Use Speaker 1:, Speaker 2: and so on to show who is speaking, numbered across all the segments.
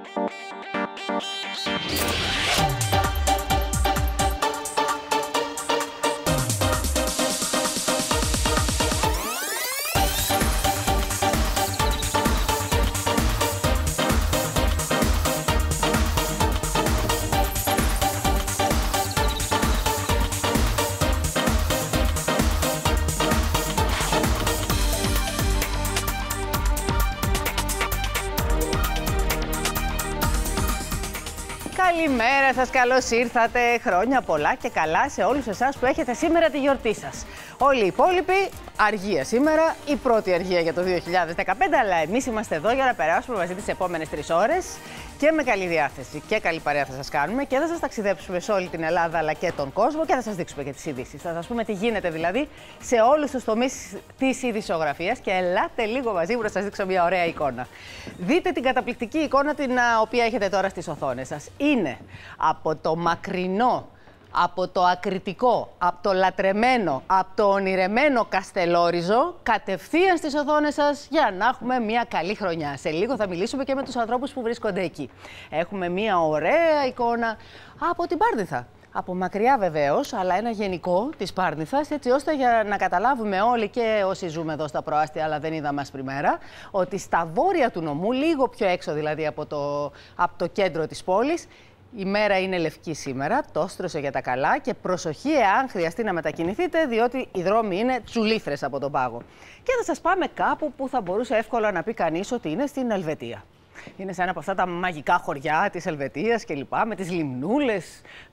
Speaker 1: Καλημέρα σας, καλώς ήρθατε. Χρόνια πολλά και καλά σε όλους εσάς που έχετε σήμερα τη γιορτή σας. Όλοι οι υπόλοιποι, αργία σήμερα, η πρώτη αργία για το 2015, αλλά εμείς είμαστε εδώ για να περάσουμε μαζί τις επόμενες 3 ώρες και με καλή διάθεση και καλή παρέα θα σας κάνουμε και θα σας ταξιδέψουμε σε όλη την Ελλάδα αλλά και τον κόσμο και θα σας δείξουμε και τις ειδήσεις. Θα σας πούμε τι γίνεται δηλαδή σε όλους τους τομείς της ειδησιογραφίας και ελάτε λίγο μαζί μου να σας δείξω μια ωραία εικόνα. Δείτε την καταπληκτική εικόνα την οποία έχετε τώρα στις οθόνες σας. Είναι από το μακρινό, από το ακριτικό, από το λατρεμένο, από το ονειρεμένο Καστελόριζο, κατευθείαν στις οθόνες σας για να έχουμε μια καλή χρονιά. Σε λίγο θα μιλήσουμε και με τους ανθρώπους που βρίσκονται εκεί. Έχουμε μια ωραία εικόνα από την Πάρνηθα. Από μακριά βεβαίως, αλλά ένα γενικό της Πάρνηθας, έτσι ώστε για να καταλάβουμε όλοι και όσοι ζούμε εδώ στα προάστια, αλλά δεν είδαμε άσπρη μέρα, ότι στα βόρεια του νομού, λίγο πιο έξω δηλαδή από το κέντρο της πόλης, η μέρα είναι λευκή σήμερα, το στρώσε για τα καλά και προσοχή εάν χρειαστεί να μετακινηθείτε, διότι οι δρόμοι είναι τσουλήθρες από τον πάγο. Και θα σας πάμε κάπου που θα μπορούσε εύκολα να πει κανείς ότι είναι στην Ελβετία. Είναι σε ένα από αυτά τα μαγικά χωριά της Ελβετίας κλπ. Με τις λιμνούλες,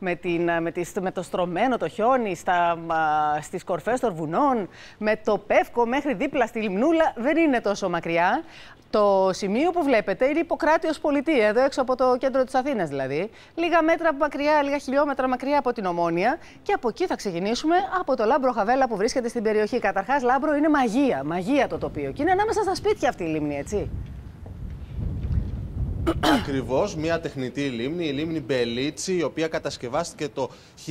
Speaker 1: με το στρωμένο το χιόνι στις κορφές των βουνών, με το Πεύκο μέχρι δίπλα στη λιμνούλα, δεν είναι τόσο μακριά. Το σημείο που βλέπετε είναι Ιπποκράτειος Πολιτεία, εδώ έξω από το κέντρο της Αθήνας δηλαδή. Λίγα μέτρα μακριά, λίγα χιλιόμετρα μακριά από την Ομόνια. Και από εκεί θα ξεκινήσουμε από το Λάμπρο Χαβέλα που βρίσκεται στην περιοχή. Καταρχάς, Λάμπρο είναι μαγεία, μαγεία το τοπίο. Και είναι ανάμεσα στα σπίτια αυτή η λίμνη, έτσι.
Speaker 2: Ακριβώς, μια τεχνητή λίμνη, η λίμνη Μπελίτσι, η οποία κατασκευάστηκε το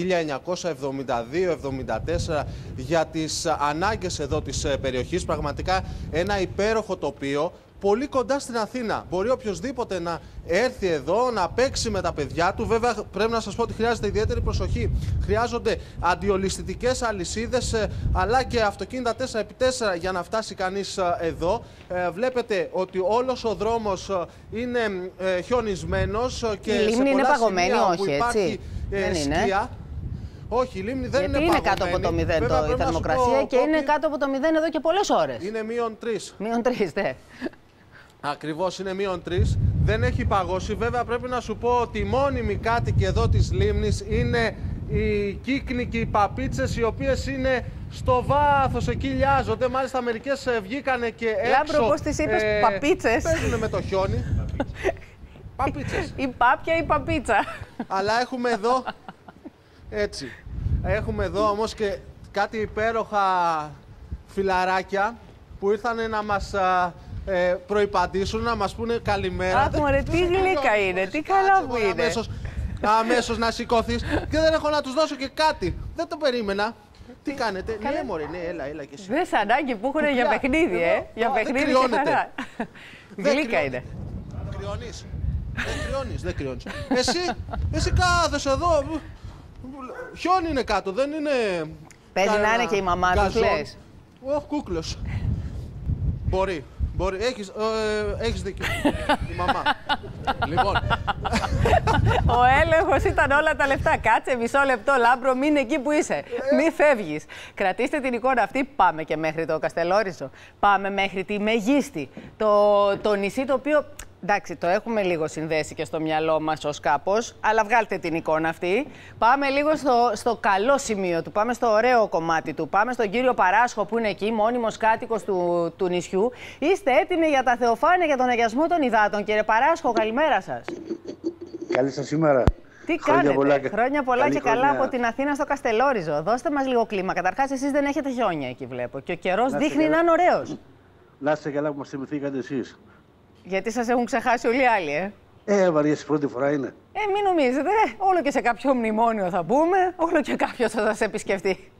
Speaker 2: 1972-74 για τις ανάγκες εδώ της περιοχής. Πραγματικά ένα υπέροχο τοπίο, πολύ κοντά στην Αθήνα. Μπορεί οποιοδήποτε να έρθει εδώ, να παίξει με τα παιδιά του. Βέβαια, πρέπει να σας πω ότι χρειάζεται ιδιαίτερη προσοχή. Χρειάζονται αντιολισθητικές αλυσίδες, αλλά και αυτοκίνητα 4x4 για να φτάσει κανείς εδώ. Βλέπετε ότι όλος ο δρόμος είναι χιονισμένος και
Speaker 1: η λίμνη είναι παγωμένη, όχι,
Speaker 2: έτσι. Δεν
Speaker 1: είναι.
Speaker 2: Σκία. Όχι, η λίμνη δεν είναι
Speaker 1: παγωμένη. Είναι κάτω από το 0 η θερμοκρασία και είναι κάτω από το 0 εδώ και πολλές ώρες.
Speaker 2: Είναι -3.
Speaker 1: -3, ναι.
Speaker 2: Ακριβώς, είναι -3. Δεν έχει παγώσει. Βέβαια, πρέπει να σου πω ότι οι μόνιμοι κάτοικοι εδώ της λίμνης είναι οι κύκνοι και οι παπίτσες, οι οποίες είναι στο βάθος, εκεί λιάζονται. Μάλιστα, μερικές βγήκανε και έξω.
Speaker 1: Λάμπρο, πώς τις είπες, παπίτσες?
Speaker 2: Παίζουνε με το χιόνι. Παπίτσες.
Speaker 1: Η πάπια ή παπίτσα.
Speaker 2: Αλλά έχουμε εδώ, έτσι, έχουμε εδώ όμως και κάτι υπέροχα φιλαράκια που ήρθαν να μας προϋπαντήσουν, να μας πούνε καλημέρα.
Speaker 1: Αχ, μωρέ, τι γλύκα είναι, τι καλά που είναι.
Speaker 2: Αμέσως να σηκώθεις και δεν έχω να τους δώσω και κάτι. Δεν το περίμενα. Τι κάνετε? Ναι, μωρέ, ναι, έλα και εσύ.
Speaker 1: Δεν σ' ανάγκη που έχουν για παιχνίδι, για παιχνίδι και χαρά. Γλύκα είναι.
Speaker 2: Κρυώνεις? Δεν κρυώνεις. Εσύ κάθεσαι εδώ. Χιόνι είναι κάτω, δεν είναι.
Speaker 1: Παίζει να είναι και η μαμά τους, λες?
Speaker 2: Όχι, κούκλος. Μπορεί. Έχεις δίκιο. Η μαμά. Λοιπόν.
Speaker 1: Ο έλεγχος ήταν όλα τα λεφτά. Κάτσε μισό λεπτό, Λάμπρο, μην εκεί που είσαι. Μη φεύγεις. Κρατήστε την εικόνα αυτή. Πάμε και μέχρι το Καστελόριζο. Πάμε μέχρι τη Μεγίστη. Το νησί το οποίο. Εντάξει, το έχουμε λίγο συνδέσει και στο μυαλό μας ως κάπως, αλλά βγάλτε την εικόνα αυτή. Πάμε λίγο στο καλό σημείο του, πάμε στο ωραίο κομμάτι του, πάμε στον κύριο Παράσχο που είναι εκεί, μόνιμος κάτοικος του νησιού. Είστε έτοιμοι για τα θεοφάνεια, για τον αγιασμό των υδάτων. Κύριε Παράσχο, καλημέρα σας.
Speaker 3: Καλή σας ημέρα.
Speaker 1: Τι κάνετε? Χρόνια πολλά και καλά από την Αθήνα στο Καστελόριζο. Δώστε μας λίγο κλίμα. Καταρχάς, εσείς δεν έχετε χιόνια εκεί, βλέπω. Και ο καιρός δείχνει να είναι ωραίος.
Speaker 3: Να είστε καλά που μας θυμηθήκατε εσείς.
Speaker 1: Γιατί σας έχουν ξεχάσει όλοι οι άλλοι,
Speaker 3: Βαριές, πρώτη φορά είναι.
Speaker 1: Μην νομίζετε, όλο και σε κάποιο μνημόνιο θα μπούμε, όλο και κάποιος θα σας επισκεφτεί.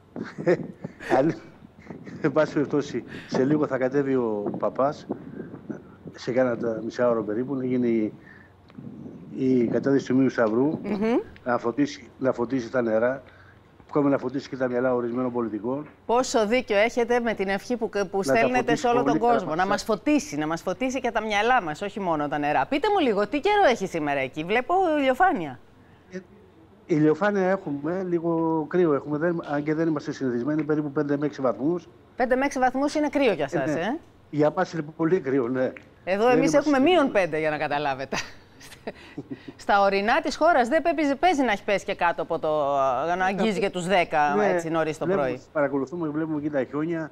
Speaker 3: Εν πάση περιπτώσει, σε λίγο θα κατέβει ο παπάς, σε κάνα μισά ώρα περίπου, να γίνει η κατάδυση του Μίου Σταυρού να φωτίσει τα νερά, ακόμα να φωτίσει και τα μυαλά ορισμένων πολιτικών.
Speaker 1: Πόσο δίκιο έχετε με την ευχή που στέλνετε σε όλο τον κόσμο. Να μας φωτίσει και τα μυαλά μας, όχι μόνο τα νερά. Πείτε μου λίγο, τι καιρό έχει σήμερα εκεί? Βλέπω ηλιοφάνεια.
Speaker 3: Ηλιοφάνεια έχουμε, λίγο κρύο έχουμε, αν και δεν είμαστε συνηθισμένοι, περίπου 5 με 6 βαθμούς.
Speaker 1: 5 με 6 βαθμούς είναι κρύο για σας,
Speaker 3: ναι. Για μας είναι πολύ κρύο, ναι.
Speaker 1: Εδώ εμείς έχουμε -5, για να καταλάβετε. Στα ορεινά της χώρας δεν παίζει να έχει πέσει και κάτω από να αγγίζει και τους 10 έτσι νωρίς το πρωί.
Speaker 3: Παρακολουθούμε, βλέπουμε και τα χιόνια.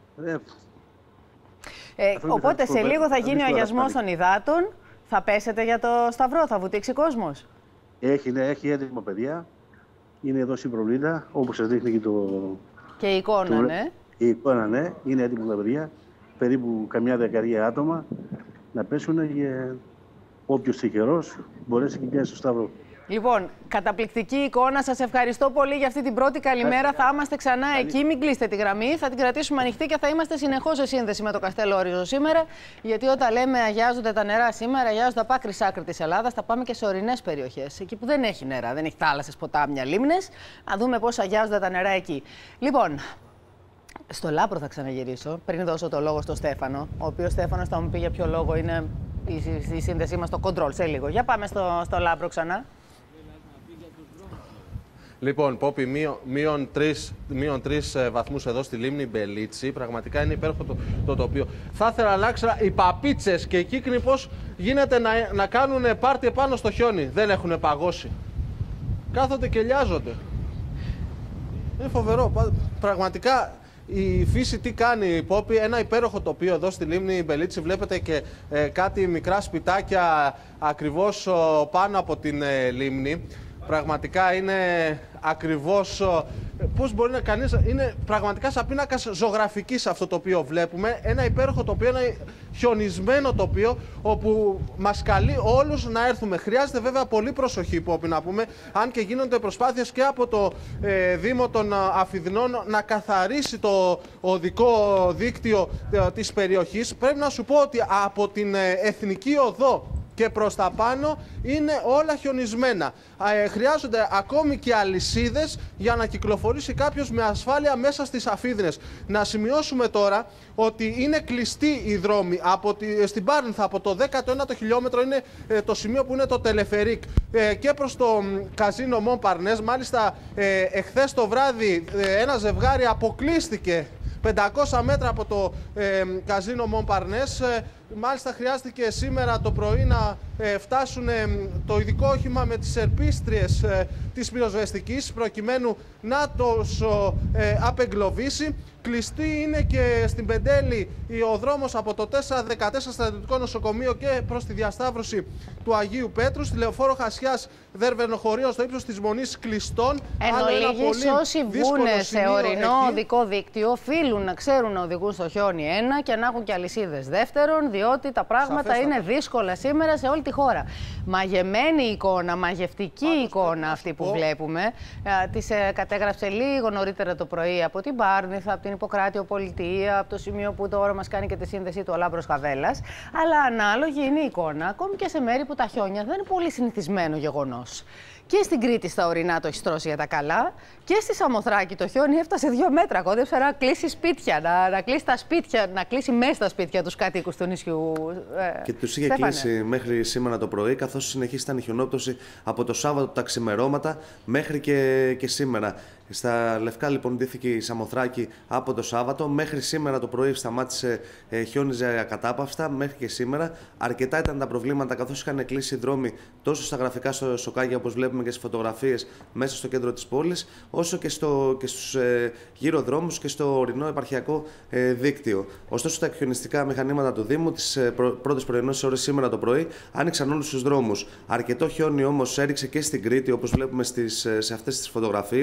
Speaker 1: Οπότε σε λίγο θα γίνει ο αγιασμός των υδάτων. Θα πέσετε για το Σταυρό, θα βουτήξει κόσμος?
Speaker 3: Έχει έτοιμα παιδιά. Είναι εδώ στην Προβλήτα, όπως σας δείχνει
Speaker 1: και η εικόνα, ναι.
Speaker 3: Η εικόνα, ναι. Είναι έτοιμα τα παιδιά. Περίπου καμιά δεκαριά άτομα να πέσουν και όποιος τυχερός μπορέσει και πιάσει στο Σταυρό.
Speaker 1: Λοιπόν, καταπληκτική εικόνα. Σας ευχαριστώ πολύ για αυτή την πρώτη καλημέρα. Θα είμαστε ξανά εκεί. Μην κλείσετε τη γραμμή. Θα την κρατήσουμε ανοιχτή και θα είμαστε συνεχώς σε σύνδεση με το Καστέλο Όριζο σήμερα. Γιατί όταν λέμε αγιάζονται τα νερά σήμερα, αγιάζονται από άκρη σ' άκρη της Ελλάδας, θα πάμε και σε ορεινές περιοχές. Εκεί που δεν έχει νερά, δεν έχει θάλασσες, ποτάμια, λίμνες. Να δούμε πώς αγιάζονται τα νερά εκεί. Λοιπόν, στο Λάπρο θα ξαναγυρίσω πριν δώσω το λόγο στο Στέφανο. Ο οποίος Στέφανος θα μου πει για ποιο λόγο είναι η σύνδεσή μας στο control σε λίγο. Για πάμε στο Λάπρο ξανά.
Speaker 2: Λοιπόν, Πόπη, μείον 3 βαθμούς εδώ στη λίμνη Μπελίτσι. Πραγματικά είναι υπέροχο το τοπίο. Θα ήθελα να ξέρω, οι παπίτσες και οι κύκνοι πώς γίνεται να κάνουν πάρτι επάνω στο χιόνι? Δεν έχουν παγώσει. Κάθονται και λιάζονται. Είναι φοβερό. Πραγματικά η φύση τι κάνει, Πόπη? Ένα υπέροχο τοπίο εδώ στη λίμνη Μπελίτσι. Βλέπετε και κάτι μικρά σπιτάκια ακριβώς πάνω από την λίμνη. Πραγματικά είναι ακριβώς, πώς μπορεί να κανείς, είναι πραγματικά σαν πίνακας ζωγραφικής αυτό το οποίο βλέπουμε. Ένα υπέροχο τοπίο, ένα χιονισμένο τοπίο, όπου μας καλεί όλους να έρθουμε. Χρειάζεται βέβαια πολύ προσοχή, Πόπη, να πούμε, αν και γίνονται προσπάθειες και από το Δήμο των Αφιδνών να καθαρίσει το οδικό δίκτυο της περιοχής. Πρέπει να σου πω ότι από την Εθνική Οδό και προς τα πάνω είναι όλα χιονισμένα. Χρειάζονται ακόμη και αλυσίδες για να κυκλοφορήσει κάποιος με ασφάλεια μέσα στις Αφίδνες. Να σημειώσουμε τώρα ότι είναι κλειστοί οι δρόμοι. Στην Πάρνηθα από το 19ο χιλιόμετρο είναι το σημείο που είναι το τελεφερίκ και προς το καζίνο Μον Παρνές. Μάλιστα εχθές το βράδυ ένα ζευγάρι αποκλείστηκε 500 μέτρα από το καζίνο Μον Παρνές. Μάλιστα χρειάστηκε σήμερα το πρωί να φτάσουν το ειδικό όχημα με τις ερπίστριες της πυροσβεστικής προκειμένου να το απεγκλωβίσει. Κλειστή είναι και στην Πεντέλη ο δρόμος από το 414 στρατιωτικό νοσοκομείο και προς τη διασταύρωση του Αγίου Πέτρου. Στη λεωφόρο Χασιάς Δερβενοχωρίων στο ύψος της Μονής κλειστών.
Speaker 1: Εν ολίγης, όσοι βγουν σε ορεινό οδικό δίκτυο οφείλουν να ξέρουν να οδηγούν στο χιόνι ένα και να έχουν και αλυσίδες δεύτερον, διότι τα πράγματα είναι δύσκολα σήμερα σε όλη τη χώρα. Μαγεμένη εικόνα, μαγευτική εικόνα αυτή που βλέπουμε. Τις κατέγραψε λίγο νωρίτερα το πρωί από την Πάρνηθα, από την Ιπποκράτειο Πολιτεία, από το σημείο που τώρα μας κάνει και τη σύνδεση του Λάμπρος Χαβέλας. Αλλά ανάλογη είναι η εικόνα, ακόμη και σε μέρη που τα χιόνια δεν είναι πολύ συνηθισμένο γεγονός. Και στην Κρήτη στα ορεινά το έχει στρώσει για τα καλά. Και στη Σαμοθράκη το χιόνι έφτασε 2 μέτρα. Κόντεψε να κλείσει σπίτια, να κλείσει τα σπίτια, να κλείσει μέσα στα σπίτια τους κατοίκους του νησιού.
Speaker 4: Και τους είχε κλείσει μέχρι σήμερα το πρωί, καθώς συνεχίσει η χιονόπτωση από το Σάββατο τα ξημερώματα μέχρι και σήμερα. Στα Λευκά λοιπόν ντύθηκε η Σαμοθράκη από το Σάββατο. Μέχρι σήμερα το πρωί σταμάτησε, χιόνιζε ακατάπαυστα μέχρι και σήμερα. Αρκετά ήταν τα προβλήματα καθώς είχαν κλείσει οι δρόμοι τόσο στα γραφικά στο Σοκάγια όπως βλέπουμε και στις φωτογραφίες μέσα στο κέντρο της πόλης, όσο και στους γύρω δρόμους και στο ορεινό επαρχιακό δίκτυο. Ωστόσο τα χιονιστικά μηχανήματα του Δήμου τις πρώτες πρωινές ώρες σήμερα το πρωί άνοιξαν όλους τους δρόμους. Αρκετό χιόνι όμως έριξε και στην Κρήτη όπως βλέπουμε σε αυτές τις φωτογραφίες.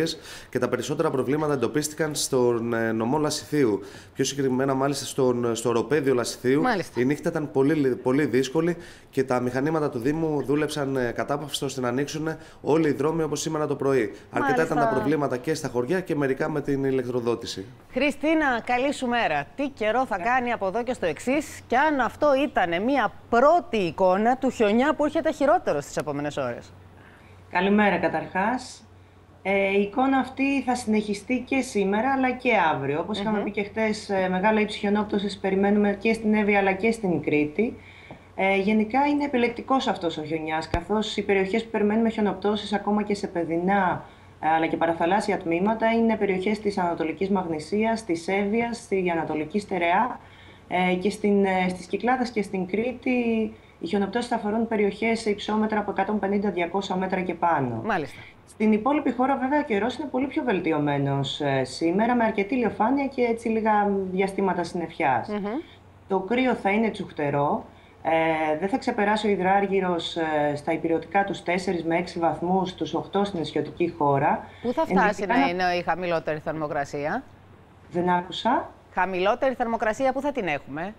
Speaker 4: και τα περισσότερα προβλήματα εντοπίστηκαν στον νομό Λασιθίου. Πιο συγκεκριμένα, μάλιστα, στο οροπέδιο Λασιθίου. Η νύχτα ήταν πολύ δύσκολη και τα μηχανήματα του Δήμου δούλεψαν κατάπαυστα ώστε να ανοίξουν όλοι οι δρόμοι όπως σήμερα το πρωί. Αρκετά ήταν τα προβλήματα και στα χωριά και μερικά με την ηλεκτροδότηση.
Speaker 1: Χριστίνα, καλή σου μέρα. Τι καιρό θα κάνει από εδώ και στο εξής, και αν αυτό ήταν μια πρώτη εικόνα του χιονιά που έρχεται χειρότερο στις επόμενες ώρες?
Speaker 5: Καλημέρα καταρχάς. Η εικόνα αυτή θα συνεχιστεί και σήμερα αλλά και αύριο. Όπως είχαμε πει και χτες, μεγάλα ύψη χιονόπτωσης περιμένουμε και στην Εύβοια αλλά και στην Κρήτη. Γενικά είναι επιλεκτικός αυτός ο χιονιάς, καθώς οι περιοχές που περιμένουμε χιονοπτώσεις ακόμα και σε παιδινά αλλά και παραθαλάσσια τμήματα είναι περιοχές της Ανατολικής Μαγνησίας, της Εύβοιας, στη Ανατολική Στερεά και στις Κυκλάδες και στην Κρήτη. Οι χιονοπτώσεις θα αφορούν περιοχές σε υψόμετρα από 150-200 μέτρα και πάνω.
Speaker 1: Μάλιστα.
Speaker 5: Στην υπόλοιπη χώρα βέβαια ο καιρός είναι πολύ πιο βελτιωμένος σήμερα, με αρκετή ηλιοφάνεια και έτσι λίγα διαστήματα συννεφιάς. Το κρύο θα είναι τσουχτερό. Δεν θα ξεπεράσει ο υδράργυρος στα ηπειρωτικά τους 4 με 6 βαθμούς, τους 8 στην νησιωτική χώρα.
Speaker 1: Πού θα φτάσει να είναι η χαμηλότερη θερμοκρασία?
Speaker 5: Δεν άκουσα.
Speaker 1: Χαμηλότερη θερμοκρασία πού θα την έχουμε?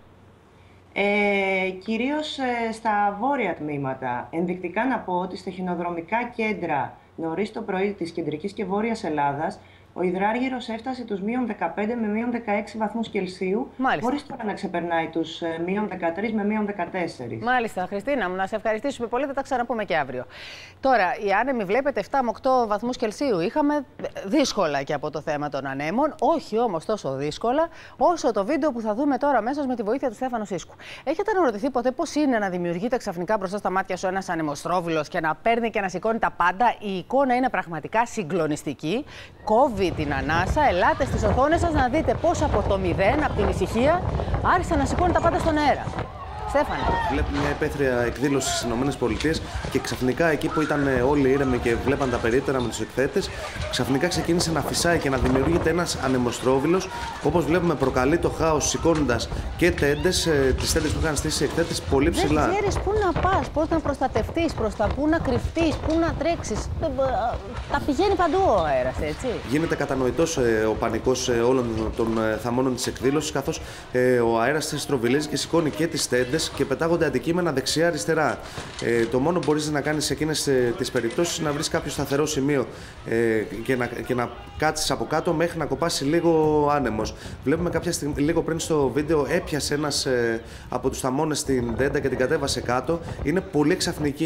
Speaker 5: Κυρίως στα βόρεια τμήματα. Ενδεικτικά να πω ότι στα χιονοδρομικά κέντρα νωρίς το πρωί της κεντρικής και βόρειας Ελλάδας ο υδράργυρος έφτασε τους -15 με -16 βαθμούς Κελσίου, χωρίς τώρα να ξεπερνάει τους -13 με -14.
Speaker 1: Μάλιστα, Χριστίνα μου, να σε ευχαριστήσουμε πολύ, θα τα ξαναπούμε και αύριο. Τώρα, οι άνεμοι βλέπετε 7 με 8 βαθμούς Κελσίου. Είχαμε δύσκολα και από το θέμα των ανέμων, όχι όμως τόσο δύσκολα όσο το βίντεο που θα δούμε τώρα αμέσως με τη βοήθεια του Στέφανου Σίσκου. Έχετε αναρωτηθεί ποτέ πώς είναι να δημιουργείται ξαφνικά μπροστά στα μάτια σου ένας ανεμοστρόβιλος και να παίρνει και να σηκώνει τα πάντα? Η εικόνα είναι πραγματικά συγκλονιστική. Κόβει την ανάσα. Ελάτε στις οθόνες σας να δείτε πώς από το 0, από την ησυχία, άρχισε να σηκώνει τα πάντα στον αέρα. Στέφανε.
Speaker 4: Βλέπουμε μια υπαίθρια εκδήλωση στις ΗΠΑ και ξαφνικά εκεί που ήταν όλοι ήρεμοι και βλέπαν τα περίπτερα με τους εκθέτες, ξαφνικά ξεκίνησε να φυσάει και να δημιουργείται ένας ανεμοστρόβιλος. Όπως βλέπουμε, προκαλεί το χάος σηκώνοντας και τέντες, τις τέντες που είχαν στήσει οι εκθέτες πολύ ψηλά.
Speaker 1: Δεν ξέρεις πού να πας, πώς να προστατευτείς, προς τα πού να κρυφτείς, πού να τρέξεις. Τα πηγαίνει παντού ο αέρας, έτσι.
Speaker 4: Γίνεται κατανοητός ο πανικός όλων των θαμώνων της εκδήλωσης, καθώς ο αέρας στροβιλίζει και σηκώνει και τις τέντες και πετάγονται αντικείμενα δεξιά-αριστερά. Το μόνο που μπορείς να κάνεις σε εκείνες τις περιπτώσεις είναι να βρεις κάποιο σταθερό σημείο και να κάτσεις από κάτω μέχρι να κοπάσει λίγο άνεμος. Βλέπουμε κάποια στιγμή, λίγο πριν στο βίντεο, έπιασε ένας από τους θαμώνες την τέντα και την κατέβασε κάτω. Είναι πολύ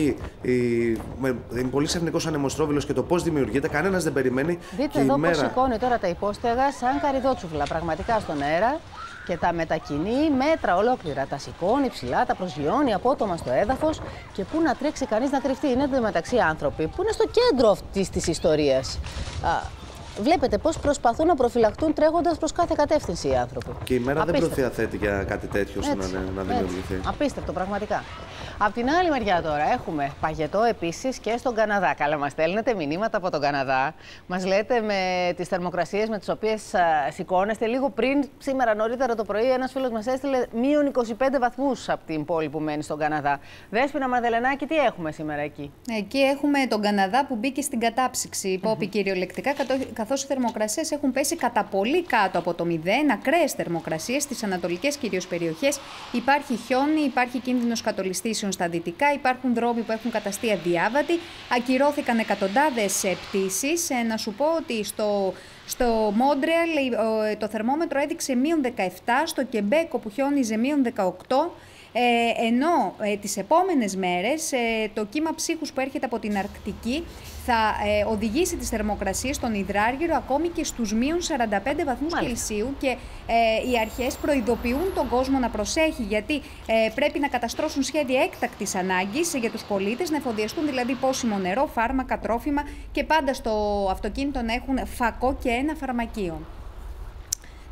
Speaker 4: πολύ ξαφνικός ανεμοστρόβιλος και το πώς δημιουργείται, κανένας δεν περιμένει.
Speaker 1: Δείτε εδώ πώς σηκώνει τώρα τα υπόστεγα σαν καρυδότσουβλα πραγματικά στον αέρα. Και τα μετακινεί μέτρα ολόκληρα. Τα σηκώνει ψηλά, τα προσγειώνει απότομα στο έδαφος. Και πού να τρέξει κανείς να κρυφτεί? Είναι εντωμεταξύ άνθρωποι που είναι στο κέντρο αυτής της ιστορίας. Βλέπετε πώς προσπαθούν να προφυλαχτούν τρέχοντας προς κάθε κατεύθυνση οι άνθρωποι.
Speaker 4: Και η μέρα δεν προδιαθέτει για κάτι τέτοιο να δημιουργηθεί.
Speaker 1: Απίστευτο, πραγματικά. Απ' την άλλη μεριά τώρα έχουμε παγετό επίσης και στον Καναδά. Καλά, μας στέλνετε μηνύματα από τον Καναδά. Μας λέτε με τις θερμοκρασίες με τις οποίες σηκώνεστε. Λίγο πριν, σήμερα νωρίτερα το πρωί, ένας φίλος μας έστειλε -25 βαθμούς από την πόλη που μένει στον Καναδά. Δέσποινα Μαδελενάκη, τι έχουμε σήμερα εκεί?
Speaker 6: Εκεί έχουμε τον Καναδά που μπήκε στην κατάψυξη, υπόπη κυριολεκτικά, καθώς οι θερμοκρασίες έχουν πέσει κατά πολύ κάτω από το 0, ακραίες θερμοκρασίες στις ανατολικές κυρίως περιοχές. Υπάρχει χιόνι, υπάρχει κίνδυνος κατολιστήσεων στα δυτικά, υπάρχουν δρόμοι που έχουν καταστεί αδιάβατοι, ακυρώθηκαν εκατοντάδες πτήσεις. Να σου πω ότι στο Μόντρεαλ το θερμόμετρο έδειξε -17, στο Κεμπέκο που χιόνιζε -18, ενώ τις επόμενες μέρες το κύμα ψύχους που έρχεται από την Αρκτική θα οδηγήσει τις θερμοκρασίες στον υδράργυρο ακόμη και στους -45 βαθμούς Κελσίου και οι αρχές προειδοποιούν τον κόσμο να προσέχει, γιατί πρέπει να καταστρώσουν σχέδια έκτακτης ανάγκης για τους πολίτες, να εφοδιαστούν δηλαδή πόσιμο νερό, φάρμακα, τρόφιμα και πάντα στο αυτοκίνητο να έχουν φακό και ένα φαρμακείο.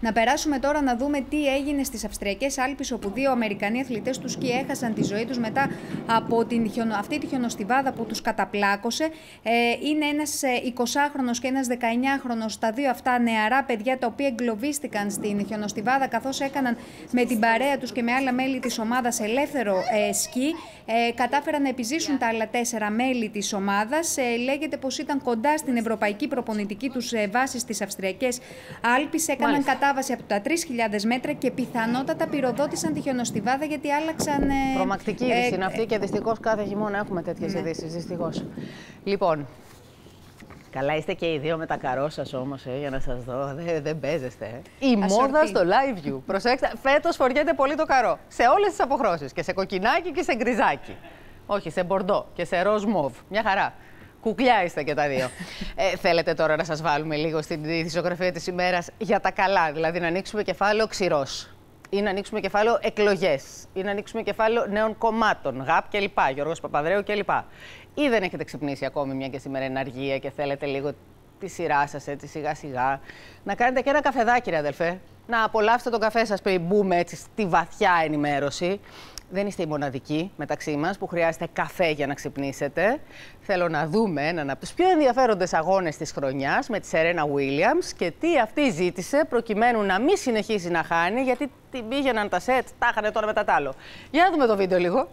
Speaker 6: Να περάσουμε τώρα να δούμε τι έγινε στις Αυστριακές Άλπεις, όπου 2 Αμερικανοί αθλητές του σκι έχασαν τη ζωή τους μετά από αυτή τη χιονοστιβάδα που τους καταπλάκωσε. Είναι ένας 20χρονος και ένας 19χρονος, τα δύο αυτά νεαρά παιδιά, τα οποία εγκλωβίστηκαν στην χιονοστιβάδα καθώς έκαναν με την παρέα τους και με άλλα μέλη της ομάδας ελεύθερο σκι. Κατάφεραν να επιζήσουν τα άλλα 4 μέλη της ομάδας. Λέγεται πως ήταν κοντά στην ευρωπαϊκή προπονητική τους βάση στις Αυστριακές Άλπεις. Έκαναν κατάβαση από τα 3.000 μέτρα και πιθανότατα πυροδότησαν τη χιονοστιβάδα, γιατί άλλαξαν.
Speaker 1: Τρομακτική είδηση είναι αυτή και δυστυχώς κάθε χειμώνα έχουμε τέτοιες ειδήσεις. Δυστυχώς. Λοιπόν. Καλά είστε και οι δύο με τα καρό σας όμως, για να σας δω. Δεν παίζεστε. Η μόδα στο live view. Προσέξτε, φέτος φοριέται πολύ το καρό. Σε όλες τις αποχρώσεις. Και σε κοκκινάκι και σε γκριζάκι. Όχι, σε μπορντό και σε ροζ μοβ. Μια χαρά. Κουκλιά είστε και τα δύο. Θέλετε τώρα να σας βάλουμε λίγο στην ειδησιογραφία της ημέρας για τα καλά. Δηλαδή να ανοίξουμε κεφάλαιο ξηρός. Ή να ανοίξουμε κεφάλαιο εκλογές. Ή να ανοίξουμε κεφάλαιο νέων κομμάτων. ΓΑΠ κλπ. Γιώργος Παπανδρέου κλπ. Ή δεν έχετε ξυπνήσει ακόμη, μια και σήμερα είναι αργία και θέλετε λίγο τη σειρά σας έτσι σιγά σιγά. Να κάνετε και ένα καφεδάκι, ρε αδελφέ. Να απολαύσετε τον καφέ σας πριν μπούμε έτσι στη βαθιά ενημέρωση. Δεν είστε οι μοναδικοί μεταξύ μας που χρειάζεται καφέ για να ξυπνήσετε. Θέλω να δούμε έναν από τους πιο ενδιαφέροντες αγώνες της χρονιάς με τη Σερένα Williams και τι αυτή ζήτησε προκειμένου να μην συνεχίσει να χάνει, γιατί την πήγαιναν τα σετ, τα είχανε τώρα μετά τ' άλλο. Για να δούμε το βίντεο λίγο.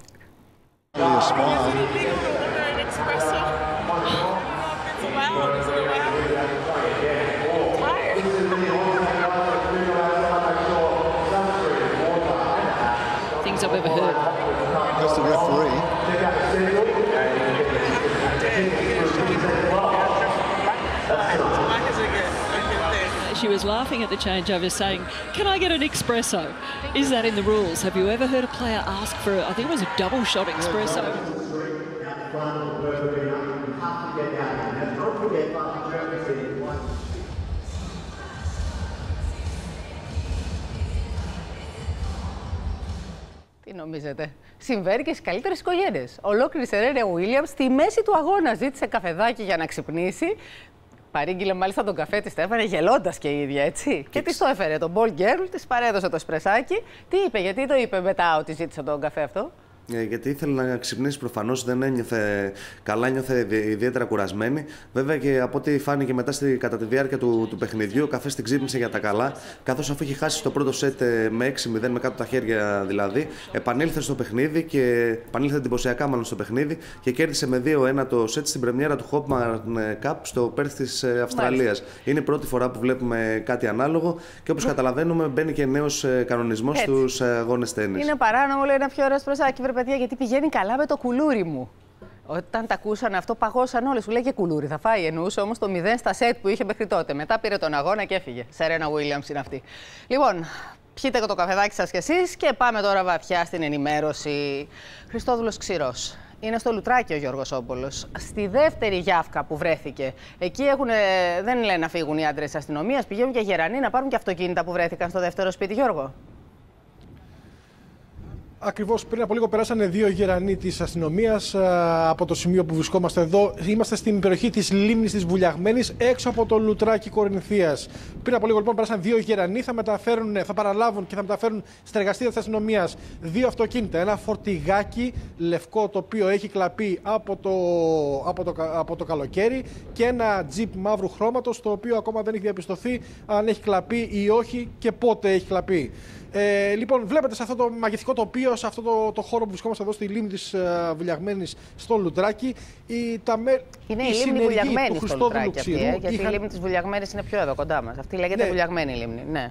Speaker 7: Things I've ever heard.
Speaker 8: That's the referee.
Speaker 7: She was laughing at the changeover, saying, "Can I get an espresso? Is that in the rules? Have you ever heard a player ask for, I think it was a double shot espresso?"
Speaker 1: Τι νομίζετε? Συμβαίνει και στις καλύτερες οικογένειες. Ολόκληρη Σερένα Williams στη μέση του αγώνα ζήτησε καφεδάκι για να ξυπνήσει. Παρήγγειλε μάλιστα τον καφέ της, το έφερε γελώντας και η ίδια, έτσι. Και της το έφερε τον ball girl, της παρέδωσε το εσπρεσάκι. Τι είπε, γιατί το είπε μετά ότι ζήτησε τον καφέ αυτό?
Speaker 4: Γιατί ήθελε να ξυπνήσει προφανώς, δεν ένιωθε καλά, νιώθε ιδιαίτερα κουρασμένη. Βέβαια και από ό,τι φάνηκε μετά κατά τη διάρκεια του παιχνιδιού, ο καφές την ξύπνησε για τα καλά. Καθώς αφού είχε χάσει στο πρώτο σετ με 6-0, με κάτω τα χέρια δηλαδή, επανήλθε στο παιχνίδι και επανήλθε εντυπωσιακά μάλλον στο παιχνίδι και κέρδισε με 2-1 το σετ στην πρεμιέρα του Hopman Cup στο Πέρθ της Αυστραλίας. Είναι η πρώτη φορά που βλέπουμε κάτι ανάλογο και όπως καταλαβαίνουμε μπαίνει και νέος κανονισμός στους αγώνες τένις.
Speaker 1: Είναι παράνομο, λέει, ένα πιο ωραίο εσπρεσάκι, παιδιά, γιατί πηγαίνει καλά με το κουλούρι μου. Όταν τα ακούσαν αυτό, παγώσαν όλοι. Σου λέγε κουλούρι, θα φάει. Εννοούσε όμως το 0 στα σετ που είχε μέχρι τότε. Μετά πήρε τον αγώνα και έφυγε. Σερένα Williams είναι αυτή. Λοιπόν, πιείτε το καφεδάκι σας κι εσείς και πάμε τώρα βαθιά στην ενημέρωση. Χριστόδουλος Ξηρός. Είναι στο Λουτράκι ο Γιώργος Όμπολος. Στη δεύτερη Γιάφκα που βρέθηκε. Εκεί δεν λένε να φύγουν οι άντρες της αστυνομίας, πηγαίνουν και γερανοί να πάρουν και αυτοκίνητα που βρέθηκαν στο δεύτερο σπίτι, Γιώργο.
Speaker 9: Ακριβώς πριν από λίγο περάσανε 2 γερανοί της αστυνομίας από το σημείο που βρισκόμαστε εδώ. Είμαστε στην περιοχή της λίμνης της Βουλιαγμένης, έξω από το Λουτράκι Κορινθίας. Πριν από λίγο λοιπόν περάσαν 2 γερανοί, θα παραλάβουν και θα μεταφέρουν στα εργαστήρια της αστυνομίας 2 αυτοκίνητα. Ένα φορτηγάκι λευκό το οποίο έχει κλαπεί από το καλοκαίρι και ένα τζιπ μαύρου χρώματος το οποίο ακόμα δεν έχει διαπιστωθεί αν έχει κλαπεί ή όχι και πότε έχει κλαπεί. Λοιπόν, βλέπετε σε αυτό το μαγευτικό τοπίο, σε αυτό το χώρο που βρισκόμαστε εδώ στη λίμνη της Βουλιαγμένης στο Λουτράκι.
Speaker 1: Είναι η λίμνη Βουλιαγμένη στο Λουτράκι αυτή, γιατί η λίμνη της Βουλιαγμένης είναι πιο εδώ κοντά μας. Αυτή λέγεται Βουλιαγμένη λίμνη, ναι.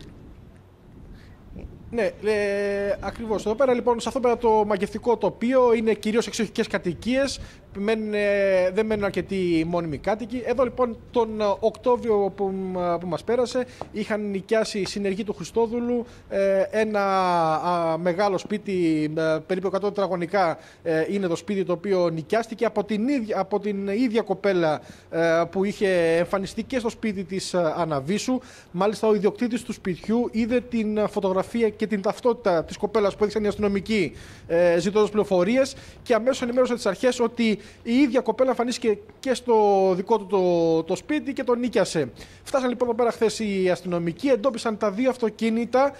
Speaker 9: Ναι, ακριβώς. Εδώ πέρα λοιπόν, σε αυτό πέρα το μαγευτικό τοπίο είναι κυρίως εξοχικές κατοικίες. Δεν μένουν αρκετοί μόνιμοι κάτοικοι. Εδώ λοιπόν τον Οκτώβριο που μας πέρασε είχαν νοικιάσει συνεργοί του Χριστόδουλου ένα μεγάλο σπίτι, περίπου 100 τετραγωνικά είναι το σπίτι το οποίο νοικιάστηκε από την ίδια κοπέλα που είχε εμφανιστεί και στο σπίτι της Αναβίσου. Μάλιστα ο ιδιοκτήτης του σπιτιού είδε την φωτογραφία και την ταυτότητα της κοπέλας που έδειξαν οι αστυνομικοί ζητώντας πληροφορίες και αμέσως ενημέρωσε τις αρχές ότι η ίδια κοπέλα εμφανίστηκε και στο δικό του το σπίτι και τον νίκιασε. Φτάσαν λοιπόν εδώ πέρα χθες οι αστυνομικοί, εντόπισαν τα 2 αυτοκίνητα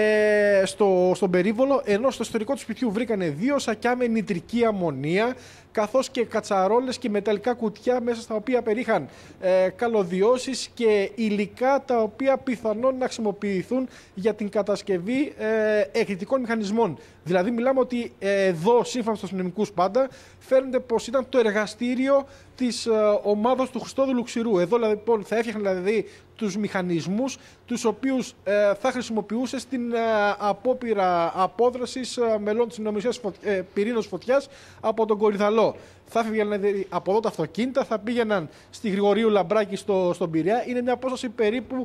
Speaker 9: στον περίβολο, ενώ στο εσωτερικό του σπιτιού βρήκανε 2 σακιά με νητρική αμμονία, καθώς και κατσαρόλες και μεταλλικά κουτιά μέσα στα οποία περίχαν καλωδιώσεις και υλικά τα οποία πιθανόν να χρησιμοποιηθούν για την κατασκευή εκρηκτικών μηχανισμών. Δηλαδή μιλάμε ότι εδώ, σύμφωνα στους αστυνομικούς πάντα, φαίνεται πως ήταν το εργαστήριο της ομάδας του Χριστόδουλου Ξηρού. Εδώ λοιπόν θα έφτιαχναν τους μηχανισμούς τους οποίους θα χρησιμοποιούσε στην απόπειρα απόδρασης μελών της συνομιλίας πυρήνος φωτιάς από τον Κορυδαλό. Θα έφυγαν από εδώ τα αυτοκίνητα, θα πήγαιναν στη Γρηγορίου Λαμπράκη στον Πειραιά. Είναι μια απόσταση περίπου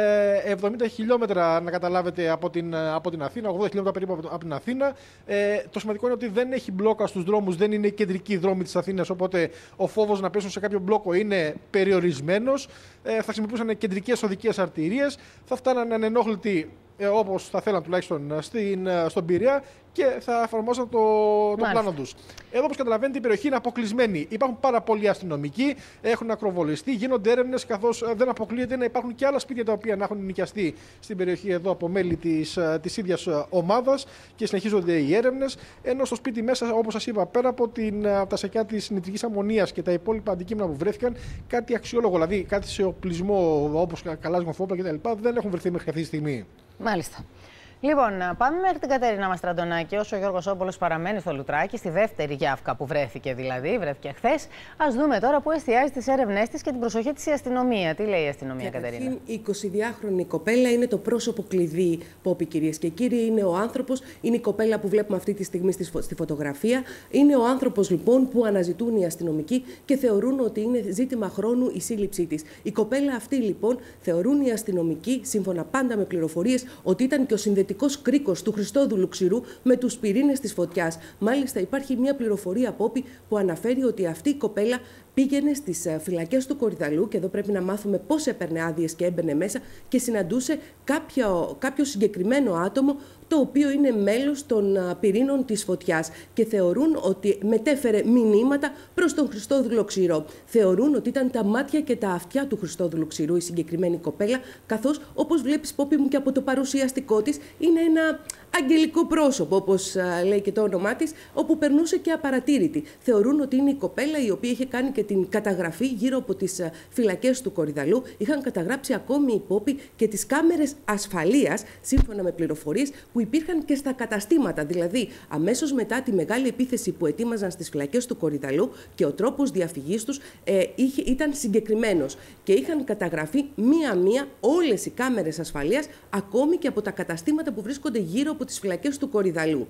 Speaker 9: 70 χιλιόμετρα, να καταλάβετε, από την Αθήνα, 80 χιλιόμετρα περίπου από την Αθήνα. Το σημαντικό είναι ότι δεν έχει μπλόκα στους δρόμους, δεν είναι κεντρικοί δρόμοι της Αθήνας, οπότε ο φόβος να πέσουν σε κάποιο μπλόκο είναι περιορισμένος. Θα χρησιμοποιούσαν κεντρικές οδικές αρτηρίες, θα φτάναν ανενόχλητοι, όπως θα θέλαν τουλάχιστον στον Πειραιά, και θα εφαρμόσαν το πλάνο τους. Εδώ, όπως καταλαβαίνετε, η περιοχή είναι αποκλεισμένη. Υπάρχουν πάρα πολλοί αστυνομικοί, έχουν ακροβολιστεί, γίνονται έρευνες, καθώς δεν αποκλείεται να υπάρχουν και άλλα σπίτια τα οποία να έχουν νοικιαστεί στην περιοχή εδώ από μέλη της ίδιας ομάδας και συνεχίζονται οι έρευνες. Ενώ στο σπίτι μέσα, όπως σας είπα, πέρα από τα σακιά της νητρικής αμμονίας και τα υπόλοιπα αντικείμενα που βρέθηκαν, κάτι αξιόλογο, δηλαδή κάτι σε οπλισμό όπως καλάσμα, φόπλα κτλ., δεν έχουν βρεθεί μέχρι αυτή τη στιγμή.
Speaker 1: Μάλιστα. Λοιπόν, πάμε μέχρι την Κατερίνα Μαστραντονάκη, όσο ο Γιώργος Όπολος παραμένει στο Λουτράκι, στη δεύτερη γιάφκα που βρέθηκε βρέθηκε χθες. Ας δούμε τώρα πού εστιάζει τις έρευνές της και την προσοχή της η αστυνομία. Τι λέει η αστυνομία, Κατερίνα?
Speaker 10: Η 22χρονη κοπέλα είναι το πρόσωπο κλειδί, Πόπη, κυρίες και κύριοι. Είναι ο άνθρωπος, είναι η κοπέλα που βλέπουμε αυτή τη στιγμή στη φωτογραφία. Είναι ο άνθρωπος λοιπόν που αναζητούν οι αστυνομικοί και θεωρούν ότι είναι ζήτημα χρόνου η σύλληψή της. Η κοπέλα αυτή λοιπόν θεωρούν οι αστυνομικοί, σύμφωνα πάντα με πληροφορίες, ότι ήταν και ο συνδετικός κρίκος του Χριστόδουλου Ξηρού με τους πυρήνες της φωτιάς. Μάλιστα, υπάρχει μια πληροφορία, Πόπη, που αναφέρει ότι αυτή η κοπέλα πήγαινε στις φυλακές του Κορυδαλού, και εδώ πρέπει να μάθουμε πώς έπαιρνε άδειες και έμπαινε μέσα, και συναντούσε κάποιο συγκεκριμένο άτομο, το οποίο είναι μέλος των πυρήνων της φωτιάς, και θεωρούν ότι μετέφερε μηνύματα προς τον Χριστόδουλο Ξηρό. Θεωρούν ότι ήταν τα μάτια και τα αυτιά του Χριστόδουλου Ξηρού η συγκεκριμένη κοπέλα, καθώς, όπως βλέπεις, Πόπη μου, και από το παρουσιαστικό της, είναι ένα αγγελικό πρόσωπο, όπως λέει και το όνομά της, όπου περνούσε και απαρατήρητη. Θεωρούν ότι είναι η κοπέλα η οποία είχε κάνει και την καταγραφή γύρω από τις φυλακές του Κορυδαλού. Είχαν καταγράψει ακόμη οι Πόπη και τις κάμερες ασφαλείας, σύμφωνα με πληροφορίες που υπήρχαν και στα καταστήματα. Δηλαδή, αμέσως μετά τη μεγάλη επίθεση που ετοίμαζαν στις φυλακές του Κορυδαλού, και ο τρόπος διαφυγής τους ήταν συγκεκριμένος. Και είχαν καταγραφεί μία-μία όλες οι κάμερες ασφαλείας, ακόμη και από τα καταστήματα που βρίσκονται γύρω από τις φυλακές του Κορυδαλού.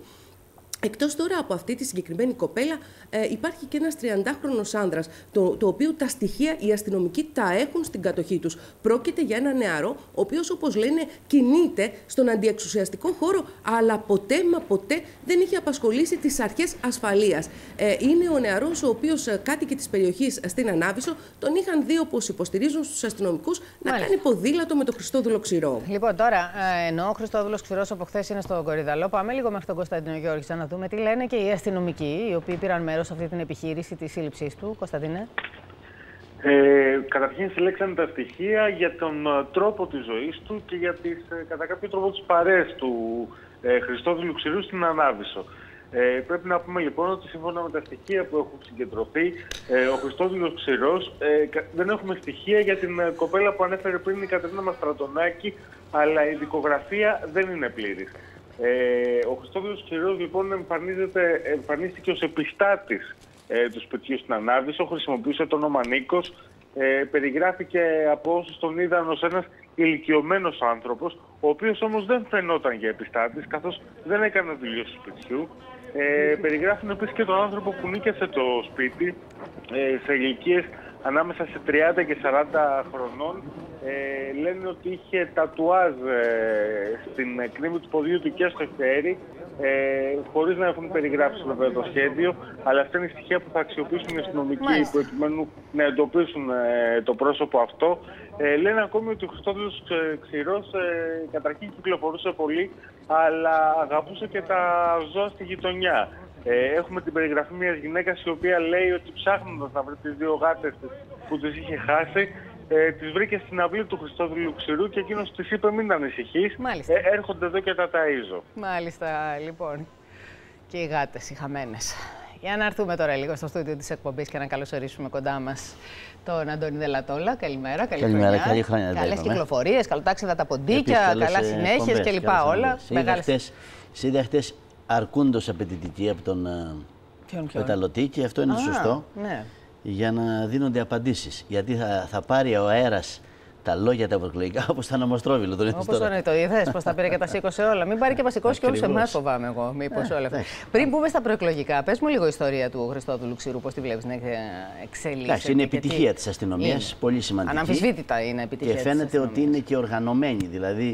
Speaker 10: Εκτός τώρα από αυτή τη συγκεκριμένη κοπέλα, υπάρχει και ένας 30χρονος άνδρας, το οποίο τα στοιχεία οι αστυνομικοί τα έχουν στην κατοχή τους. Πρόκειται για ένα νεαρό, ο οποίος, όπως λένε, κινείται στον αντιεξουσιαστικό χώρο, αλλά ποτέ δεν είχε απασχολήσει τις αρχές ασφαλείας. Είναι ο νεαρός, ο οποίος κάτοικοι της περιοχής στην Ανάβησο τον είχαν δει, όπως υποστηρίζουν στους αστυνομικούς, να κάνει ποδήλατο με τον Χριστόδουλο Ξηρό.
Speaker 1: Λοιπόν, τώρα, ενώ ο Χριστόδουλος Ξηρός από χθες είναι στον Κορυδαλό, πάμε λίγο μέχρι τον Κωνσταντίνο Γιώργη να δούμε τι λένε και οι αστυνομικοί, οι οποίοι πήραν μέρος σε αυτή την επιχείρηση της σύλληψής του. Κωνσταντίνε.
Speaker 11: Καταρχήν συλλέξανε τα στοιχεία για τον τρόπο της ζωής του και για τις, κατά κάποιο τρόπο, τις παρέες του Χριστόδουλου Ξηρού στην Ανάβησο. Πρέπει να πούμε λοιπόν ότι σύμφωνα με τα στοιχεία που έχουν συγκεντρωθεί, ο Χριστόδουλος Ξηρός, δεν έχουμε στοιχεία για την κοπέλα που ανέφερε πριν η Κατερίνα Μαστραντονάκη, αλλά η δικογραφία δεν είναι πλήρης. Ο Χριστόδουλος Ξηρός λοιπόν εμφανίστηκε ως επιστάτης του σπιτιού στην Ανάβησο, χρησιμοποιούσε το όνομα Νίκος, περιγράφηκε από όσους τον είδαν ως ένας ηλικιωμένος άνθρωπος, ο οποίος όμως δεν φαινόταν για επιστάτης, καθώς δεν έκανε δουλειά του σπιτιού. Περιγράφουν επίσης και τον άνθρωπο που νίκιασε το σπίτι σε ηλικίες ανάμεσα σε 30 και 40 χρονών. Λένε ότι είχε τατουάζ στην κνήμη του ποδιού του και στο χέρι, χωρίς να έχουν περιγράψει βέβαια το σχέδιο, αλλά αυτά είναι οι στοιχεία που θα αξιοποιήσουν οι αστυνομικοί προκειμένου να εντοπίσουν το πρόσωπο αυτό. Λένε ακόμη ότι ο Χριστόδουλος Ξηρός καταρχήν κυκλοφορούσε πολύ, αλλά αγαπούσε και τα ζώα στη γειτονιά. Έχουμε την περιγραφή μιας γυναίκας η οποία λέει ότι ψάχνοντας να βρει τις 2 γάτες που τις είχε χάσει, τις βρήκε στην αυλή του Χριστόδουλου Ξηρού και εκείνος της είπε μην ανησυχείς, έρχονται εδώ και τα ταΐζω.
Speaker 1: Μάλιστα, λοιπόν. Και οι γάτες, οι χαμένες. Για να έρθουμε τώρα λίγο στο στούντιο της εκπομπής και να καλωσορίσουμε κοντά μας τον Αντώνη Δελατόλα. Καλημέρα,
Speaker 12: καλή χρονιά.
Speaker 1: Καλές κυκλοφορίες, καλοτάξιδα τα ποντίκια, καλά συνέχειες κλπ. Όλα.
Speaker 12: Είδα χτες αρκούντος απαιτητική από τον πεταλωτή και αυτό είναι σωστό.
Speaker 1: Ναι.
Speaker 12: Για να δίνονται απαντήσεις. Γιατί θα πάρει ο αέρας τα λόγια τα προεκλογικά όπως τα νομοστρόβιλο.
Speaker 1: Όπως το είδες, πως τα πήρε και τα σήκωσε όλα. Μην πάρει και μας σηκώσει και όλους εμάς, φοβάμαι εγώ. Μήπως όλα αυτά. Πριν πούμε στα προεκλογικά, πες μου λίγο ιστορία του Χριστόδουλου Ξηρού, πώς τη βλέπεις να εξελίσσεται.
Speaker 12: Είναι επιτυχία της αστυνομίας, πολύ σημαντική.
Speaker 1: Αναμφισβήτητα είναι επιτυχία.
Speaker 12: Και φαίνεται ότι είναι και οργανωμένη. Δηλαδή,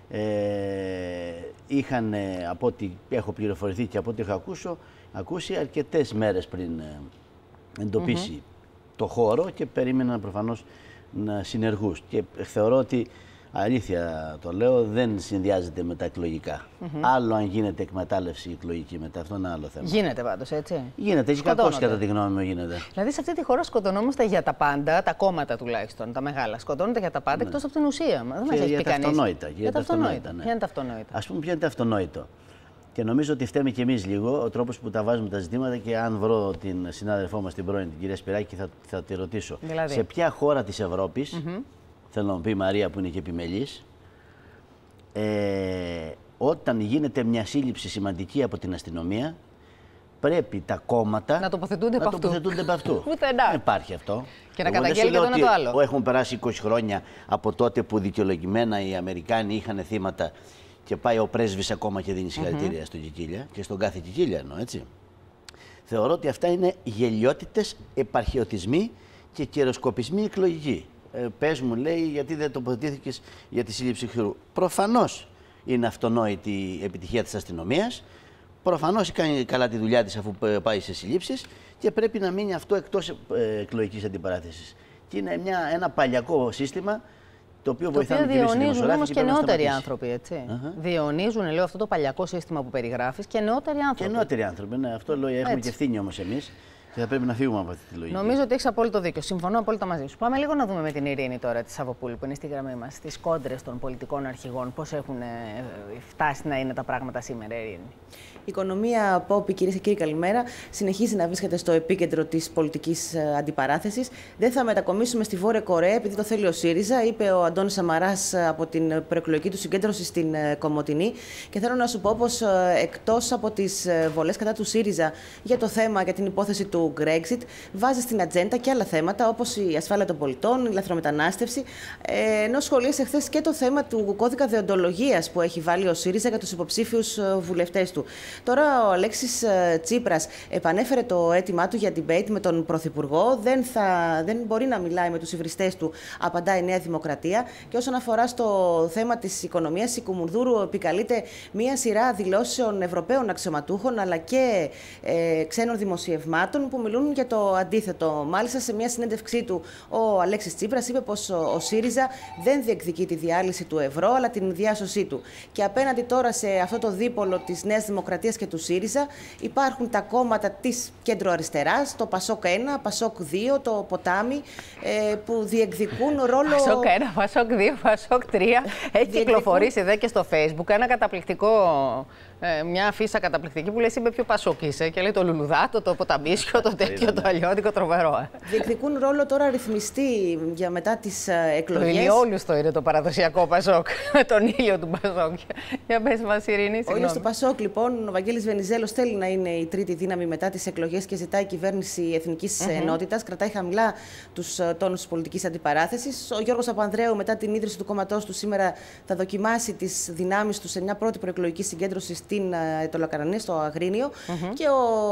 Speaker 12: είχαν, από ό,τι έχω πληροφορηθεί και από ό,τι έχω ακούσει, αρκετές μέρες πριν εντοπίσει το χώρο και περίμεναν προφανώς να συνεργούς. Και θεωρώ ότι, αλήθεια το λέω, δεν συνδυάζεται με τα εκλογικά. Άλλο αν γίνεται εκμετάλλευση εκλογική μετά, αυτό είναι άλλο θέμα.
Speaker 1: Γίνεται πάντως, έτσι.
Speaker 12: Γίνεται, έχει κακώς κατά τη γνώμη μου γίνεται.
Speaker 1: Δηλαδή σε αυτή τη χώρα σκοτωνόμαστε για τα πάντα, τα κόμματα τουλάχιστον, τα μεγάλα. Σκοτώνονται για τα πάντα εκτός από την ουσία. Δεν μας έχει πει κανείς.
Speaker 12: Για τα αυτονόητα.
Speaker 1: Ποια είναι τα αυτονόητα.
Speaker 12: Ας πούμε, ποιο είναι το αυτονόητο. Και νομίζω ότι φταίμε κι εμείς λίγο ο τρόπος που τα βάζουμε τα ζητήματα και αν βρω την συνάδελφό μας την πρώην, την κυρία Σπυράκη, θα τη ρωτήσω.
Speaker 1: Δηλαδή.
Speaker 12: Σε ποια χώρα της Ευρώπης, θέλω να μου πει η Μαρία που είναι και επιμελής, όταν γίνεται μια σύλληψη σημαντική από την αστυνομία, πρέπει τα κόμματα
Speaker 1: να τοποθετούνται
Speaker 12: από αυτού.
Speaker 1: Δεν
Speaker 12: υπάρχει αυτό.
Speaker 1: Και να καταγγέλει και το ένα το άλλο.
Speaker 12: Έχουν περάσει 20 χρόνια από τότε που δικαιολογημένα οι Αμερικάνοι είχαν θύματα. Και πάει ο πρέσβης ακόμα και δίνει συγχαρητήρια στον Κικίλια και στον κάθε Κικίλια εννοώ, έτσι. Θεωρώ ότι αυτά είναι γελιότητες, επαρχιωτισμοί και καιροσκοπισμοί εκλογικοί. Πες μου, λέει, γιατί δεν τοποθετήθηκες για τη σύλληψη Ξηρού. Προφανώς είναι αυτονόητη η επιτυχία της αστυνομίας. Προφανώς κάνει καλά τη δουλειά της αφού πάει σε συλλήψεις και πρέπει να μείνει αυτό εκτός εκλογικής αντιπαράθεσης. Και είναι ένα παλιακό σύστημα. Το οποίο
Speaker 1: διαιωνίζουν όμως και νεότεροι άνθρωποι, έτσι. Διαιωνίζουν, λέω, αυτό το παλιακό σύστημα που περιγράφεις και νεότεροι άνθρωποι.
Speaker 12: Και νεότεροι άνθρωποι, ναι, αυτό λέω, έχουμε και ευθύνη όμως εμείς και θα πρέπει να φύγουμε από αυτή τη λογική.
Speaker 1: Νομίζω ότι έχεις απόλυτο δίκιο. Συμφωνώ απόλυτα μαζί σου. Πάμε λίγο να δούμε με την Ειρήνη τώρα τη Σαββοπούλου που είναι στη γραμμή μας, τις κόντρες των πολιτικών αρχηγών. Πώς έχουν φτάσει να είναι τα πράγματα σήμερα, Ειρήνη.
Speaker 13: Η οικονομία, Πόπη, κυρίες και κύριοι, καλημέρα, συνεχίζει να βρίσκεται στο επίκεντρο της πολιτικής αντιπαράθεσης. Δεν θα μετακομίσουμε στη Βόρεια Κορέα επειδή το θέλει ο ΣΥΡΙΖΑ, είπε ο Αντώνης Σαμαράς από την προεκλογική του συγκέντρωση στην Κομοτηνή. Και θέλω να σου πω πως εκτός από τις βολές κατά του ΣΥΡΙΖΑ για το θέμα, για την υπόθεση του Brexit, βάζει στην ατζέντα και άλλα θέματα όπως η ασφάλεια των πολιτών, η λαθρομετανάστευση. Ενώ σχολίασε χθες και το θέμα του κώδικα δεοντολογίας που έχει βάλει ο ΣΥΡΙΖΑ για τους υποψήφιους βουλευτές του. Τώρα ο Αλέξης Τσίπρας επανέφερε το αίτημά του για debate με τον Πρωθυπουργό. Δεν μπορεί να μιλάει με τους υβριστές του, απαντάει η Νέα Δημοκρατία. Και όσον αφορά στο θέμα της οικονομίας, η Κουμουνδούρου επικαλείται μία σειρά δηλώσεων Ευρωπαίων αξιωματούχων αλλά και ξένων δημοσιευμάτων που μιλούν για το αντίθετο. Μάλιστα, σε μία συνέντευξή του, ο Αλέξης Τσίπρας είπε πως ο ΣΥΡΙΖΑ δεν διεκδικεί τη διάλυση του ευρώ, αλλά την διάσωσή του. Και απέναντι τώρα σε αυτό το δίπολο της Νέας Δημοκρατίας και του ΣΥΡΙΖΑ υπάρχουν τα κόμματα της κέντρο-αριστεράς, το ΠΑΣΟΚ 1, ΠΑΣΟΚ 2, το Ποτάμι, που διεκδικούν ρόλο.
Speaker 1: ΠΑΣΟΚ 1, ΠΑΣΟΚ 2, ΠΑΣΟΚ 3. Έχει κυκλοφορήσει εδώ και στο Facebook ένα καταπληκτικό. Μια αφίσα καταπληκτική που λέει είπε ποιο Πασόκ είσαι και λέει το λουλουδάτο, το ποταμίσιο, το τέτοιο, το αλλιώτικο, τρομερό.
Speaker 13: Διεκδικούν ρόλο τώρα ρυθμιστή για μετά τις εκλογές.
Speaker 1: Το ηλιόλουστο είναι το παραδοσιακό Πασόκ, με τον ήλιο του Πασόκ. Για πες μας, Ειρήνη.
Speaker 13: Ο ήλιος του Πασόκ, λοιπόν, ο Βαγγέλης Βενιζέλος θέλει να είναι η τρίτη δύναμη μετά τις εκλογές και ζητάει κυβέρνηση εθνικής ενότητας. Κρατάει χαμηλά τους τόνους της πολιτικής αντιπαράθεσης. Ο Γιώργος Παπανδρέου, μετά την ίδρυση του κόμματός του, σήμερα θα δοκιμάσει τις δυνάμεις του σε μια πρώτη προεκλογική συγκέντρωση στην Ετωλοκαρανία, στο Αγρίνιο. Και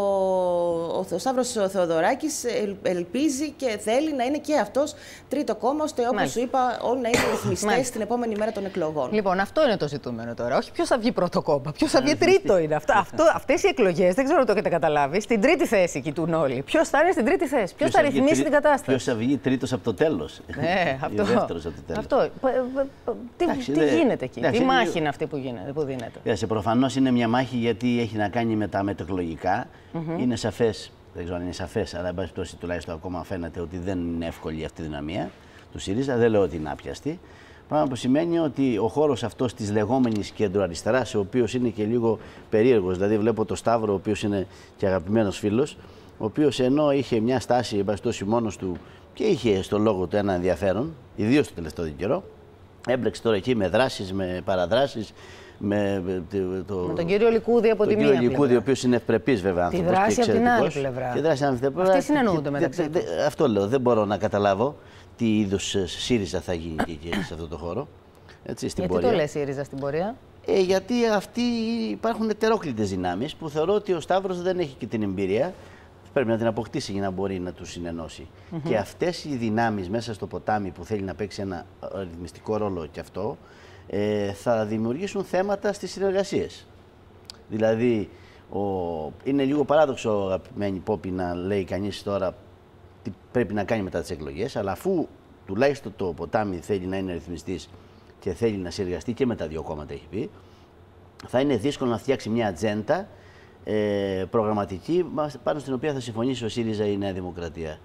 Speaker 13: ο Σταύρος Θεοδωράκης ελπίζει και θέλει να είναι και αυτός τρίτο κόμμα, ώστε όπως σου είπα, όλοι να είναι ρυθμιστές την επόμενη μέρα των εκλογών.
Speaker 1: Λοιπόν, αυτό είναι το ζητούμενο τώρα. Όχι ποιος θα βγει πρώτο κόμμα, ποιος θα βγει τρίτο είναι. Αυτές οι εκλογές, δεν ξέρω αν το έχετε καταλάβει, στην τρίτη θέση κοιτούν όλοι. Ποιος θα είναι στην τρίτη θέση, ποιος θα ρυθμίσει την κατάσταση.
Speaker 12: Ποιος θα βγει τρίτος από το τέλος.
Speaker 1: Αυτό.
Speaker 12: Δεύτερος από το τέλος.
Speaker 1: Αυτό. Τι γίνεται εκεί, τι μάχη είναι αυτή που δίνεται.
Speaker 12: Προφανώς είναι είναι μια μάχη γιατί έχει να κάνει με τα μετεκλογικά. Είναι σαφές, δεν ξέρω αν είναι σαφές, αλλά εν πάση περιπτώσει τουλάχιστον ακόμα φαίνεται ότι δεν είναι εύκολη αυτή η δυναμία του ΣΥΡΙΖΑ. Δεν λέω ότι είναι άπιαστη. Πράγμα που σημαίνει ότι ο χώρος αυτός της λεγόμενης κεντροαριστεράς, ο οποίος είναι και λίγο περίεργος, δηλαδή βλέπω το Σταύρο, ο οποίος είναι και αγαπημένος φίλος, ο οποίος ενώ είχε μια στάση, εν πάση περιπτώσει, μόνος του και είχε στο λόγο του ένα ενδιαφέρον, ιδίως το τελευταίο καιρό, έμπλεξε τώρα εκεί με δράσεις, με παραδράσεις. Με
Speaker 1: τον κύριο Λικούδη από τη μία.
Speaker 12: Τον κύριο Λικούδη, ο οποίος είναι ευπρεπής βέβαια άνθρωπος.
Speaker 1: Τη δράση από την άλλη πλευρά. Αυτοί συνεννοούνται μεταξύ τους.
Speaker 12: Αυτό λέω. Δεν μπορώ να καταλάβω τι είδους ΣΥΡΙΖΑ θα γίνει και σε αυτό το χώρο. Έτσι, στην
Speaker 1: γιατί πορεία. Το λέει ΣΥΡΙΖΑ στην πορεία?
Speaker 12: Γιατί υπάρχουν ετερόκλητες δυνάμεις που θεωρώ ότι ο Σταύρος δεν έχει και την εμπειρία. Πρέπει να την αποκτήσει για να μπορεί να τους συνενώσει. Και αυτές οι δυνάμεις μέσα στο ποτάμι που θέλει να παίξει ένα ρυθμιστικό ρόλο κι αυτό, θα δημιουργήσουν θέματα στις συνεργασίες. Δηλαδή, είναι λίγο παράδοξο, αγαπημένη Πόπη, να λέει κανείς τώρα τι πρέπει να κάνει μετά τις εκλογές, αλλά αφού τουλάχιστον το ποτάμι θέλει να είναι ρυθμιστής και θέλει να συνεργαστεί και με τα δύο κόμματα, έχει πει, θα είναι δύσκολο να φτιάξει μια ατζέντα προγραμματική πάνω στην οποία θα συμφωνήσει ο ΣΥΡΙΖΑ ή η Νέα Δημοκρατία.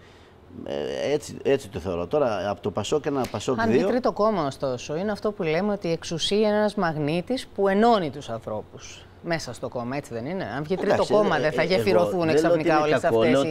Speaker 12: Έτσι το θεωρώ. Τώρα από το ΠΑΣΟΚ ένα ΠΑΣΟΚ 2.
Speaker 1: Αν βγει τρίτο κόμμα, ωστόσο, είναι αυτό που λέμε ότι η εξουσία είναι ένας μαγνήτης που ενώνει τους ανθρώπους μέσα στο κόμμα, έτσι δεν είναι? Αν βγει τρίτο κόμμα, δεν θα γεφυρωθούν ξαφνικά όλες αυτές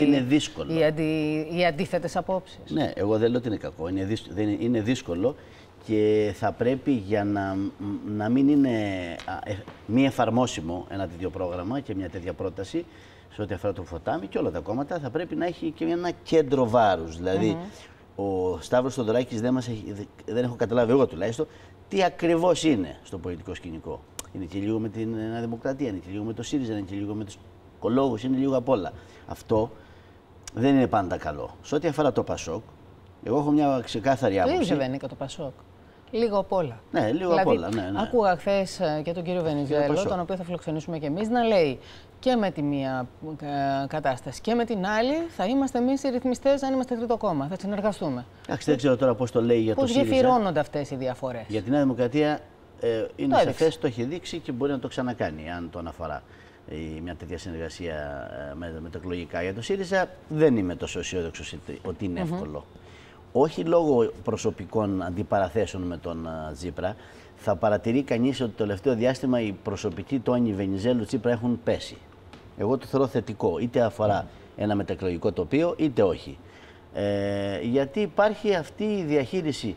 Speaker 1: οι αντίθετες απόψεις?
Speaker 12: Ναι, εγώ δεν λέω ότι είναι κακό. Είναι δύσκολο και θα πρέπει για να μην είναι μη εφαρμόσιμο ένα τέτοιο πρόγραμμα και μια τέτοια πρόταση σε ό,τι αφορά το ποτάμι και όλα τα κόμματα, θα πρέπει να έχει και ένα κέντρο βάρους. Δηλαδή, ο Σταύρος Θοδωράκης δεν έχω καταλάβει εγώ τουλάχιστον τι ακριβώς είναι στο πολιτικό σκηνικό. Είναι και λίγο με την Νέα Δημοκρατία, είναι και λίγο με το ΣΥΡΙΖΑ, είναι και λίγο με τους οικολόγους, είναι λίγο απ' όλα. Αυτό δεν είναι πάντα καλό. Σε ό,τι αφορά το ΠΑΣΟΚ, εγώ έχω μια ξεκάθαρη άποψη.
Speaker 1: Το ίδιο δεν είναι και το ΠΑΣΟΚ. Λίγο απ' όλα.
Speaker 12: Ναι, λίγο απ' όλα. Ναι.
Speaker 1: Άκουγα χθες και τον κύριο Βενιζέλο, τον οποίο θα φιλοξενήσουμε και εμείς, να λέει και με τη μία κατάσταση και με την άλλη θα είμαστε εμείς οι ρυθμιστές, αν είμαστε τρίτο κόμμα. Θα συνεργαστούμε.
Speaker 12: Εντάξει, δεν ξέρω τώρα πώς το λέει για το ΣΥΡΙΖΑ.
Speaker 1: Πώς γεφυρώνονται αυτές οι διαφορές?
Speaker 12: Για τη Νέα Δημοκρατία είναι σαφές, το έχει δείξει και μπορεί να το ξανακάνει, αν το αναφορά μια τέτοια συνεργασία με τα εκλογικά. Για το ΣΥΡΙΖΑ δεν είμαι τόσο αισιόδοξος ότι είναι εύκολο. Όχι λόγω προσωπικών αντιπαραθέσεων με τον Τσίπρα. Θα παρατηρεί κανείς ότι το τελευταίο διάστημα οι προσωπικοί τόνοι Βενιζέλου-Τσίπρα έχουν πέσει. Εγώ το θεωρώ θετικό, είτε αφορά ένα μεταεκλογικό τοπίο, είτε όχι. Γιατί υπάρχει αυτή η διαχείριση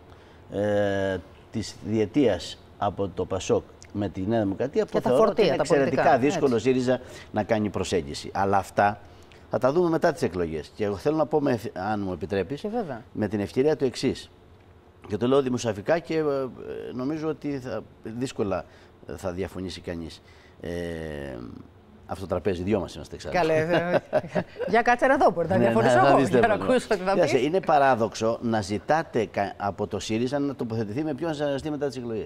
Speaker 12: της διετίας από το ΠΑΣΟΚ με τη Νέα Δημοκρατία που θεωρώ ότι είναι εξαιρετικά δύσκολο ΣΥΡΙΖΑ να κάνει προσέγγιση. Αλλά αυτά θα τα δούμε μετά τις εκλογές. Και εγώ θέλω να πω, αν μου επιτρέπεις, με την ευκαιρία του εξής. Και το λέω δημοσιογραφικά και νομίζω ότι δύσκολα θα διαφωνήσει κανείς. Αυτό το τραπέζι, δυο μας είμαστε εξάλλου.
Speaker 1: Καλέ, για κάτσε να δω, μπορεί να διαφωνήσω εγώ, για να ακούσω τι θα πεις.
Speaker 12: Είναι παράδοξο να ζητάτε από το ΣΥΡΙΖΑ να τοποθετηθεί με ποιον να συνεργαστεί μετά τις εκλογές.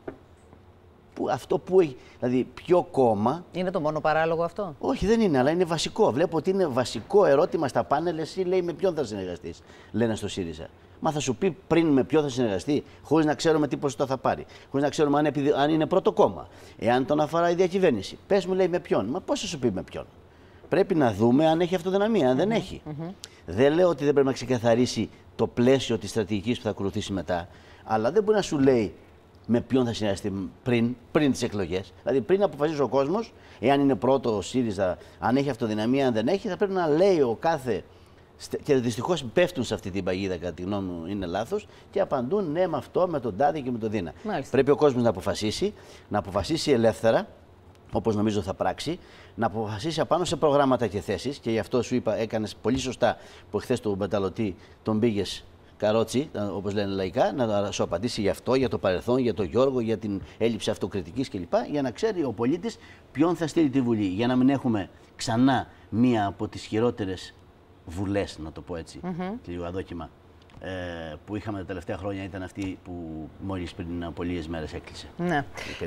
Speaker 12: Αυτό που έχει, δηλαδή ποιο κόμμα...
Speaker 1: Είναι το μόνο παράλογο αυτό?
Speaker 12: Όχι, δεν είναι, αλλά είναι βασικό. Βλέπω ότι είναι βασικό ερώτημα στα πάνελ. Εσύ λέει με ποιον θα συνεργαστείς, λένε στο ΣΥΡΙΖΑ. Μα θα σου πει πριν με ποιον θα συνεργαστεί, χωρίς να ξέρουμε τι ποσοστό θα πάρει. Χωρίς να ξέρουμε αν είναι πρώτο κόμμα. Εάν τον αφορά η διακυβέρνηση. Πες μου, λέει, με ποιον. Μα πώς θα σου πει με ποιον? Πρέπει να δούμε αν έχει αυτοδυναμία, αν δεν έχει. Δεν λέω ότι δεν πρέπει να ξεκαθαρίσει το πλαίσιο της στρατηγικής που θα ακολουθήσει μετά. Αλλά δεν μπορεί να σου λέει με ποιον θα συνεργαστεί πριν τις εκλογές. Δηλαδή, πριν αποφασίσει ο κόσμος, εάν είναι πρώτο ο ΣΥΡΙΖΑ, αν έχει αυτοδυναμία, αν δεν έχει, θα πρέπει να λέει ο κάθε. Και δυστυχώς πέφτουν σε αυτή την παγίδα, κατά τη γνώμη μου, είναι λάθος και απαντούν ναι με αυτό, με τον τάδε και με τον δίνα. Πρέπει ο κόσμος να αποφασίσει ελεύθερα, όπως νομίζω θα πράξει, να αποφασίσει απάνω σε προγράμματα και θέσεις. Και γι' αυτό σου είπα, έκανες πολύ σωστά που χθες τον Μπαταλωτή τον πήγες καρότσι, όπως λένε λαϊκά, να σου απαντήσει γι' αυτό, για το παρελθόν, για τον Γιώργο, για την έλλειψη αυτοκριτικής κλπ. Για να ξέρει ο πολίτης ποιον θα στείλει τη Βουλή. Για να μην έχουμε ξανά μία από τις χειρότερες βουλές, να το πω έτσι, λίγο αδόκιμα, που είχαμε τα τελευταία χρόνια, ήταν αυτή που μόλις πριν από λίγες μέρες έκλεισε.
Speaker 1: Ναι.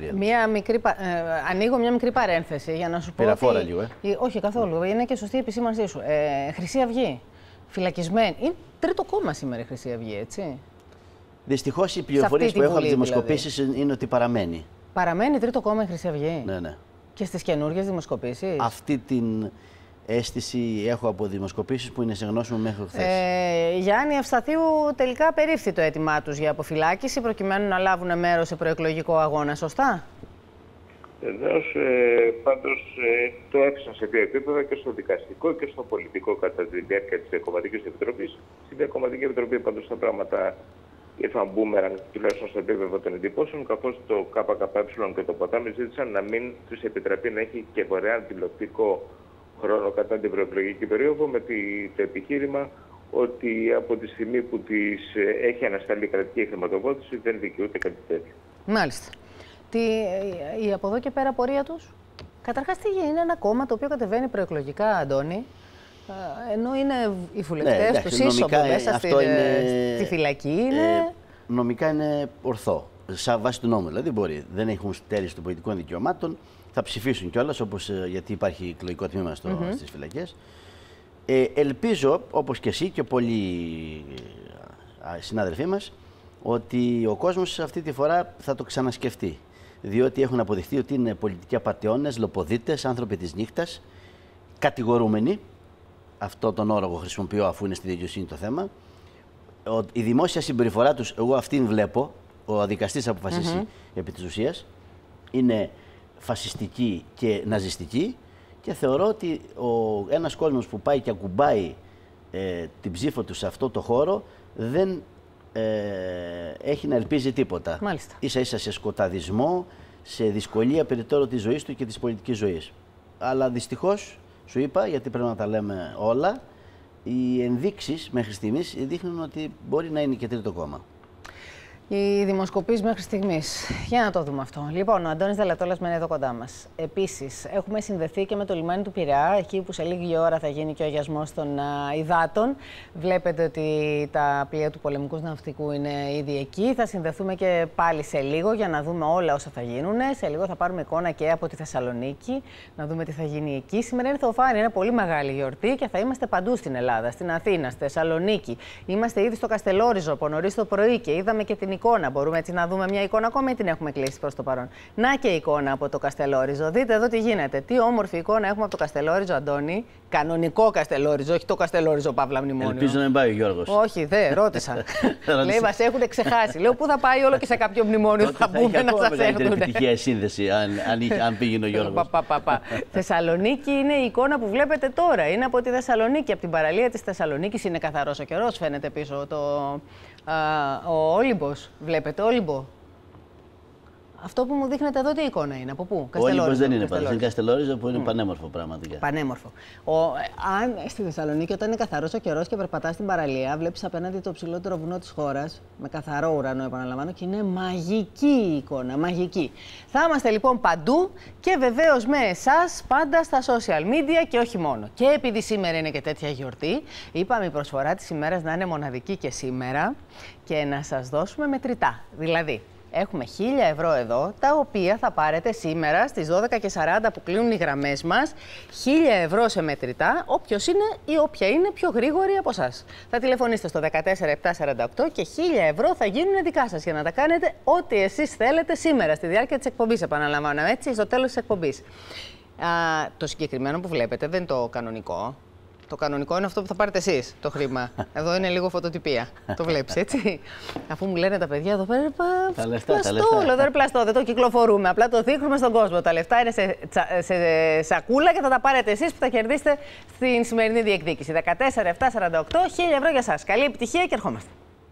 Speaker 1: Ανοίγω μια μικρή παρένθεση για να σου πω.
Speaker 12: Πειραφόρα λίγο,
Speaker 1: Όχι καθόλου. Είναι και σωστή η επισήμανσή σου. Χρυσή Αυγή. Φυλακισμένη. Είναι τρίτο κόμμα σήμερα η Χρυσή Αυγή, έτσι.
Speaker 12: Δυστυχώς οι πληροφορίες που έχω από τις δημοσκοπήσεις είναι ότι παραμένει.
Speaker 1: Παραμένει τρίτο κόμμα η Χρυσή Αυγή.
Speaker 12: Ναι, ναι.
Speaker 1: Και στις καινούργιες δημοσκοπήσεις.
Speaker 12: Αυτή την αίσθηση έχω από δημοσκοπήσεις που είναι σε γνώση μου μέχρι χθες.
Speaker 1: Γιάννη Ευσταθίου, τελικά απερίφθη το αίτημά τους για αποφυλάκηση προκειμένου να λάβουν μέρος σε προεκλογικό αγώνα, σωστά?
Speaker 14: Βεβαίως, πάντως το έφυσαν σε δύο επίπεδα, και στο δικαστικό και στο πολιτικό, κατά τη διάρκεια της Διακομματικής Επιτροπής. Στη Διακομματική Επιτροπή πάντως τα πράγματα ήρθαν μπούμεραν, τουλάχιστον στο επίπεδο των εντυπώσεων, καθώς το ΚΚΕ και το Ποτάμι ζήτησαν να μην τους επιτραπεί να έχει και δωρεάν τηλεοπτικό χρόνο κατά την προεκλογική περίοδο, με το επιχείρημα ότι από τη στιγμή που της έχει ανασταλεί κρατική χρηματοδότηση δεν δικαιούται κάτι τέτοιο.
Speaker 1: Μάλιστα. Η από εδώ και πέρα πορεία τους? Καταρχάς, είναι ένα κόμμα το οποίο κατεβαίνει προεκλογικά, Αντώνη, ενώ είναι οι βουλευτές τους ίσοπο μέσα στη φυλακή.
Speaker 12: Νομικά είναι ορθό. Σαν βάση του νόμου, δηλαδή μπορεί. Δεν έχουν στέρηση των πολιτικών δικαιωμάτων. Θα ψηφίσουν κιόλας, γιατί υπάρχει εκλογικό τμήμα στις φυλακές. Ελπίζω, όπως και εσύ και πολλοί συνάδελφοί μας, ότι ο κόσμος αυτή τη φορά θα το ξανασκεφτεί. Διότι έχουν αποδειχθεί ότι είναι πολιτικοί απατεώνες, λοποδίτες, άνθρωποι της νύχτας, κατηγορούμενοι. Αυτό τον όρο εγώ χρησιμοποιώ, αφού είναι στη δικαιοσύνη το θέμα. Η δημόσια συμπεριφορά τους, εγώ αυτήν βλέπω, ο δικαστής αποφασίσει επί της ουσίας, είναι φασιστική και ναζιστική, και θεωρώ ότι ένας κόσμος που πάει και ακουμπάει την ψήφο του σε αυτό το χώρο δεν έχει να ελπίζει τίποτα.
Speaker 1: Μάλιστα.
Speaker 12: Ίσα-ίσα σε σκοταδισμό, σε δυσκολία περιττέρω της ζωής του και της πολιτικής ζωής. Αλλά δυστυχώς, σου είπα, γιατί πρέπει να τα λέμε όλα, οι ενδείξεις μέχρι στιγμής δείχνουν ότι μπορεί να είναι και τρίτο κόμμα.
Speaker 1: Οι δημοσκοπήσεις μέχρι στιγμής. Για να το δούμε αυτό. Λοιπόν, ο Αντώνης Δελατόλας μένει εδώ κοντά μας. Επίσης, έχουμε συνδεθεί και με το λιμάνι του Πειραιά, εκεί που σε λίγη ώρα θα γίνει και ο αγιασμός των υδάτων. Βλέπετε ότι τα πλοία του πολεμικού ναυτικού είναι ήδη εκεί. Θα συνδεθούμε και πάλι σε λίγο για να δούμε όλα όσα θα γίνουν. Σε λίγο θα πάρουμε εικόνα και από τη Θεσσαλονίκη, να δούμε τι θα γίνει εκεί. Σήμερα είναι Θεοφάνη, είναι πολύ μεγάλη γιορτή και θα είμαστε παντού στην Ελλάδα. Στην Αθήνα, στη Θεσσαλονίκη. Είμαστε ήδη στο Καστελόριζο από νωρίς το πρωί και είδαμε και την εικόνα. Μπορούμε έτσι να δούμε μια εικόνα ακόμα ή την έχουμε κλείσει προς το παρόν? Να και εικόνα από το Καστελόριζο. Δείτε εδώ τι γίνεται. Τι όμορφη εικόνα έχουμε από το Καστελόριζο, Αντώνη. Κανονικό Καστελόριζο, όχι το Καστελόριζο Παύλα Μνημόνιο.
Speaker 12: Ελπίζω να μην πάει ο Γιώργος.
Speaker 1: Όχι, δεν, ρώτησα. Λέει, μας έχουν ξεχάσει. Λέω, πού θα πάει όλο και σε κάποιο μνημόνιο θα μπούμε να σας έρθουν.
Speaker 12: Είναι επιτυχία σύνδεση, αν πήγαινε ο Γιώργος.
Speaker 1: Θεσσαλονίκη είναι η εικόνα που βλέπετε τώρα. Είναι από τη Θεσσαλονίκη, από την παραλία της Θεσσαλονίκης. Είναι καθαρός ο καιρός, φαίνεται πίσω ο Όλυμπος. Βλέπετε, Όλυμπο. Αυτό που μου δείχνετε εδώ τι εικόνα είναι, από πού?
Speaker 12: Ο Όλυμπος δεν είναι πάντως, είναι Καστελόριζο που είναι πανέμορφο πραγματικά.
Speaker 1: Πανέμορφο. Αν στη Θεσσαλονίκη, όταν είναι καθαρός ο καιρός και περπατάς στην παραλία, βλέπεις απέναντι το ψηλότερο βουνό της χώρας, με καθαρό ουρανό, επαναλαμβάνω, και είναι μαγική η εικόνα, μαγική. Θα είμαστε λοιπόν παντού και βεβαίως με εσάς πάντα στα social media και όχι μόνο. Και επειδή σήμερα είναι και τέτοια γιορτή, είπαμε η προσφορά της ημέρας να είναι μοναδική και σήμερα και να σας δώσουμε μετρητά. Δηλαδή, έχουμε 1.000 ευρώ εδώ, τα οποία θα πάρετε σήμερα στις 12:40 που κλείνουν οι γραμμές μας. 1.000 ευρώ σε μετρητά, όποιος είναι ή όποια είναι πιο γρήγορη από εσάς. Θα τηλεφωνήσετε στο 14748 και 1.000 ευρώ θα γίνουν δικά σας για να τα κάνετε ό,τι εσείς θέλετε σήμερα, στη διάρκεια της εκπομπής, επαναλαμβάνω, έτσι, στο τέλος της εκπομπής. Το συγκεκριμένο που βλέπετε δεν είναι το κανονικό. Το κανονικό είναι αυτό που θα πάρετε εσείς, το χρήμα. Εδώ είναι λίγο φωτοτυπία. Το βλέπεις, έτσι. Αφού μου λένε τα παιδιά εδώ πέρα.
Speaker 12: Τα λεφτά,
Speaker 1: πλαστό, εδώ είναι πλαστό, δεν το κυκλοφορούμε. Απλά το δείχνουμε στον κόσμο. Τα λεφτά είναι σε σακούλα και θα τα πάρετε εσείς που θα κερδίσετε στην σημερινή διεκδίκηση. 14748, 1.000 ευρώ για σας. Καλή επιτυχία και ερχόμαστε.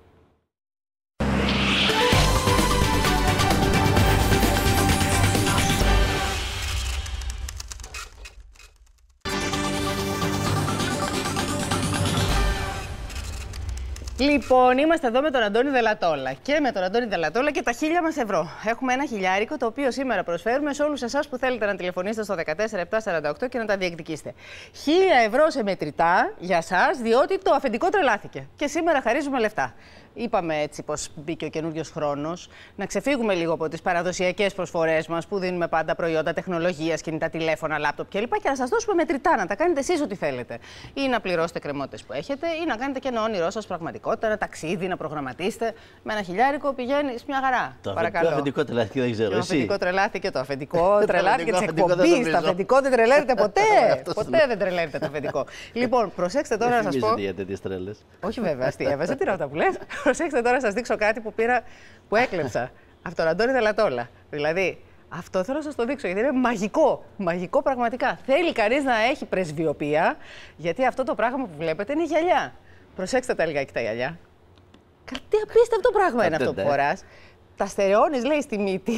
Speaker 1: Λοιπόν, είμαστε εδώ με τον Αντώνη Δελατόλα και με τον Αντώνη Δελατόλα και τα 1.000 μας ευρώ. Έχουμε ένα χιλιάρικο το οποίο σήμερα προσφέρουμε σε όλους εσάς που θέλετε να τηλεφωνήσετε στο 14748 και να τα διεκδικήσετε. 1.000 ευρώ σε μετρητά για σας, διότι το αφεντικό τρελάθηκε. Και σήμερα χαρίζουμε λεφτά. είπαμε έτσι πως μπήκε ο καινούριος χρόνος, να ξεφύγουμε λίγο από τις παραδοσιακές προσφορές μας που δίνουμε πάντα προϊόντα τεχνολογίας, κινητά τηλέφωνα, λάπτοπ κλπ. Και να σας δώσουμε μετρητά, να τα κάνετε εσείς ό,τι θέλετε. Ή να πληρώσετε κρεμότητες που έχετε, ή να κάνετε και ένα όνειρό σας πραγματικότητα, ένα ταξίδι, να προγραμματίσετε. Με ένα χιλιάρικο πηγαίνεις μια χαρά.
Speaker 12: Το
Speaker 1: παρακαλώ.
Speaker 12: αφεντικό τρελάθηκε, δεν ξέρω.
Speaker 1: Το αφεντικό τρελάθηκε, το αφεντικό τρελάθηκε τη εκπομπή. Το αφεντικό δεν τρελαίνεται ποτέ. Ποτέ δεν τρελαίνεται το αφεντικό. Λοιπόν, προσέξτε τώρα να σας πω.
Speaker 12: Για τέτοιες τρέλες.
Speaker 1: Όχι βέβαια, αστείευεσαι, τι είναι αυτά που λες. Προσέξτε τώρα να σας δείξω κάτι που έκλεψα. Από τον Αντώνη Δελατόλα. Δηλαδή, αυτό θέλω να σας το δείξω γιατί είναι μαγικό. Μαγικό πραγματικά. Θέλει κανείς να έχει πρεσβειοποία, γιατί αυτό το πράγμα που βλέπετε είναι γυαλιά. Προσέξτε τα λιγάκι τα γυαλιά. Τι απίστευτο πράγμα είναι αυτό που φοράς. Τα στερεώνεις, λέει, στη μύτη.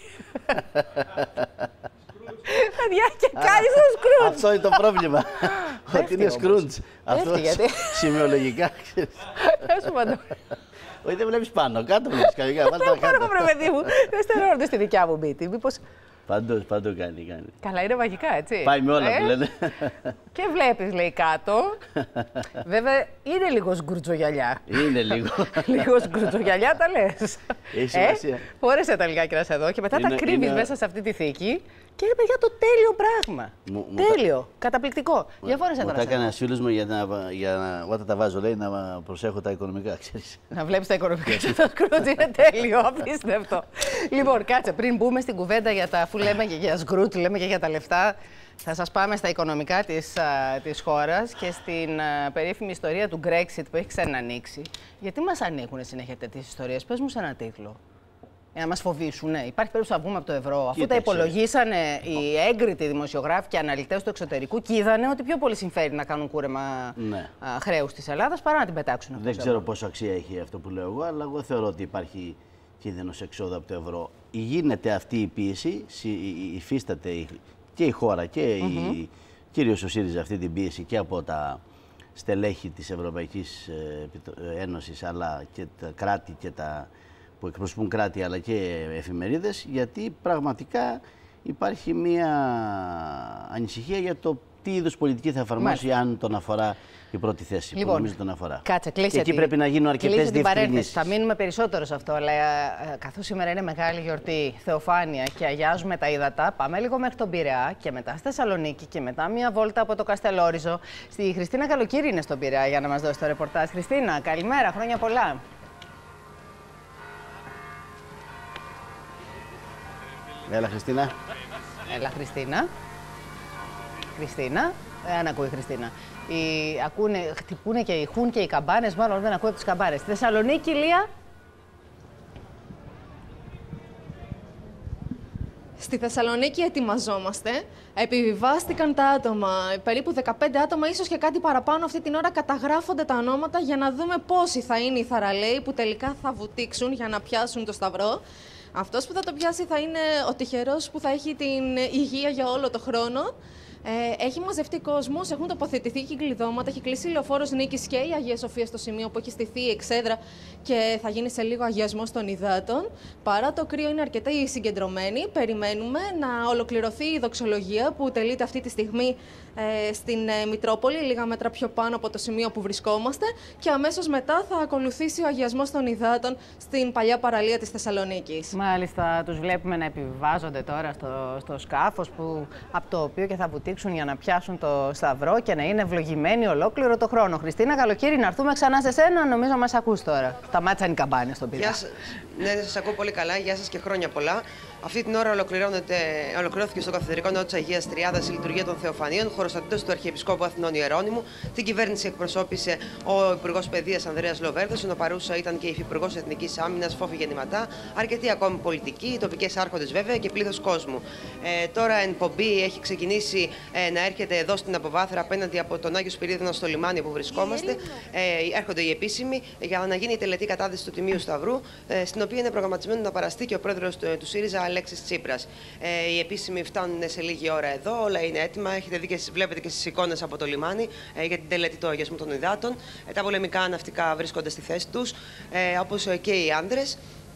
Speaker 1: Παιδιά, και κάνεις το Σκρούτζ.
Speaker 12: Αυτό είναι το πρόβλημα. Ότι είναι Σκρούτζ. Αυτό σημειολογικά. Όχι, δεν βλέπεις πάνω, κάτω βλέπεις κανονικά.
Speaker 1: Δεν πάρω, παιδί μου. Δεν στερεώνονται στη δικιά μου μύτη. Μήπως...
Speaker 12: Παντού κάνει.
Speaker 1: Καλά, είναι μαγικά, έτσι.
Speaker 12: Πάει με όλα που λένε.
Speaker 1: Και βλέπεις, λέει, κάτω. Βέβαια, είναι λίγο σκουρτζογιαλιά.
Speaker 12: Είναι λίγο.
Speaker 1: Λίγο σκουρτζογιαλιά τα λες.
Speaker 12: Έχει σημασία.
Speaker 1: Φόρεσε τα λιγάκι να σε δω και μετά τα κρύβεις μέσα σε αυτή τη θήκη. Και είναι, παιδιά, το τέλειο πράγμα. Τέλειο. Καταπληκτικό. Για φόρεσε τώρα.
Speaker 12: Μου τα έκανε ένας φίλος μου όταν τα βάζω, λέει, να προσέχω τα οικονομικά, ξέρεις.
Speaker 1: Να βλέπεις τα οικονομικά και το Σκρούτζ είναι τέλειο. Απίστευτο. Λοιπόν, κάτσε, πριν μπούμε στην κουβέντα για τα, αφού λέμε και για Σκρούτζ, λέμε και για τα λεφτά, θα σας πάμε στα οικονομικά της χώρας και στην περίφημη ιστορία του Brexit που έχει ξανανοίξει. Γιατί μας ανοίγουν συνέχεια τέτοιες ιστορίες? Πες μου σε ένα τίτλο. Για να μας φοβήσουνε. Υπάρχει περίπτωση να βγούμε από το ευρώ. Αφού τα υπολογίσανε οι έγκριτοι δημοσιογράφοι και αναλυτές του εξωτερικού και είδανε ότι πιο πολύ συμφέρει να κάνουν κούρεμα χρέους της Ελλάδας παρά να την πετάξουν.
Speaker 12: Δεν ξέρω πόσο αξία έχει αυτό που λέω εγώ, αλλά εγώ θεωρώ ότι υπάρχει κίνδυνος εξόδου από το ευρώ. Γίνεται αυτή η πίεση, υφίσταται και η χώρα και κυρίως ο ΣΥΡΙΖΑ αυτή την πίεση και από τα στελέχη της Ευρωπαϊκής Ένωσης, αλλά και τα κράτη και τα που εκπροσωπούν κράτη αλλά και εφημερίδες, γιατί πραγματικά υπάρχει μία ανησυχία για το τι είδους πολιτική θα εφαρμόσει αν τον αφορά η πρώτη θέση, που νομίζω τον αφορά.
Speaker 1: Κάτσε, κλείσε.
Speaker 12: Και εκεί πρέπει να γίνουν αρκετές διευκρινήσεις.
Speaker 1: Θα μείνουμε περισσότερο σε αυτό, αλλά καθώς σήμερα είναι μεγάλη γιορτή, Θεοφάνεια και αγιάζουμε τα ύδατα, πάμε λίγο μέχρι τον Πειραιά και μετά στη Θεσσαλονίκη και μετά μία βόλτα από το Καστελόριζο. Στη Χριστίνα Καλοκύρη είναι στον Πειραιά για να μας δώσει το ρεπορτάζ. Χριστίνα, καλημέρα, χρόνια πολλά.
Speaker 12: Έλα, Χριστίνα.
Speaker 1: Έλα, Χριστίνα. Χριστίνα. Δεν ακούει η Χριστίνα. Χτυπούν και ηχούν και οι καμπάνες, μάλλον δεν ακούει από τις καμπάνες. Στη Θεσσαλονίκη, Λία.
Speaker 15: Στη Θεσσαλονίκη ετοιμαζόμαστε. Επιβιβάστηκαν τα άτομα. Περίπου 15 άτομα, ίσως και κάτι παραπάνω αυτή την ώρα, καταγράφονται τα ονόματα για να δούμε πόσοι θα είναι οι θαραλέοι που τελικά θα βουτήξουν για να πιάσουν το σταυρό. Αυτός που θα το πιάσει θα είναι ο τυχερός που θα έχει την υγεία για όλο το χρόνο. Έχει μαζευτεί κόσμος, έχουν τοποθετηθεί κυκλειδώματα, έχει κλείσει η Λεωφόρος Νίκης και η Αγία Σοφία στο σημείο που έχει στηθεί η εξέδρα και θα γίνει σε λίγο αγιασμός των υδάτων. Παρά το κρύο είναι αρκετά συγκεντρωμένοι. Περιμένουμε να ολοκληρωθεί η δοξολογία που τελείται αυτή τη στιγμή στην Μητρόπολη, λίγα μέτρα πιο πάνω από το σημείο που βρισκόμαστε, και αμέσως μετά θα ακολουθήσει ο αγιασμός των υδάτων στην παλιά παραλία της Θεσσαλονίκης.
Speaker 1: Μάλιστα, τους βλέπουμε να επιβιβάζονται τώρα στο σκάφος από το οποίο και θα βουτήξουν για να πιάσουν το σταυρό και να είναι ευλογημένοι ολόκληρο το χρόνο. Χριστίνα, καλοκαίρι, να έρθουμε ξανά σε σένα. Νομίζω μας ακούς τώρα. Σταμάτησαν οι καμπάνες στον Πειραιά.
Speaker 16: Ναι, σας ακούω πολύ καλά. Γεια σας και χρόνια πολλά. Αυτή την ώρα ολοκληρώθηκε στο Καθεδρικό Ναό της Αγίας Τριάδας η λειτουργία των Θεοφανίων, χωροστατητός του Αρχιεπισκόπου Αθηνών Ιερώνυμου. Την κυβέρνηση εκπροσώπησε ο Υπουργός Παιδείας Ανδρέας Λοβέρδος, ενώ παρούσα ήταν και η Υφυπουργός Εθνικής Άμυνας Φόφη Γεννηματά, αρκετοί ακόμη πολιτικοί, οι τοπικές άρχοντες βέβαια και πλήθος κόσμου. Τώρα εν πομπή έχει ξεκινήσει να έρχεται εδώ στην Αποβάθρα απέναντι από τον Άγιο Σπυρίδωνα στο λιμάνι που βρισκόμαστε. Έρχονται οι επίσημοι για να γίνει η τελετή κατάδυση του Τιμίου Σταυρού, στην οποία είναι προγραμματισμένο να παραστεί και ο πρόεδρος του ΣΥΡΙΖΑ, Αλέξης Τσίπρας. Οι επίσημοι φτάνουν σε λίγη ώρα εδώ, όλα είναι έτοιμα. Βλέπετε και στις εικόνες από το λιμάνι για την τελετή του αγιασμού των υδάτων. Τα πολεμικά ναυτικά βρίσκονται στη θέση τους, όπως και οι άνδρες.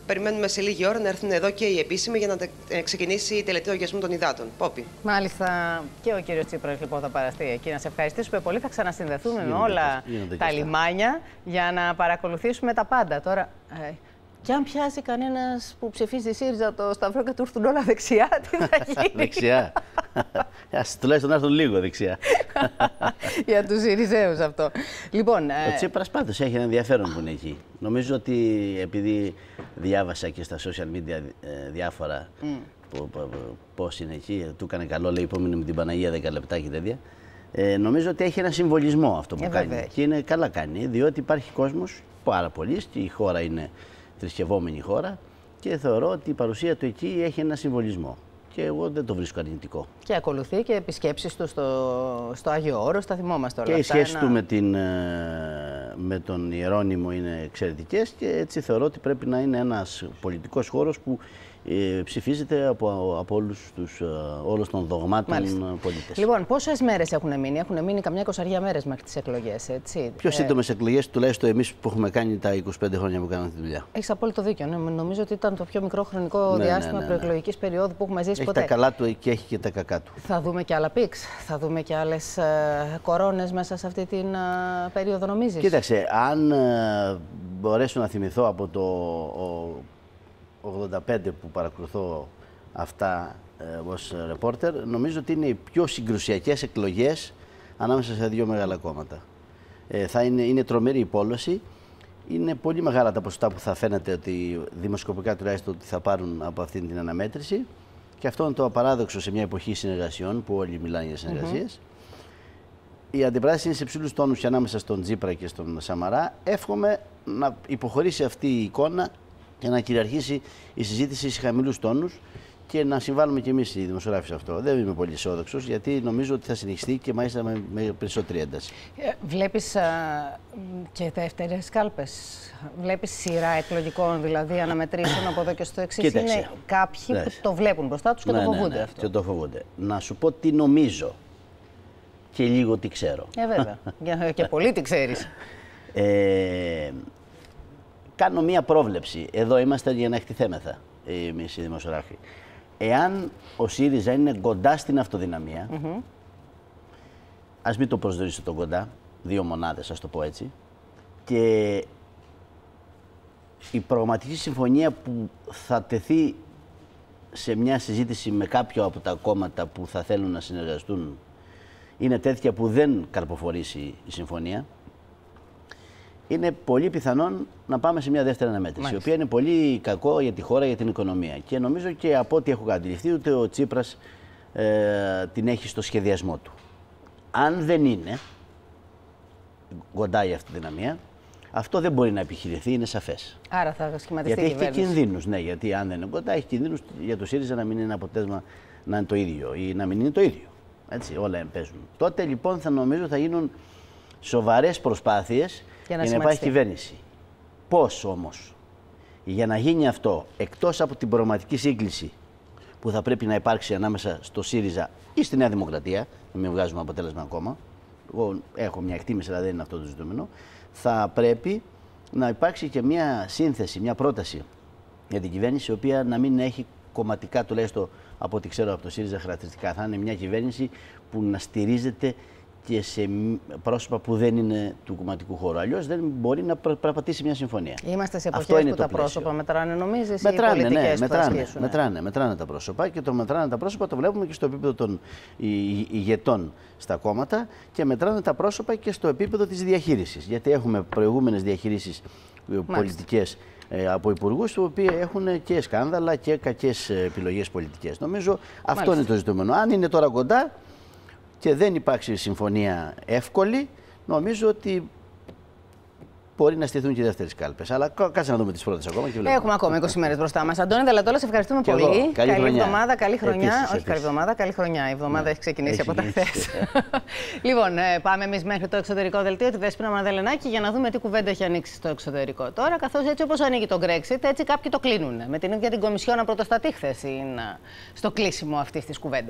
Speaker 16: Περιμένουμε σε λίγη ώρα να έρθουν εδώ και οι επίσημοι για να ξεκινήσει η τελετή λογαριασμού των υδάτων. Πόπι.
Speaker 1: Μάλιστα, και ο κύριος Τσίπρας λοιπόν θα παραστεί εκεί. Να σε ευχαριστήσουμε πολύ. Θα ξανασυνδεθούμε με όλα τα λιμάνια για να παρακολουθήσουμε τα πάντα. Τώρα, και αν πιάσει κανένας που ψηφίζει ΣΥΡΙΖΑ το σταυρό και του έρθουν όλα δεξιά, τι θα γίνει?
Speaker 12: Δεξιά. Ας τουλάχιστον να έρθουν λίγο δεξιά.
Speaker 1: Για τους ΣΥΡΙΖΑΙΟΥΣ αυτό. Λοιπόν,
Speaker 12: ο Τσίπρας πάντως έχει ένα ενδιαφέρον που είναι εκεί. Νομίζω ότι επειδή διάβασα και στα social media διάφορα πώς είναι εκεί, του έκανε καλό, λέει, υπόμεινε με την Παναγία 10 λεπτά και τέτοια. Νομίζω ότι έχει ένα συμβολισμό αυτό που κάνει. Και είναι καλά κάνει, διότι υπάρχει κόσμος πάρα πολύ και η χώρα είναι θρησκευόμενη χώρα και θεωρώ ότι η παρουσία του εκεί έχει ένα συμβολισμό. Και εγώ δεν το βρίσκω αρνητικό.
Speaker 1: Και ακολουθεί και επισκέψεις του στο Άγιο Όρος, τα θυμόμαστε όλα αυτά.
Speaker 12: Και οι σχέσεις του με τον Ιερώνυμο είναι εξαιρετικές και έτσι θεωρώ ότι πρέπει να είναι ένας πολιτικός χώρος που ψηφίζεται από όλους των δογμάτων πολίτες.
Speaker 1: Λοιπόν, πόσες μέρες έχουν μείνει? Έχουν μείνει καμιά 20 μέρες μέχρι τις εκλογές, έτσι.
Speaker 12: Πιο σύντομες εκλογές, τουλάχιστον εμείς που έχουμε κάνει τα 25 χρόνια που κάναμε τη δουλειά.
Speaker 1: Έχεις απόλυτο δίκιο. Ναι. Νομίζω ότι ήταν το πιο μικρό χρονικό διάστημα προεκλογικής περίοδου που έχουμε ζήσει ποτέ.
Speaker 12: Έχει τα καλά του και έχει και τα κακά του.
Speaker 1: Θα δούμε και άλλα πίξ, θα δούμε και άλλες κορώνες μέσα σε αυτή την περίοδο, νομίζεις?
Speaker 12: Κοίταξε, αν μπορέσω να θυμηθώ από το 85 που παρακολουθώ αυτά ως ρεπόρτερ, νομίζω ότι είναι οι πιο συγκρουσιακές εκλογές ανάμεσα σε δύο μεγάλα κόμματα. Είναι τρομερή η πόλωση. Είναι πολύ μεγάλα τα ποσοστά που θα φαίνεται ότι δημοσκοπικά τουλάχιστον ότι θα πάρουν από αυτή την αναμέτρηση. Και αυτό είναι το απαράδοξο σε μια εποχή συνεργασιών που όλοι μιλάνε για συνεργασίες. Η αντιπαράθεση είναι σε ψηλούς τόνους και ανάμεσα στον Τσίπρα και στον Σαμαρά. Εύχομαι να υποχωρήσει αυτή η εικόνα και να κυριαρχήσει η συζήτηση σε χαμηλούς τόνους και να συμβάλλουμε κι εμείς οι δημοσιογράφοι σε αυτό. Δεν είμαι πολύ αισιόδοξος, γιατί νομίζω ότι θα συνεχιστεί και μάλιστα με περισσότερη ένταση. Βλέπεις
Speaker 1: και δεύτερες κάλπες. Βλέπεις σειρά εκλογικών, δηλαδή αναμετρήσεων από εδώ και στο εξής. Είναι κάποιοι που το βλέπουν μπροστά τους και το φοβούνται αυτό.
Speaker 12: Και το φοβούνται. Να σου πω τι νομίζω και λίγο τι ξέρω.
Speaker 1: Βέβαια. Και πολύ τι ξέρεις.
Speaker 12: Κάνω μία πρόβλεψη. Εδώ είμαστε για να εκτιθέμεθα εμείς οι δημοσιογράφοι. Εάν ο ΣΥΡΙΖΑ είναι κοντά στην αυτοδυναμία, ας μην το προσδιορίσω τον κοντά, 2 μονάδες, ας το πω έτσι, και η πραγματική συμφωνία που θα τεθεί σε μια συζήτηση με κάποιο από τα κόμματα που θα θέλουν να συνεργαστούν είναι τέτοια που δεν καρποφορήσει η συμφωνία, είναι πολύ πιθανόν να πάμε σε μια δεύτερη αναμέτρηση, η οποία είναι πολύ κακό για τη χώρα, για την οικονομία. Και νομίζω και από ό,τι έχω αντιληφθεί, ούτε ο Τσίπρας την έχει στο σχεδιασμό του. Αν δεν είναι κοντά η αυτοδυναμία, αυτό δεν μπορεί να επιχειρηθεί, είναι σαφές.
Speaker 1: Άρα θα σχηματιστεί
Speaker 12: γιατί έχει και κινδύνους, ναι, γιατί αν δεν είναι κοντά, έχει κινδύνους για το ΣΥΡΙΖΑ να μην είναι αποτέλεσμα να είναι το ίδιο ή να μην είναι το ίδιο. Έτσι, όλα παίζουν. Τότε λοιπόν θα νομίζω θα γίνουν σοβαρές προσπάθειες για να υπάρχει κυβέρνηση. Πώς όμως, για να γίνει αυτό, εκτός από την πραγματική σύγκληση που θα πρέπει να υπάρξει ανάμεσα στο ΣΥΡΙΖΑ ή στη Νέα Δημοκρατία, να μην βγάζουμε αποτέλεσμα ακόμα, εγώ έχω μια εκτίμηση, αλλά δεν είναι αυτό το ζητούμενο, θα πρέπει να υπάρξει και μια σύνθεση, μια πρόταση για την κυβέρνηση, η οποία να μην έχει κομματικά, τουλάχιστον από ό,τι ξέρω από το ΣΥΡΙΖΑ, χαρακτηριστικά. Θα είναι μια κυβέρνηση που να στηρίζεται και σε πρόσωπα που δεν είναι του κομματικού χώρου. Αλλιώς δεν μπορεί να περπατήσει μια συμφωνία.
Speaker 1: Είμαστε σε εποχές που τα πρόσωπα μετράνε, νομίζεις, οι πολιτικές που θα ασκήσουν?
Speaker 12: Μετράνε τα πρόσωπα και το μετράνε τα πρόσωπα το βλέπουμε και στο επίπεδο των ηγετών στα κόμματα και μετράνε τα πρόσωπα και στο επίπεδο της διαχείρισης. Γιατί έχουμε προηγούμενες διαχείρισεις πολιτικές από υπουργούς, οι οποίοι έχουν και σκάνδαλα και κακές επιλογές πολιτικές. Νομίζω αυτό είναι το ζητούμενο. Αν είναι τώρα κοντά και δεν υπάρξει συμφωνία εύκολη, νομίζω ότι μπορεί να στηθούν και δεύτερες κάλπες. Αλλά κάτσε να δούμε τις πρώτες ακόμα. Και
Speaker 1: έχουμε ακόμα 20 μέρες μπροστά μας. Αντώνη Δελατόλα, σε ευχαριστούμε πολύ. Καλή εβδομάδα, καλή χρονιά. Όχι καλή εβδομάδα, καλή χρονιά. Η εβδομάδα έχει ξεκινήσει από τα χθες. Λοιπόν, πάμε εμείς μέχρι το εξωτερικό δελτίο, τη Δέσποινα Μανδελενάκη, για να δούμε τι κουβέντα έχει ανοίξει στο εξωτερικό τώρα. Καθώς έτσι όπως ανοίγει το Brexit, έτσι κάποιοι το κλείνουν. Με την ίδια την Κομισιόν να πρωτοστατεί χθες στο κλείσιμο αυτής της κουβέντας.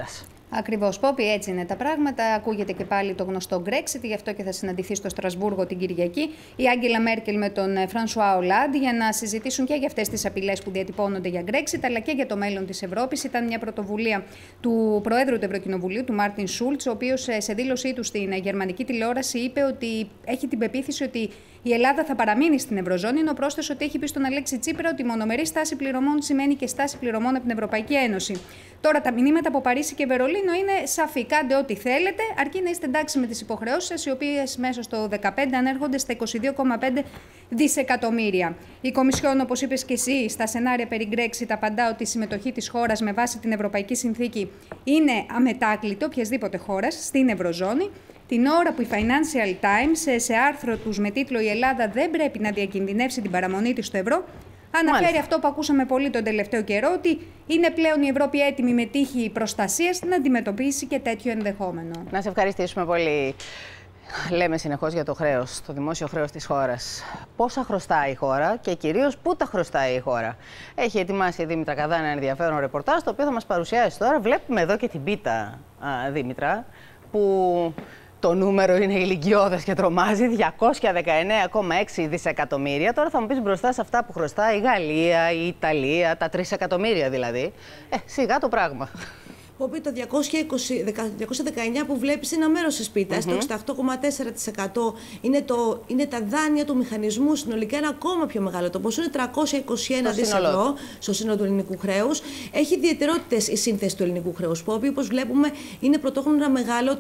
Speaker 6: Ακριβώς, Πόπη, έτσι είναι τα πράγματα. Ακούγεται και πάλι το γνωστό Brexit, γι' αυτό και θα συναντηθεί στο Στρασβούργο την Κυριακή η Άγγελα Μέρκελ με τον Φρανσουά Ολάντ για να συζητήσουν και για αυτές τις απειλές που διατυπώνονται για Brexit, αλλά και για το μέλλον της Ευρώπης. Ήταν μια πρωτοβουλία του Προέδρου του Ευρωκοινοβουλίου, του Μάρτιν Σούλτς, ο οποίος σε δήλωσή του στην γερμανική τηλεόραση είπε ότι έχει την πεποίθηση ότι η Ελλάδα θα παραμείνει στην Ευρωζώνη, ενώ πρόσθεσε ότι έχει πει στον Αλέξη Τσίπρα ότι μονομερή στάση πληρωμών σημαίνει και στάση πληρωμών από την Ευρωπαϊκή Ένωση. Τώρα, τα μηνύματα από Παρίσι και Βερολίνο είναι σαφή. Κάντε ό,τι θέλετε, αρκεί να είστε εντάξει με τις υποχρεώσεις σας, οι οποίες μέσα στο 2015 ανέρχονται στα 22,5 δισεκατομμύρια. Η Κομισιόν, όπως είπες και εσύ, στα σενάρια περί Brexit απαντά ότι η συμμετοχή της χώρας με βάση την Ευρωπαϊκή Συνθήκη είναι αμετάκλητη οποιασδήποτε χώρας στην Ευρωζώνη. Την ώρα που η Financial Times σε άρθρο τους με τίτλο «Η Ελλάδα δεν πρέπει να διακινδυνεύσει την παραμονή της στο ευρώ» αναφέρει αυτό που ακούσαμε πολύ τον τελευταίο καιρό, ότι είναι πλέον η Ευρώπη έτοιμη με τύχη προστασίας να αντιμετωπίσει και τέτοιο ενδεχόμενο.
Speaker 1: Να σε ευχαριστήσουμε πολύ. Λέμε συνεχώς για το χρέος, το δημόσιο χρέος της χώρας. Πόσα χρωστάει η χώρα και κυρίως πού τα χρωστάει η χώρα. Έχει ετοιμάσει η Δήμητρα Καδά ένα ενδιαφέρον ρεπορτάζ, το οποίο θα μας παρουσιάσει τώρα. Βλέπουμε εδώ και την πίτα, Δήμητρα, που το νούμερο είναι ηλικιώδες και τρομάζει, 219,6 δισεκατομμύρια. Τώρα θα μου πεις μπροστά σε αυτά που χρωστάει η Γαλλία, η Ιταλία, τα 3 εκατομμύρια δηλαδή. Σιγά το πράγμα.
Speaker 17: Πόπη, το 219 που βλέπεις είναι ένα μέρος της πίτας. Το 68,4% είναι τα δάνεια του μηχανισμού. Συνολικά είναι ακόμα πιο μεγάλο. Το ποσό είναι 321 δις ευρώ στο σύνολο του ελληνικού χρέους. Έχει ιδιαιτερότητες η σύνθεση του ελληνικού χρέους. Πόπη, όπως βλέπουμε, είναι πρωτόχρονα μεγάλο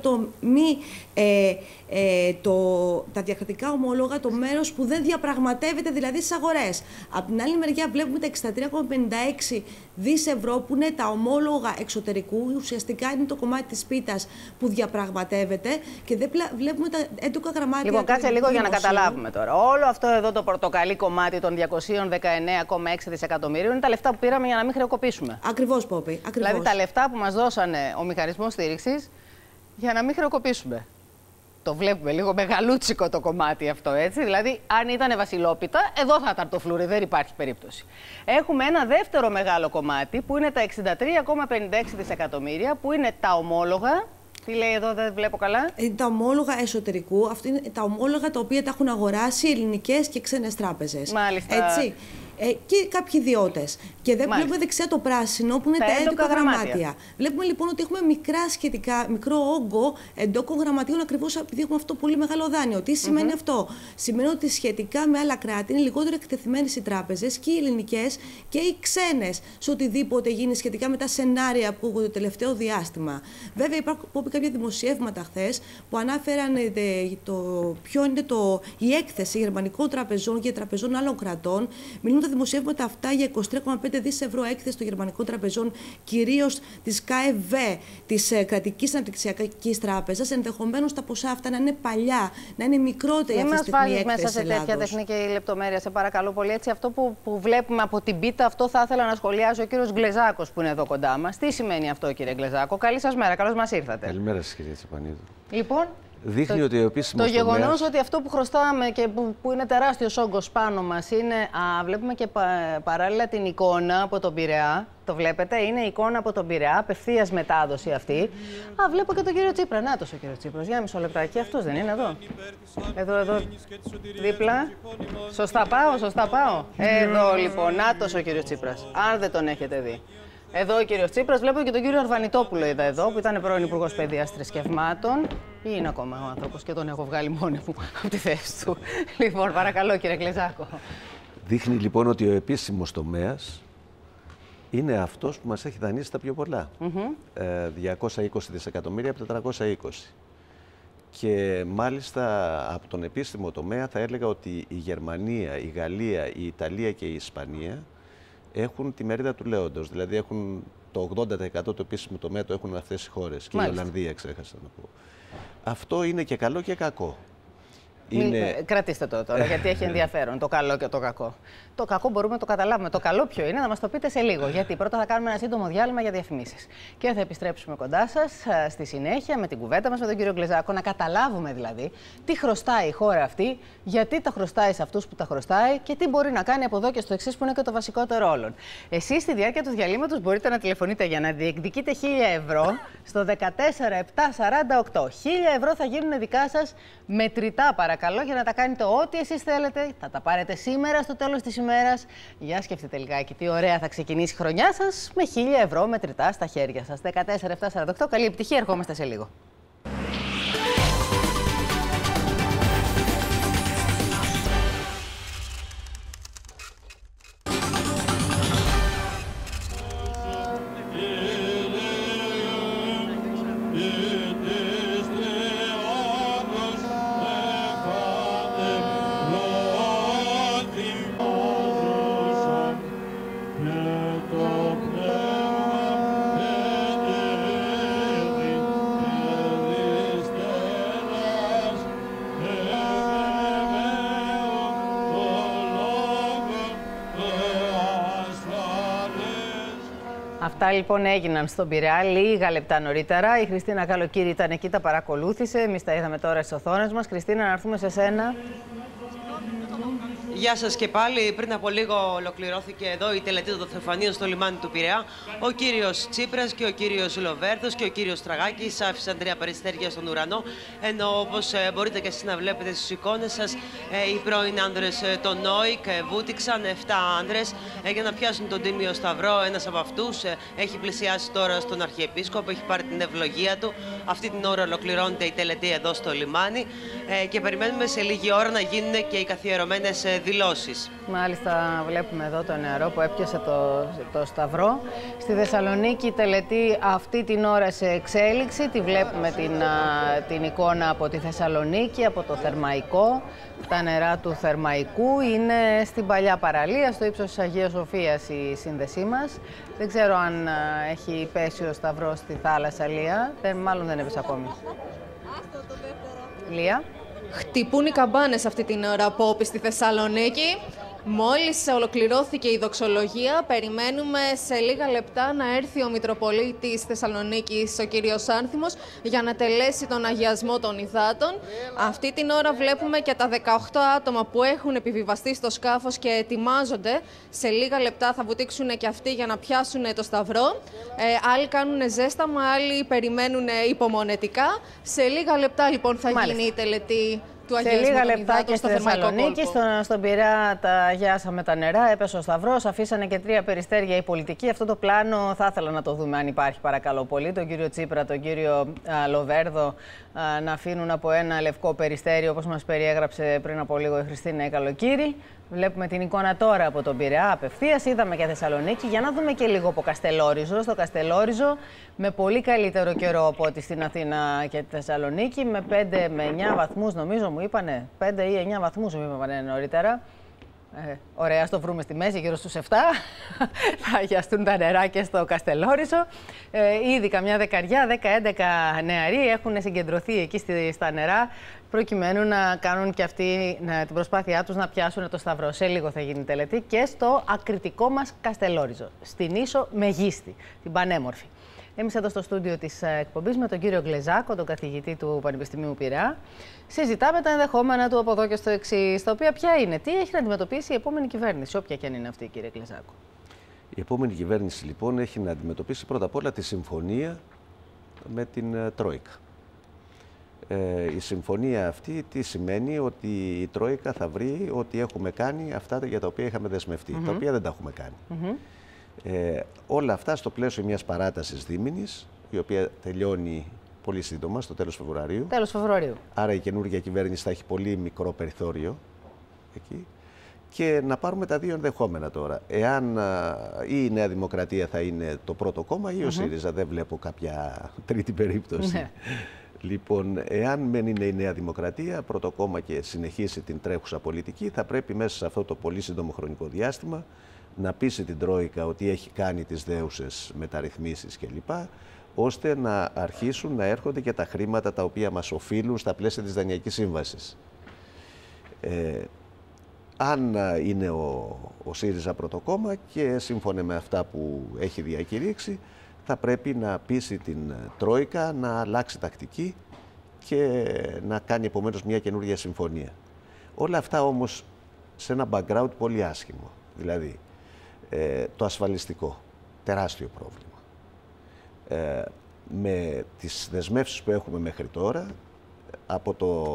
Speaker 17: τα διακρατικά ομόλογα, το μέρος που δεν διαπραγματεύεται δηλαδή στις αγορές. Από την άλλη μεριά βλέπουμε τα 63,56 δις ευρώ που είναι τα ομόλογα εξωτερικού. Ουσιαστικά είναι το κομμάτι της πίτας που διαπραγματεύεται και δεν βλέπουμε τα έντοκα γραμμάτια.
Speaker 1: Λοιπόν, κάτσε λίγο για να καταλάβουμε τώρα. Όλο αυτό εδώ το πορτοκαλί κομμάτι των 219,6 δισεκατομμύριων είναι τα λεφτά που πήραμε για να μην χρεοκοπήσουμε.
Speaker 17: Ακριβώς, Πόπη. Ακριβώς.
Speaker 1: Δηλαδή τα λεφτά που μας δώσανε ο μηχανισμός στήριξης για να μην χρεοκοπήσουμε. Το βλέπουμε λίγο μεγαλούτσικο το κομμάτι αυτό, έτσι. Δηλαδή, αν ήταν βασιλόπιτα, εδώ θα ήταν το φλούρι, δεν υπάρχει περίπτωση. Έχουμε ένα δεύτερο μεγάλο κομμάτι που είναι τα 63,56 δισεκατομμύρια, που είναι τα ομόλογα. Τι λέει εδώ, δεν βλέπω καλά.
Speaker 17: Τα ομόλογα εσωτερικού, αυτά είναι τα ομόλογα τα οποία τα έχουν αγοράσει ελληνικές και ξένες τράπεζες.
Speaker 1: Μάλιστα.
Speaker 17: Έτσι. Και κάποιοι ιδιώτες. Και δεν βλέπουμε δεξιά το πράσινο που είναι τα έντοκα γραμμάτια. Βλέπουμε λοιπόν ότι έχουμε μικρό όγκο εντόκων γραμματίων ακριβώς επειδή έχουμε αυτό πολύ μεγάλο δάνειο. Τι σημαίνει αυτό? Σημαίνει ότι σχετικά με άλλα κράτη είναι λιγότερο εκτεθειμένες οι τράπεζες και οι ελληνικές και οι ξένες σε οτιδήποτε γίνει σχετικά με τα σενάρια που έχουν το τελευταίο διάστημα. Βέβαια, υπάρχουν κάποια δημοσιεύματα χθες που ανάφεραν ποιο είναι η έκθεση γερμανικών τραπεζών και τραπεζών άλλων κρατών. Μιλούν τα δημοσιεύματα αυτά για 23,5 δις ευρώ έκθεση των γερμανικών τραπεζών, κυρίως της ΚΑΕΒ, της Κρατικής Αναπτυξιακής Τράπεζας. Ενδεχομένως τα ποσά αυτά να είναι παλιά, να είναι μικρότερη αυτή τη στιγμή έκθεση
Speaker 1: μέσα σε τέτοια τεχνική λεπτομέρεια, σε παρακαλώ πολύ. Έτσι, αυτό που βλέπουμε από την πίτα, αυτό θα ήθελα να σχολιάσει ο κύριος Γκλεζάκος που είναι εδώ κοντά μας. Τι σημαίνει αυτό, κύριε Γκλεζάκο? Καλή σας μέρα, καλώς μας ήρθατε.
Speaker 18: Καλημέρα σας, κύριε Τσιπανίδου.
Speaker 1: Λοιπόν,
Speaker 18: δείχνει ότι ο επίσημος
Speaker 1: το γεγονός ότι αυτό που χρωστάμε και που είναι τεράστιος όγκος πάνω μας είναι. Βλέπουμε και παράλληλα την εικόνα από τον Πειραιά. Το βλέπετε, είναι η εικόνα από τον Πειραιά, απευθείας μετάδοση αυτή. Βλέπω και τον κύριο Τσίπρα. Νάτος ο κύριος Τσίπρας. Για μισό λεπτάκι, αυτός δεν είναι εδώ? Εδώ, δίπλα. Σωστά πάω. Εδώ λοιπόν, νάτος ο κύριος Τσίπρας. Αν δεν τον έχετε δει. Εδώ ο κύριος Τσίπρας, βλέπω και τον κύριο Αρβανιτόπουλο εδώ, που ήταν πρώην Υπουργός Παιδείας Θρησκευμάτων. Ή είναι ακόμα ο άνθρωπος και τον έχω βγάλει μόνη μου από τη θέση του. Λοιπόν, παρακαλώ κύριε Γκλεζάκο.
Speaker 18: Δείχνει λοιπόν ότι ο επίσημος τομέας είναι αυτός που μας έχει δανείσει τα πιο πολλά. 220 δισεκατομμύρια από τα 420. Και μάλιστα από τον επίσημο τομέα θα έλεγα ότι η Γερμανία, η Γαλλία, η Ιταλία και η Ισπανία έχουν τη μερίδα του λέοντος, δηλαδή έχουν το 80% του επίσημου τομέα το έχουν αυτές οι χώρες. Και η Ολλανδία ξέχασα να πω. Αυτό είναι και καλό και κακό.
Speaker 1: Κρατήστε το τώρα, γιατί έχει ενδιαφέρον το καλό και το κακό. Το κακό μπορούμε να το καταλάβουμε. Το καλό ποιο είναι, να μας το πείτε σε λίγο. Γιατί πρώτα θα κάνουμε ένα σύντομο διάλειμμα για διαφημίσεις. Και θα επιστρέψουμε κοντά σας στη συνέχεια με την κουβέντα μας με τον κύριο Γκλεζάκο. Να καταλάβουμε δηλαδή τι χρωστάει η χώρα αυτή, γιατί τα χρωστάει σε αυτούς που τα χρωστάει και τι μπορεί να κάνει από εδώ και στο εξής, που είναι και το βασικότερο όλων. Εσείς στη διάρκεια του διαλύματος μπορείτε να τηλεφωνείτε για να διεκδικείτε 1.000 ευρώ στο 14748. 1.000 ευρώ θα γίνουν δικά σας μετρητά, παρακαλώ, για να τα κάνετε ό,τι εσείς θέλετε. Θα τα πάρετε σήμερα στο τέλος της ημέρας. Για σκεφτείτε λιγάκι τι ωραία θα ξεκινήσει η χρονιά σας με 1.000 ευρώ μετρητά στα χέρια σας. 14748. Καλή επιτυχία, ερχόμαστε σε λίγο. Αυτά λοιπόν έγιναν στον Πειραιά λίγα λεπτά νωρίτερα. Η Χριστίνα Καλοκύρη ήταν εκεί, τα παρακολούθησε. Εμείς τα είδαμε τώρα στις οθόνες μας. Χριστίνα, να έρθουμε σε σένα.
Speaker 16: Γεια σας και πάλι. Πριν από λίγο ολοκληρώθηκε εδώ η τελετή των Θεοφανίων στο λιμάνι του Πειραιά. Ο κύριος Τσίπρας και ο κύριος Λοβέρδος και ο κύριος Τραγάκης άφησαν 3 περιστέρια στον ουρανό. Ενώ όπως μπορείτε και εσείς να βλέπετε στις εικόνες σας, οι πρώην άνδρες των ΝΟΙΚ βούτυξαν 7 άνδρες για να πιάσουν τον Τίμιο Σταυρό. Ένας από αυτούς έχει πλησιάσει τώρα στον Αρχιεπίσκοπο, έχει πάρει την ευλογία του. Αυτή την ώρα ολοκληρώνεται η τελετή εδώ στο λιμάνι και περιμένουμε σε λίγη ώρα να γίνουν και οι καθιερωμένες δηλώσεις. Μάλιστα, βλέπουμε εδώ το νεαρό που έπιασε το Σταυρό. Στη Θεσσαλονίκη η τελετή αυτή την ώρα σε εξέλιξη. Τη βλέπουμε την εικόνα από τη Θεσσαλονίκη, από το Θερμαϊκό. Τα νερά του Θερμαϊκού είναι στην παλιά παραλία, στο ύψος της Αγίας Σοφίας η σύνδεσή μας. Δεν ξέρω αν έχει πέσει ο Σταυρός στη θάλασσα, Λία. Μάλλον δεν έπεσε ακόμη. Λία.
Speaker 15: Χτυπούν οι καμπάνες αυτή την ώρα από όπι στη Θεσσαλονίκη. Μόλις ολοκληρώθηκε η δοξολογία, περιμένουμε σε λίγα λεπτά να έρθει ο Μητροπολίτης Θεσσαλονίκης, ο κύριος Άνθιμος, για να τελέσει τον αγιασμό των υδάτων. Αυτή την ώρα βλέπουμε και τα 18 άτομα που έχουν επιβιβαστεί στο σκάφος και ετοιμάζονται. Σε λίγα λεπτά θα βουτήξουν και αυτοί για να πιάσουν το Σταυρό. Άλλοι κάνουν ζέσταμα, άλλοι περιμένουν υπομονετικά. Σε λίγα λεπτά λοιπόν θα γίνει η τελετή. Σε λίγα λεπτά και στη Θεσσαλονίκη, στον Πειραιά τα αγιάσαμε τα νερά, έπεσε ο Σταυρός, αφήσανε και 3 περιστέρια οι πολιτικοί. Αυτό το πλάνο θα ήθελα να το δούμε αν υπάρχει, παρακαλώ πολύ. Τον κύριο Τσίπρα, τον κύριο Λοβέρδο να αφήνουν από ένα λευκό περιστέρι, όπως μας περιέγραψε πριν από λίγο η Χριστίνα Καλοκύρη. Βλέπουμε την εικόνα τώρα από τον Πειραιά απευθείας. Είδαμε και Θεσσαλονίκη. Για να δούμε και λίγο από Καστελόριζο. Στο Καστελόριζο με πολύ καλύτερο καιρό από ό,τι στην Αθήνα και τη Θεσσαλονίκη. Με 5 με 9 βαθμούς, νομίζω μου είπανε. 5 ή 9 βαθμούς μου είπανε νωρίτερα. Ωραία, ας το βρούμε στη μέση, γύρω στους 7. Θα αγιαστούν τα νερά και στο Καστελόριζο. Ήδη καμιά 10-11 νεαροί έχουν συγκεντρωθεί εκεί στα νερά, προκειμένου να κάνουν και αυτοί την προσπάθειά τους να πιάσουν το Σταυρό. Σε λίγο θα γίνει η τελετή και στο ακριτικό μας Καστελόριζο, στην Ίσο Μεγίστη, την πανέμορφη. Εμείς εδώ στο στούντιο της εκπομπής με τον κύριο Γκλεζάκο, τον καθηγητή του Πανεπιστημίου Πειραιά, συζητάμε τα ενδεχόμενα του από εδώ και στο εξής, τα οποία ποια είναι, τι έχει να αντιμετωπίσει η επόμενη κυβέρνηση, όποια και αν είναι αυτή, κύριε Γκλεζάκο.
Speaker 18: Η επόμενη κυβέρνηση λοιπόν έχει να αντιμετωπίσει πρώτα απ' όλα τη συμφωνία με την Τρόικα. Η συμφωνία αυτή τι σημαίνει? Ότι η Τρόικα θα βρει ότι έχουμε κάνει αυτά για τα οποία είχαμε δεσμευτεί, τα οποία δεν τα έχουμε κάνει. Όλα αυτά στο πλαίσιο μιας παράτασης δίμηνης, η οποία τελειώνει πολύ σύντομα, στο τέλος Φεβρουαρίου.
Speaker 1: Τέλος Φεβρουαρίου.
Speaker 18: Άρα η καινούργια κυβέρνηση θα έχει πολύ μικρό περιθώριο εκεί. Και να πάρουμε τα δύο ενδεχόμενα τώρα. Εάν ή η Νέα Δημοκρατία θα είναι το πρώτο κόμμα ή ο ΣΥΡΙΖΑ, δεν βλέπω κάποια τρίτη περίπτωση. Λοιπόν, εάν μεν είναι η Νέα Δημοκρατία, πρώτο κόμμα και συνεχίσει την τρέχουσα πολιτική, θα πρέπει μέσα σε αυτό το πολύ σύντομο χρονικό διάστημα να πείσει την Τρόικα ότι έχει κάνει τις δέουσες μεταρρυθμίσεις κλπ, ώστε να αρχίσουν να έρχονται και τα χρήματα τα οποία μας οφείλουν στα πλαίσια της Δανειακής Σύμβασης. Αν είναι ο ΣΥΡΙΖΑ πρωτοκόμμα και σύμφωνα με αυτά που έχει διακηρύξει, θα πρέπει να πείσει την Τρόικα να αλλάξει τακτική και να κάνει επομένως μια καινούργια συμφωνία. Όλα αυτά όμως σε ένα background πολύ άσχημο. Δηλαδή, το ασφαλιστικό, τεράστιο πρόβλημα. Με τις δεσμεύσεις που έχουμε μέχρι τώρα, από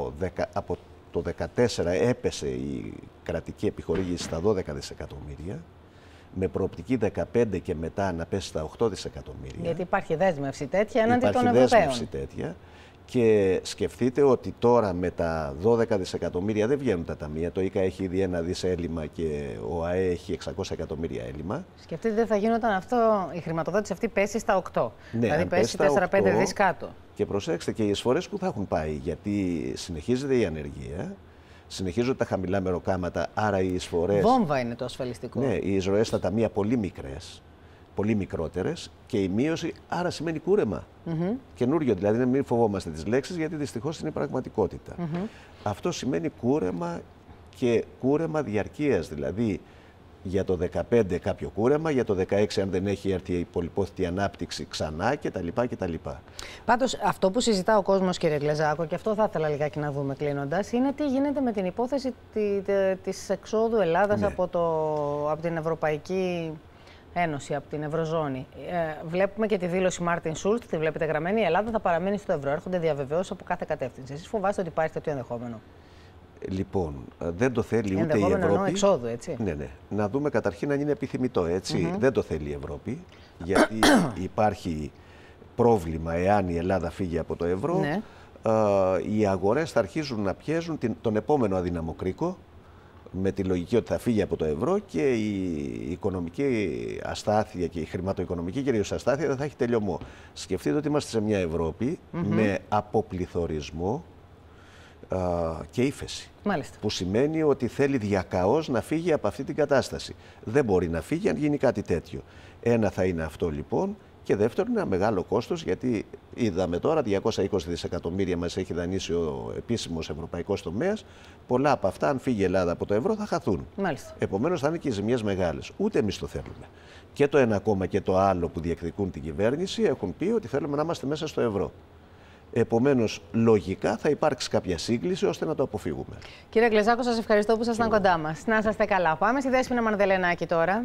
Speaker 18: το 2014 έπεσε η κρατική επιχορήγηση στα 12 δισεκατομμύρια, με προοπτική 15 και μετά να πέσει στα 8 δισεκατομμύρια.
Speaker 1: Γιατί υπάρχει δέσμευση τέτοια έναντι των Ευρωπαίων.
Speaker 18: Υπάρχει δέσμευση τέτοια. Και σκεφτείτε ότι τώρα με τα 12 δισεκατομμύρια δεν βγαίνουν τα ταμεία. Το ΙΚΑ έχει ήδη 1 δις έλλειμμα και ο ΑΕ έχει 600 εκατομμύρια έλλειμμα.
Speaker 1: Σκεφτείτε δεν θα γινόταν αυτό, η χρηματοδότηση αυτή πέσει στα 8.
Speaker 18: Ναι,
Speaker 1: δηλαδή πέσει 4-5 δις κάτω.
Speaker 18: Και προσέξτε και οι εισφορές που θα έχουν πάει, γιατί συνεχίζεται η ανεργία, συνεχίζονται τα χαμηλά μεροκάματα, άρα οι εισφορές...
Speaker 1: Βόμβα είναι το ασφαλιστικό.
Speaker 18: Ναι, οι εισρωές στα ταμεία πολύ μικρές, πολύ μικρότερες και η μείωση άρα σημαίνει κούρεμα. Καινούριο δηλαδή, να μην φοβόμαστε τις λέξεις γιατί δυστυχώς είναι πραγματικότητα. Αυτό σημαίνει κούρεμα και κούρεμα διαρκείας, δηλαδή για το 2015 κάποιο κούρεμα, για το 2016 αν δεν έχει έρθει η πολυπόθητη ανάπτυξη ξανά κτλ.
Speaker 1: Πάντως αυτό που συζητά ο κόσμος, κύριε Γλεζάκο, και αυτό θα ήθελα λιγάκι να δούμε κλείνοντας, είναι τι γίνεται με την υπόθεση της εξόδου Ελλάδας από την Ευρωπαϊκή Ένωση, από την Ευρωζώνη. Βλέπουμε και τη δήλωση Μάρτιν Σούλτ, τη βλέπετε γραμμένη, η Ελλάδα θα παραμείνει στο ευρώ. Έρχονται διαβεβαιώσεις από κάθε κατεύθυνση. Εσείς φοβάστε ότι υπάρχει τέτοιο ενδεχόμενο?
Speaker 18: Λοιπόν, δεν το θέλει ούτε η Ευρώπη.
Speaker 1: Εννοώ εξόδου, έτσι.
Speaker 18: Ναι. Να δούμε καταρχήν αν είναι επιθυμητό, έτσι. Δεν το θέλει η Ευρώπη, γιατί υπάρχει πρόβλημα εάν η Ελλάδα φύγει από το ευρώ.
Speaker 1: Ναι.
Speaker 18: Οι αγορές θα αρχίζουν να πιέζουν τον επόμενο αδύναμο κρίκο, με τη λογική ότι θα φύγει από το ευρώ και η οικονομική αστάθεια και η χρηματοοικονομική κυρίως αστάθεια δεν θα έχει τελειωμό. Σκεφτείτε ότι είμαστε σε μια Ευρώπη με αποπληθωρισμό και ύφεση.
Speaker 1: Μάλιστα.
Speaker 18: Που σημαίνει ότι θέλει διακαώς να φύγει από αυτή την κατάσταση. Δεν μπορεί να φύγει αν γίνει κάτι τέτοιο. Ένα θα είναι αυτό λοιπόν. Και δεύτερον, είναι ένα μεγάλο κόστος, γιατί είδαμε τώρα 220 δισεκατομμύρια μας έχει δανείσει ο επίσημος ευρωπαϊκός τομέας. Πολλά από αυτά, αν φύγει η Ελλάδα από το ευρώ, θα χαθούν. Επομένως, θα είναι και οι ζημιές μεγάλες. Ούτε εμείς το θέλουμε. Και το ένα κόμμα και το άλλο που διεκδικούν την κυβέρνηση έχουν πει ότι θέλουμε να είμαστε μέσα στο ευρώ. Επομένως, λογικά θα υπάρξει κάποια σύγκληση ώστε να το αποφύγουμε.
Speaker 1: Κύριε Γλεζάκο, σας ευχαριστώ που ήσασταν κοντά μας. Να είστε καλά. Πάμε στη Δέσποινα Μανδελενάκη τώρα.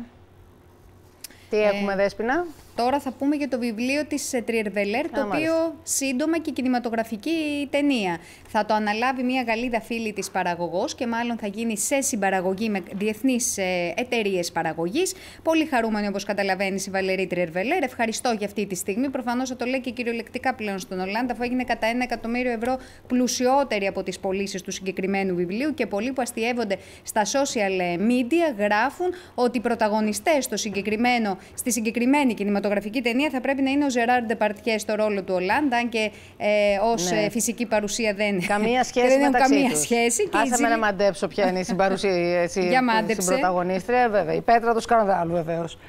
Speaker 1: Τι έχουμε, Δέσποινα?
Speaker 6: Τώρα θα πούμε για το βιβλίο της Τριερβελέρ, το οποίο σύντομα και κινηματογραφική ταινία. Θα το αναλάβει μια Γαλλίδα φίλη της παραγωγός και μάλλον θα γίνει σε συμπαραγωγή με διεθνείς εταιρείες παραγωγής. Πολύ χαρούμενη, όπως καταλαβαίνεις, η Βαλερή Τριερβελέρ. Ευχαριστώ για αυτή τη στιγμή. Προφανώς θα το λέει και κυριολεκτικά πλέον στον Ολλάντα, αφού έγινε κατά 1 εκατομμύριο ευρώ πλουσιότερη από τις πωλήσεις του συγκεκριμένου βιβλίου. Και πολλοί που αστιεύονται στα social media γράφουν ότι οι πρωταγωνιστές στη συγκεκριμένη κινηματογραφική ταινία θα πρέπει να είναι ο Ζεράρ Ντεπαρτιέ στο ρόλο του Ολλάντα, αν και ως φυσική παρουσία δεν
Speaker 1: καμία σχέση
Speaker 6: δεν
Speaker 1: μεταξύ
Speaker 6: καμία
Speaker 1: τους.
Speaker 6: σχέση.
Speaker 1: Άσε με να μαντέψω ποια είναι η συμπαρουσία, στην πρωταγωνίστρια, βέβαια. Η Πέτρα του Σκανδάλου, βεβαίως.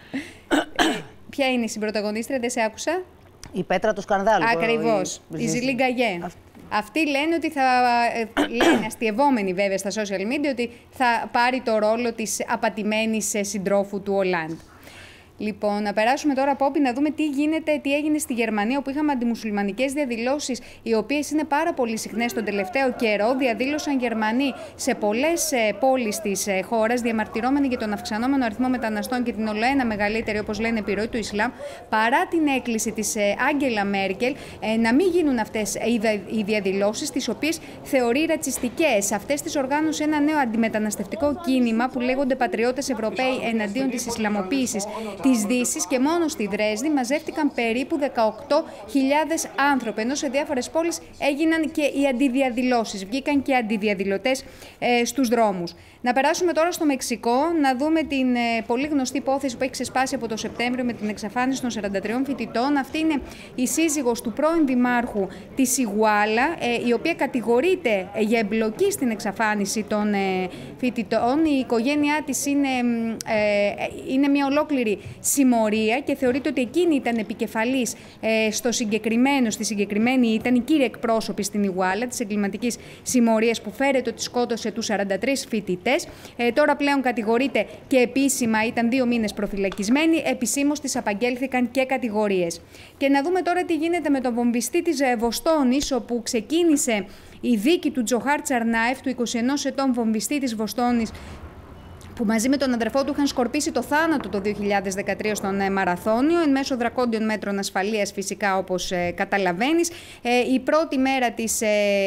Speaker 6: Ποια είναι η συμπρωταγωνίστρια, δεν σε άκουσα.
Speaker 1: Η Πέτρα του Σκανδάλου.
Speaker 6: Ακριβώς. Η Ζιλή Γκαγιέ. Αυτοί λένε ότι λένε αστιευόμενοι βέβαια στα social media, ότι θα πάρει το ρόλο της απατημένης συντρόφου του Ολλάντ. Λοιπόν, να περάσουμε τώρα, Πόπη, να δούμε τι έγινε στη Γερμανία, όπου είχαμε αντιμουσουλμανικές διαδηλώσεις, οι οποίες είναι πάρα πολύ συχνές τον τελευταίο καιρό. Διαδήλωσαν Γερμανοί σε πολλές πόλεις της χώρας, διαμαρτυρόμενοι για τον αυξανόμενο αριθμό μεταναστών και την ολοένα μεγαλύτερη, όπως λένε, επιρροή του Ισλάμ, παρά την έκκληση της Άγγελα Μέρκελ να μην γίνουν αυτές οι διαδηλώσεις, τις οποίες θεωρεί ρατσιστικές. Αυτές τις οργάνωσε ένα νέο αντιμεταναστευτικό κίνημα που λέγονται Πατριώτες Ευρωπαίοι εναντίον της Ισλαμοποίησης της Δύσης, και μόνο στη Δρέσδη μαζεύτηκαν περίπου 18.000 άνθρωποι, ενώ σε διάφορες πόλεις έγιναν και οι αντιδιαδηλώσεις. Βγήκαν και αντιδιαδηλωτές στους δρόμους. Να περάσουμε τώρα στο Μεξικό, να δούμε την πολύ γνωστή υπόθεση που έχει ξεσπάσει από το Σεπτέμβριο με την εξαφάνιση των 43 φοιτητών. Αυτή είναι η σύζυγος του πρώην δημάρχου της Ιγουάλα, η οποία κατηγορείται για εμπλοκή στην εξαφάνιση των φοιτητών. Η οικογένειά της είναι μια ολόκληρη συμμορία και θεωρείται ότι εκείνη ήταν επικεφαλής στη συγκεκριμένη, ήταν η κύρια εκπρόσωπη στην Ιγουάλα της εγκληματικής συμμορίας που φέρεται ότι σκότωσε τους 43 φοιτητές. Τώρα πλέον κατηγορείται και επίσημα ήταν 2 μήνες προφυλακισμένη. Επισήμως της απαγγέλθηκαν και κατηγορίες. Και να δούμε τώρα τι γίνεται με τον βομβιστή της Βοστόνης, όπου ξεκίνησε η δίκη του Τζοχάρ Τσαρνάεφ, του 21 ετών βομβιστή της Βοστόνης, που μαζί με τον αδερφό του είχαν σκορπίσει το θάνατο το 2013 στον Μαραθώνιο, εν μέσω δρακόντιων μέτρων ασφαλείας φυσικά, όπως καταλαβαίνεις. Η πρώτη μέρα της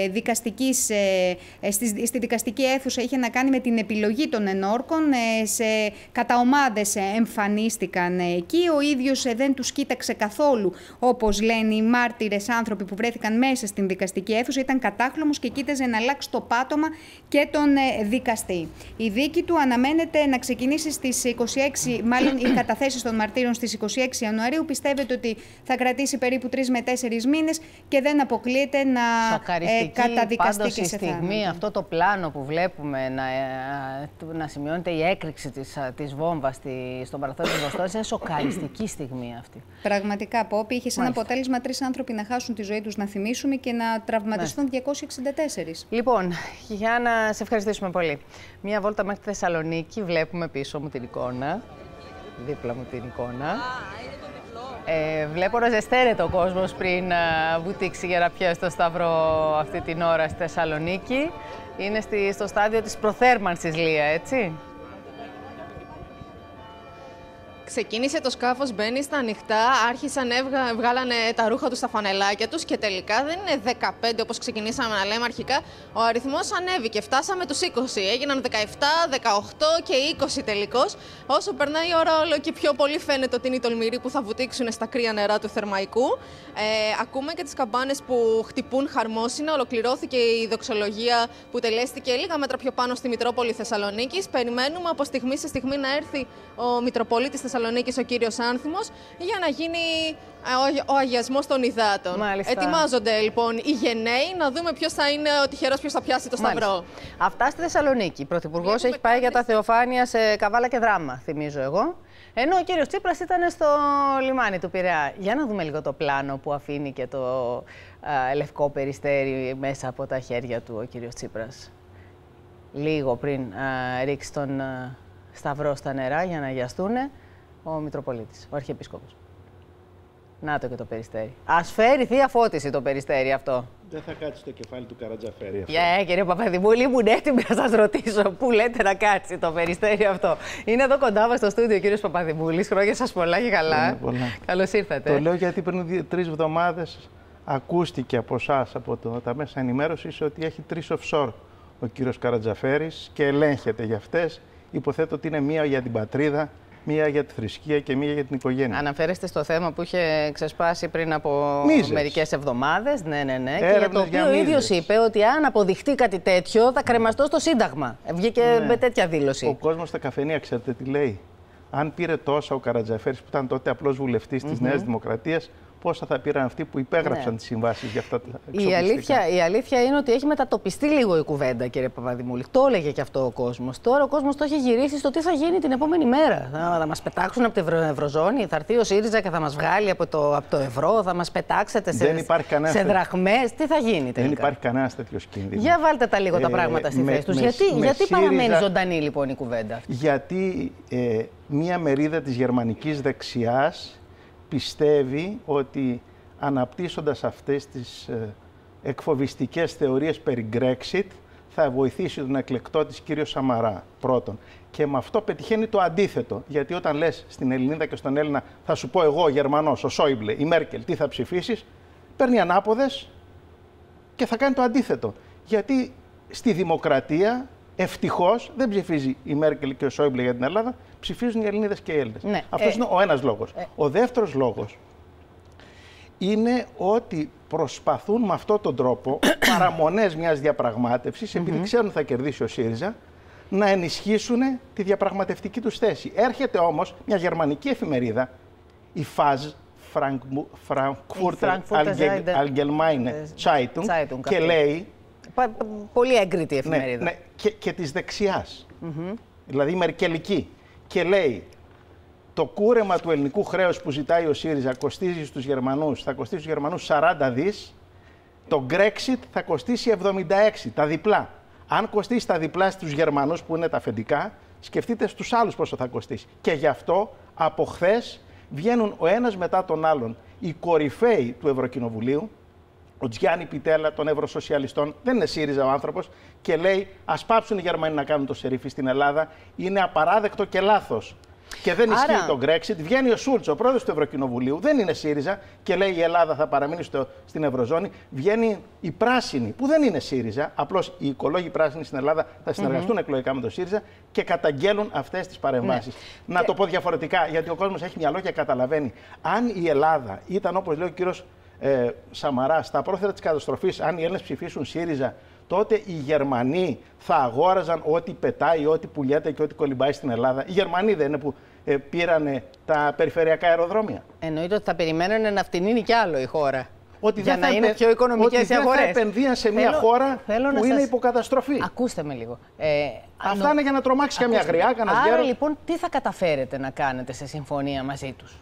Speaker 6: στη δικαστική αίθουσα είχε να κάνει με την επιλογή των ενόρκων. Κατά ομάδες εμφανίστηκαν εκεί. Ο ίδιος δεν τους κοίταξε καθόλου, όπως λένε οι μάρτυρες άνθρωποι που βρέθηκαν μέσα στην δικαστική αίθουσα. Ήταν κατάχλωμος και κοίταζε να αλλάξει το πάτωμα και τον δικαστή. Η δίκη του αναμένεται να ξεκινήσει στις 26, μάλλον οι καταθέσεις των μαρτύρων στις 26 Ιανουαρίου. Πιστεύετε ότι θα κρατήσει περίπου 3 με 4 μήνες και δεν αποκλείεται να καταδικαστεί και σε
Speaker 1: στιγμή αυτό το πλάνο που βλέπουμε να σημειώνεται η έκρηξη της βόμβας στον Μαραθώνιο της Βοστόνης. Είναι σοκαριστική στιγμή αυτή.
Speaker 6: Πραγματικά, Πόπη, είχε σαν αποτέλεσμα 3 άνθρωποι να χάσουν τη ζωή τους, να θυμίσουμε, και να τραυματιστούν 264.
Speaker 1: Λοιπόν, Γιάννα, σε ευχαριστήσουμε πολύ. Μία βόλτα μέχρι τη Θεσσαλονίκη. Βλέπουμε πίσω μου την εικόνα, δίπλα μου την εικόνα. Βλέπω να ζεσταίνεται ο κόσμος πριν βουτήξει για να πιέσει το Σταυρό αυτή την ώρα στη Θεσσαλονίκη. Είναι στο στάδιο της προθέρμανσης, Λία, έτσι.
Speaker 15: Ξεκίνησε το σκάφος, μπαίνει στα ανοιχτά, άρχισαν, βγάλανε τα ρούχα τους στα φανελάκια τους και τελικά δεν είναι 15 όπως ξεκινήσαμε να λέμε αρχικά. Ο αριθμός ανέβηκε, φτάσαμε τους 20, έγιναν 17, 18 και 20 τελικώς. Όσο περνάει η ώρα όλο και πιο πολύ φαίνεται ότι είναι οι τολμηροί που θα βουτήξουν στα κρύα νερά του Θερμαϊκού. Ακούμε και τις καμπάνες που χτυπούν χαρμόσυνα. Ολοκληρώθηκε η δοξολογία που τελέστηκε λίγα μέτρα πιο πάνω στη Μητρόπολη Θεσσαλονίκης. Περιμένουμε από στιγμή σε στιγμή να έρθει ο Μητροπολίτης Θεσσαλονίκης, ο κύριος Άνθιμος, για να γίνει ο αγιασμός των υδάτων.
Speaker 1: Μάλιστα.
Speaker 15: Ετοιμάζονται λοιπόν οι γενναίοι να δούμε ποιος θα είναι ο τυχερός, ποιος θα πιάσει το Σταυρό.
Speaker 1: Μάλιστα. Αυτά στη Θεσσαλονίκη. Ο Πρωθυπουργός έχει πάει για τα Θεοφάνεια σε Καβάλα και Δράμα, θυμίζω εγώ. Ενώ ο κύριος Τσίπρας ήταν στο λιμάνι του Πειραιά. Για να δούμε λίγο το πλάνο που αφήνει και το λευκό περιστέρι μέσα από τα χέρια του ο κύριος Τσίπρας. Λίγο πριν ρίξει τον Σταυρό στα νερά για να αγιαστούν, ο Μητροπολίτης, ο Αρχιεπίσκοπος. Να το και το περιστέρι. Ας φέρει θεία φώτιση το περιστέρι αυτό.
Speaker 19: Δεν θα κάτσει το κεφάλι του Καρατζαφέρη αυτό.
Speaker 1: Κύριε Παπαδημούλη, ήμουν έτοιμη να σας ρωτήσω πού λέτε να κάτσει το περιστέρι αυτό. Είναι εδώ κοντά μας στο στούντιο ο κύριος Παπαδημούλης. Χρόνια σας πολλά και καλά. Καλώς ήρθατε.
Speaker 19: Το λέω γιατί πριν 3 εβδομάδες ακούστηκε από εσάς, από τα μέσα ενημέρωσης, ότι έχει 3 offshore ο κύριος Καρατζαφέρης και ελέγχεται για αυτές. Υποθέτω ότι είναι μία για την πατρίδα, μία για τη θρησκεία και μία για την οικογένεια.
Speaker 1: Αναφέρεστε στο θέμα που είχε ξεσπάσει πριν από μερικές εβδομάδες. Ναι. Και για το οποίο ο ίδιος είπε ότι αν αποδειχτεί κάτι τέτοιο θα κρεμαστώ στο Σύνταγμα. Βγήκε με τέτοια δήλωση.
Speaker 19: Ο κόσμος στα καφενεία, ξέρετε τι λέει. Αν πήρε τόσα ο Καρατζαφέρης, που ήταν τότε απλός βουλευτής της Νέας Δημοκρατίας, πόσα θα πήραν αυτοί που υπέγραψαν τις συμβάσεις για αυτά τα εξοπλιστικά.
Speaker 1: Η αλήθεια είναι ότι έχει μετατοπιστεί λίγο η κουβέντα, κύριε Παπαδημούλη. Το έλεγε και αυτό ο κόσμος. Τώρα ο κόσμος το έχει γυρίσει στο τι θα γίνει την επόμενη μέρα. Θα μας πετάξουν από την Ευρωζώνη, θα έρθει ο ΣΥΡΙΖΑ και θα μας βγάλει από το ευρώ, θα μας πετάξετε σε δραχμές. Τι θα γίνει τελικά.
Speaker 19: Δεν υπάρχει κανένας τέτοιος κίνδυνος.
Speaker 1: Για βάλτε τα λίγο τα πράγματα στη θέση τους. Γιατί παραμένει ζωντανή λοιπόν η κουβέντα αυτή.
Speaker 19: Γιατί μία μερίδα της γερμανικής δεξιάς πιστεύει ότι αναπτύσσοντας αυτές τις εκφοβιστικές θεωρίες περί Brexit θα βοηθήσει τον εκλεκτό της κύριο Σαμαρά, πρώτον. Και με αυτό πετυχαίνει το αντίθετο. Γιατί όταν λες στην Ελληνίδα και στον Έλληνα, θα σου πω εγώ, ο Γερμανός, ο Σόιμπλε, η Μέρκελ, τι θα ψηφίσεις, παίρνει ανάποδες και θα κάνει το αντίθετο. Γιατί στη δημοκρατία, ευτυχώς, δεν ψηφίζει η Μέρκελ και ο Σόιμπλε για την Ελλάδα, ψηφίζουν οι Ελληνίδες και οι Έλληνες. Ναι. Αυτός είναι ο ένας λόγος. Ο δεύτερος λόγος είναι ότι προσπαθούν με αυτόν τον τρόπο, παραμονές μιας διαπραγμάτευσης, επειδή ξέρουν ότι θα κερδίσει ο ΣΥΡΙΖΑ, να ενισχύσουν τη διαπραγματευτική τους θέση. Έρχεται όμως μια γερμανική εφημερίδα, η FAZ, Frankfurter Allgemeine Zeitung, και λέει...
Speaker 1: Πολύ έγκριτη εφημερίδα.
Speaker 19: Ναι, και της δεξιάς, δηλαδή η μερκελική. Και λέει, το κούρεμα του ελληνικού χρέους που ζητάει ο ΣΥΡΙΖΑ κοστίζει στους Γερμανούς, θα κοστίσει στους Γερμανούς 40 δις, το Brexit θα κοστίσει 76, τα διπλά. Αν κοστίσει τα διπλά στους Γερμανούς που είναι τα αφεντικά, σκεφτείτε στους άλλους πόσο θα κοστίσει. Και γι' αυτό από χθες βγαίνουν ο ένας μετά τον άλλον οι κορυφαίοι του Ευρωκοινοβουλίου, ο Τζιάννη Πιτέλα των Ευρωσοσιαλιστών, δεν είναι ΣΥΡΙΖΑ ο άνθρωπος, και λέει ας πάψουν οι Γερμανοί να κάνουν το σερίφι στην Ελλάδα, είναι απαράδεκτο και λάθος. Και δεν ισχύει το Brexit. Βγαίνει ο Σούλτς, ο πρόεδρος του Ευρωκοινοβουλίου, δεν είναι ΣΥΡΙΖΑ και λέει η Ελλάδα θα παραμείνει στην Ευρωζώνη. Βγαίνει η Πράσινη, που δεν είναι ΣΥΡΙΖΑ, απλώς οι οικολόγοι πράσινοι στην Ελλάδα θα συνεργαστούν εκλογικά με το ΣΥΡΙΖΑ και καταγγέλουν αυτές τις παρεμβάσεις. Ναι. Να το πω διαφορετικά, γιατί ο κόσμος έχει μυαλό και καταλαβαίνει. Αν η Ελλάδα ήταν, όπως λέει ο κύριος Σαμαράς, στα πρόθυρα της καταστροφής, αν οι Έλληνες ψηφίσουν ΣΥΡΙΖΑ, τότε οι Γερμανοί θα αγόραζαν ό,τι πετάει, ό,τι πουλιέται και ό,τι κολυμπάει στην Ελλάδα. Οι Γερμανοί δεν είναι που πήρανε τα περιφερειακά αεροδρόμια.
Speaker 1: Εννοείται ότι θα περιμένανε να φτηνίνει κι άλλο η χώρα.
Speaker 19: Ότι
Speaker 1: για να είναι πιο οικονομικές οι αγορές.
Speaker 19: Δεν θα επενδύαν σε μια χώρα που είναι υποκαταστροφή.
Speaker 1: Ακούστε με λίγο.
Speaker 19: Αυτά είναι για να τρομάξει καμιά γριά, κανένα γέρο.
Speaker 1: Άρα λοιπόν τι θα καταφέρετε να κάνετε σε συμφωνία μαζί τους?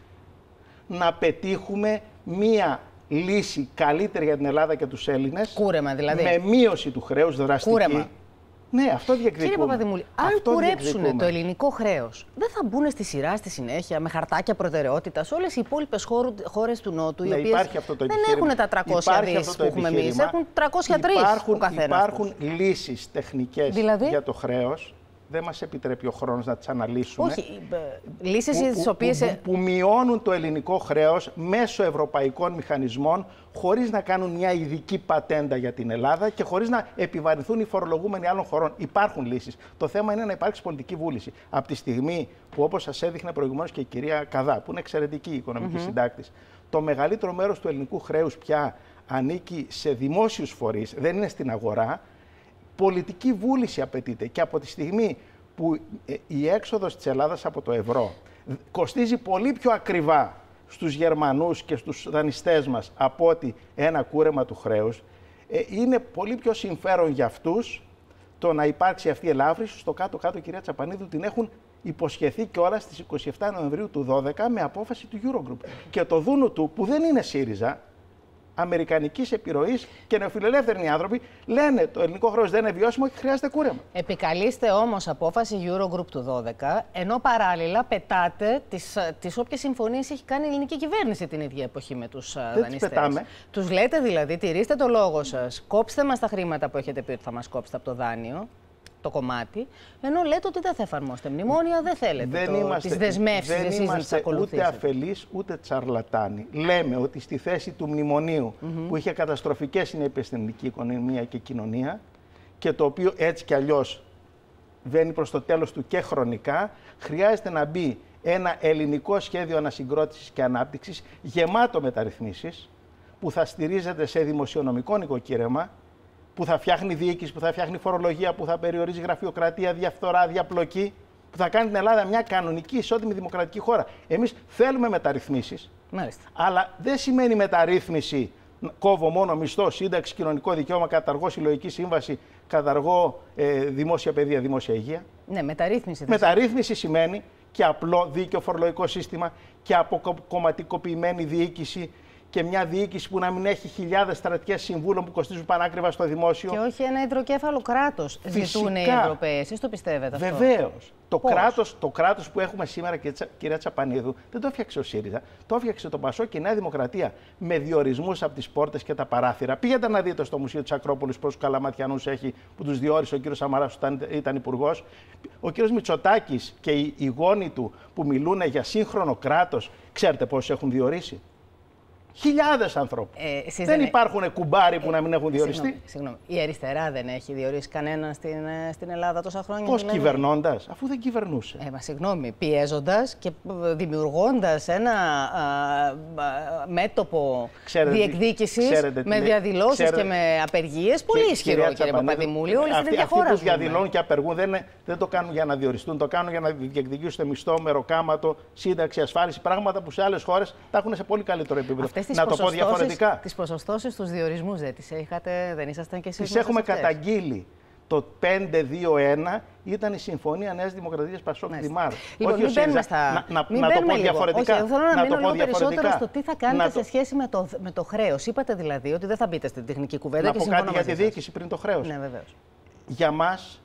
Speaker 19: Να πετύχουμε μία λύση καλύτερη για την Ελλάδα και τους Έλληνες.
Speaker 1: Κούρεμα δηλαδή.
Speaker 19: Με μείωση του χρέους δραστική. Κούρεμα. Ναι, αυτό διεκδικούμε.
Speaker 1: Κύριε Παπαδημούλη, αν κουρέψουν το ελληνικό χρέος, δεν θα μπουν στη σειρά στη συνέχεια με χαρτάκια προτεραιότητας όλες οι υπόλοιπες χώρες του Νότου, οι οποίες δεν έχουν τα 300 δις που έχουμε εμείς, έχουν 303 ο καθένας.
Speaker 19: Υπάρχουν λύσεις τεχνικές για το χρέος. Δεν μας επιτρέπει ο χρόνος να τις αναλύσουμε.
Speaker 1: Όχι, λύσεις τις οποίες...
Speaker 19: Που μειώνουν το ελληνικό χρέος μέσω ευρωπαϊκών μηχανισμών, χωρίς να κάνουν μια ειδική πατέντα για την Ελλάδα και χωρίς να επιβαρυνθούν οι φορολογούμενοι άλλων χωρών. Υπάρχουν λύσεις. Το θέμα είναι να υπάρξει πολιτική βούληση. Από τη στιγμή που, όπως σας έδειχνε προηγουμένως και η κυρία Καδά, που είναι εξαιρετική οικονομική συντάκτης, το μεγαλύτερο μέρος του ελληνικού χρέους πια ανήκει σε δημόσιους φορείς, δεν είναι στην αγορά. Πολιτική βούληση απαιτείται, και από τη στιγμή που η έξοδος της Ελλάδας από το ευρώ κοστίζει πολύ πιο ακριβά στους Γερμανούς και στους δανειστές μας από ότι ένα κούρεμα του χρέους, είναι πολύ πιο συμφέρον για αυτούς το να υπάρξει αυτή η ελάφρυνση. Στο κάτω-κάτω, κυρία Τσαπανίδου, την έχουν υποσχεθεί κιόλας στις 27 Νοεμβρίου του 2012 με απόφαση του Eurogroup. Και το δούνου του, που δεν είναι ΣΥΡΙΖΑ, αμερικανικής επιρροής και νεοφιλελεύθεροι άνθρωποι, λένε το ελληνικό χρέος δεν είναι βιώσιμο και χρειάζεται κούρεμα.
Speaker 1: Επικαλείστε όμως απόφαση Eurogroup του 2012, ενώ παράλληλα πετάτε τις όποιες συμφωνίες έχει κάνει η ελληνική κυβέρνηση την ίδια εποχή με τους δανειστές. Τους λέτε δηλαδή, τηρήστε το λόγο σας, κόψτε μας τα χρήματα που έχετε πει ότι θα μας κόψετε από το δάνειο, το κομμάτι, ενώ λέτε ότι δεν θα εφαρμόσετε μνημόνια, δεν θέλετε τις δεσμεύσεις εσείς να τις ακολουθήσετε.
Speaker 19: Ούτε αφελείς ούτε τσαρλατάνοι. Λέμε ότι στη θέση του μνημονίου που είχε καταστροφικές συνέπειες στην ελληνική οικονομία και κοινωνία και το οποίο έτσι κι αλλιώς βαίνει προς το τέλος του και χρονικά, χρειάζεται να μπει ένα ελληνικό σχέδιο ανασυγκρότησης και ανάπτυξης γεμάτο μεταρρυθμίσεις που θα στηρίζεται σε δημοσιονομικό νοικοκύρεμα, που θα φτιάχνει διοίκηση, που θα φτιάχνει φορολογία, που θα περιορίζει γραφειοκρατία, διαφθορά, διαπλοκή, που θα κάνει την Ελλάδα μια κανονική, ισότιμη δημοκρατική χώρα. Εμείς θέλουμε μεταρρυθμίσεις, αλλά δεν σημαίνει μεταρρύθμιση κόβω μόνο μισθό, σύνταξη, κοινωνικό δικαίωμα, καταργώ συλλογική σύμβαση, καταργώ δημόσια παιδεία, δημόσια υγεία.
Speaker 1: Ναι, μεταρρύθμιση.
Speaker 19: Μεταρρύθμιση σημαίνει και απλό δίκαιο φορολογικό σύστημα και αποκομματικοποιημένη διοίκηση. Και μια διοίκηση που να μην έχει χιλιάδες στρατιές συμβούλων που κοστίζουν πανάκριβα στο δημόσιο.
Speaker 1: Και όχι ένα υδροκέφαλο κράτος. Ζητούν οι Ευρωπαίοι. Εσείς το πιστεύετε αυτό?
Speaker 19: Βεβαίως. Το κράτος που έχουμε σήμερα, κυρία Τσαπανίδου, δεν το έφτιαξε ο ΣΥΡΙΖΑ. Το έφτιαξε το ΠΑΣΟΚ και η Νέα Δημοκρατία με διορισμούς από τις πόρτες και τα παράθυρα. Πήγαινε να δείτε στο Μουσείο της Ακρόπολης πόσους καλαματιανούς έχει που τους διόρισε ο κύριος Σαμαράς όταν ήταν υπουργός. Ο κύριος Μητσοτάκης και οι γόνοι του που μιλούν για σύγχρονο κράτος, ξέρετε πόσους έχουν διορίσει? Χιλιάδες ανθρώπους. Δεν υπάρχουν κουμπάροι που να μην έχουν διοριστεί.
Speaker 1: Συγγνώμη. Η αριστερά δεν έχει διορίσει κανέναν στην Ελλάδα τόσα χρόνια.
Speaker 19: Πώς δηλαδή? Κυβερνώντας, αφού δεν κυβερνούσε.
Speaker 1: Συγγνώμη. Πιέζοντας και δημιουργώντας ένα μέτωπο διεκδίκησης με διαδηλώσεις και με απεργίες. Πολύ ισχυρό, κύριε Παπαδημούλη. Όλοι στην ίδια χώρα.
Speaker 19: Αυτοί που διαδηλώνουν και απεργούν δεν το κάνουν για να διοριστούν, το κάνουν για να διεκδικήσουν μισθό, μεροκάματο, σύνταξη, ασφάλιση. Πράγματα που σε άλλες χώρες τα έχουν σε πολύ καλύτερο επίπεδο. Να το πω διαφορετικά.
Speaker 1: Τις ποσοστώσεις στους διορισμούς δεν τις είχατε, δεν ήσασταν και εσείς?
Speaker 19: Τις έχουμε καταγγείλει Το 5-2-1 ήταν η συμφωνία Νέας Δημοκρατίας Πασόκ Δημάρ.
Speaker 1: Λοιπόν,
Speaker 19: όχι ο ΣΥΡΙΖΑ. Να το πω διαφορετικά.
Speaker 1: Όχι, θέλω να μείνω λίγο περισσότερο στο τι θα κάνετε σε σχέση με το χρέος. Είπατε δηλαδή ότι δεν θα μπείτε στην τεχνική κουβέντα.
Speaker 19: Να πω κάτι για τη διοίκηση πριν το χρέος.
Speaker 1: Ναι, βεβαίως.
Speaker 19: Για μας,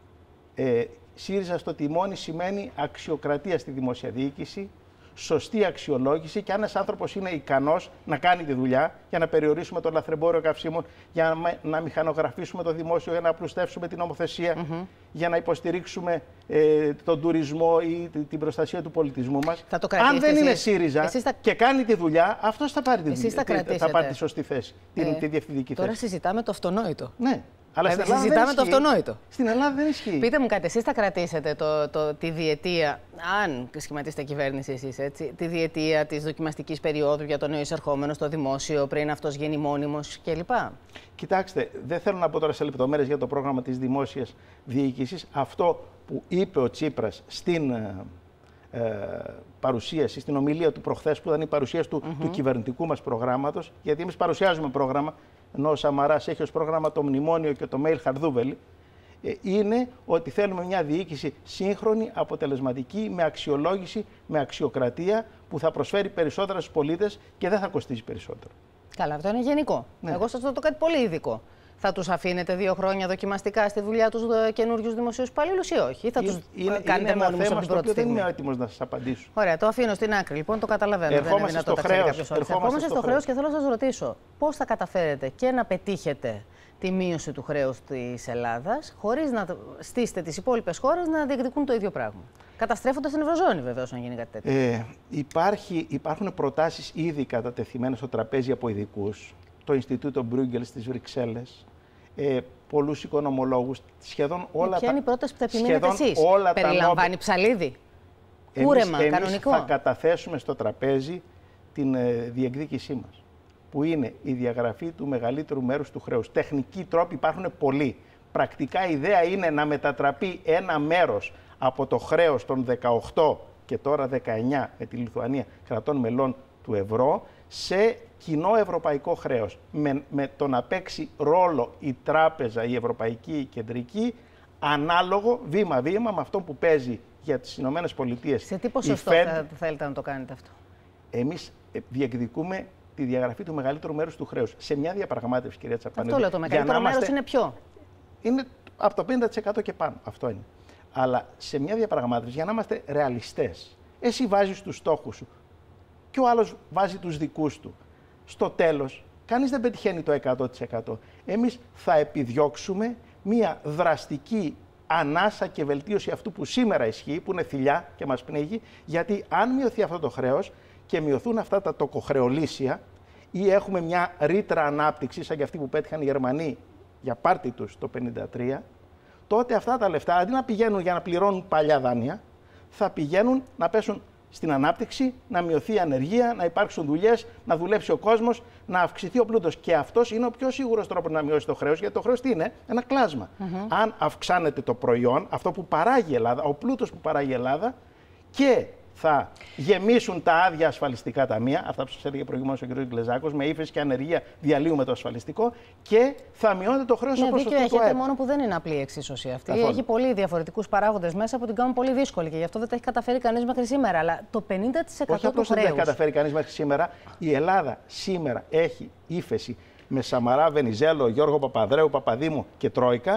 Speaker 19: ΣΥΡΙΖΑ στο τιμόνι σημαίνει αξιοκρατία στη δημόσια διοίκηση, σωστή αξιολόγηση και αν ένας άνθρωπος είναι ικανός να κάνει τη δουλειά για να περιορίσουμε το λαθρεμπόριο καυσίμων, για να μηχανογραφήσουμε το δημόσιο, για να απλουστεύσουμε την νομοθεσία, για να υποστηρίξουμε τον τουρισμό ή την προστασία του πολιτισμού μας. Αν δεν είναι ΣΥΡΙΖΑ και κάνει τη δουλειά, αυτός θα πάρει τη σωστή θέση, τη διευθυντική θέση.
Speaker 1: Τώρα συζητάμε το αυτονόητο.
Speaker 19: Ναι. Αλλά
Speaker 1: συζητάμε το αυτονόητο.
Speaker 19: Στην Ελλάδα δεν ισχύει.
Speaker 1: Πείτε μου κάτι, εσείς θα κρατήσετε τη διετία, αν σχηματίσετε κυβέρνηση εσείς, έτσι, τη διετία της δοκιμαστικής περίοδου για τον νέο εισερχόμενο στο δημόσιο πριν αυτός γίνει μόνιμος κλπ.
Speaker 19: Κοιτάξτε, δεν θέλω να πω τώρα σε λεπτομέρειες για το πρόγραμμα της δημόσιας διοίκησης. Αυτό που είπε ο Τσίπρας στην παρουσίαση, στην ομιλία του προχθές, που ήταν η παρουσίαση του κυβερνητικού μας προγράμματος, γιατί εμείς παρουσιάζουμε πρόγραμμα, ενώ ο Σαμαράς έχει ως πρόγραμμα το μνημόνιο και το mail Χαρδούβελη, είναι ότι θέλουμε μια διοίκηση σύγχρονη, αποτελεσματική, με αξιολόγηση, με αξιοκρατία, που θα προσφέρει περισσότερα στους πολίτες και δεν θα κοστίζει περισσότερο.
Speaker 1: Καλά, αυτό είναι γενικό. Ναι. Εγώ σας το κάτι πολύ ειδικό. Θα τους αφήνετε 2 χρόνια δοκιμαστικά στη δουλειά τους καινούριους δημοσίους υπαλλήλους ή όχι? Ή θα τους κάνετε μόνιμους από την πρώτη στιγμή?
Speaker 19: Δεν είμαι έτοιμος να σας απαντήσω.
Speaker 1: Ωραία, το αφήνω στην άκρη. Λοιπόν, το καταλαβαίνω.
Speaker 19: Ερχόμαστε στο χρέος.
Speaker 1: Ερχόμαστε στο χρέος και θέλω να σας ρωτήσω πώς θα καταφέρετε και να πετύχετε τη μείωση του χρέους της Ελλάδας χωρίς να στήσετε τις υπόλοιπες χώρες να διεκδικούν το ίδιο πράγμα. Καταστρέφοντας την Ευρωζώνη, βεβαίως, αν γίνει κάτι τέτοιο.
Speaker 19: Υπάρχουν προτάσεις ήδη κατατεθειμένες στο τραπέζι από ειδικούς. Το Ινστιτούτο Μπρούγκελ στις Βρυξέλλες, πολλούς οικονομολόγους, σχεδόν όλα
Speaker 1: ποια είναι η πρόταση που θα επιμείνετε εσείς? Περιλαμβάνει ψαλίδι, κούρεμα, κανονικό?
Speaker 19: Θα καταθέσουμε στο τραπέζι την διεκδίκησή μας, που είναι η διαγραφή του μεγαλύτερου μέρους του χρέους. Τεχνικοί τρόποι υπάρχουν πολλοί. Πρακτικά η ιδέα είναι να μετατραπεί ένα μέρος από το χρέος των 18 και τώρα 19 με τη Λιθουανία κρατών μελών του ευρώ σε κοινό ευρωπαϊκό χρέος, με το να παίξει ρόλο η τράπεζα, η ευρωπαϊκή, η κεντρική, ανάλογο βήμα-βήμα με αυτό που παίζει για τις Ηνωμένες Πολιτείες.
Speaker 1: Σε τι ποσοστό θέλετε να το κάνετε αυτό?
Speaker 19: Εμείς διεκδικούμε τη διαγραφή του μεγαλύτερου μέρους του χρέους. Σε μια διαπραγμάτευση, κυρία Τσαπανίδη.
Speaker 1: Αυτό λέω, το μεγαλύτερο μέρος είναι ποιο?
Speaker 19: Είναι από το 50% και πάνω. Αυτό είναι. Αλλά σε μια διαπραγμάτευση, για να είμαστε ρεαλιστές, εσύ βάζεις τους στόχους σου και ο άλλος βάζει τους δικούς του. Στο τέλος, κανείς δεν πετυχαίνει το 100%. Εμείς θα επιδιώξουμε μια δραστική ανάσα και βελτίωση αυτού που σήμερα ισχύει, που είναι θηλιά και μας πνίγει, γιατί αν μειωθεί αυτό το χρέος και μειωθούν αυτά τα τοκοχρεολύσια ή έχουμε μια ρήτρα ανάπτυξη, σαν και αυτή που πέτυχαν οι Γερμανοί για πάρτι τους το 1953, τότε αυτά τα λεφτά, αντί να πηγαίνουν για να πληρώνουν παλιά δάνεια, θα πηγαίνουν να πέσουν στην ανάπτυξη, να μειωθεί η ανεργία, να υπάρξουν δουλειές, να δουλέψει ο κόσμος, να αυξηθεί ο πλούτος. Και αυτός είναι ο πιο σίγουρος τρόπος να μειώσει το χρέος, γιατί το χρέος τι είναι? Ένα κλάσμα. Αν αυξάνεται το προϊόν, αυτό που παράγει η Ελλάδα, ο πλούτος που παράγει η Ελλάδα, και θα γεμίσουν τα άδεια ασφαλιστικά ταμεία, αυτά που σας έλεγε προηγουμένως ο κ. Γκλεζάκος, με ύφεση και ανεργία διαλύουμε το ασφαλιστικό και θα μειώνεται το χρέος όπως το
Speaker 1: έχετε, μόνο που δεν είναι απλή η εξίσωση αυτή. Καθόλου. Έχει πολύ διαφορετικούς παράγοντες μέσα που την κάνουν πολύ δύσκολη και γι' αυτό δεν τα έχει καταφέρει κανείς μέχρι σήμερα. Αλλά το 50%
Speaker 19: όχι απλώς δεν τα έχει καταφέρει κανείς μέχρι σήμερα. Η Ελλάδα σήμερα έχει ύφεση με Σαμαρά, Βενιζέλο, Γιώργο Παπαδρέου, Παπαδήμου και Τρόικα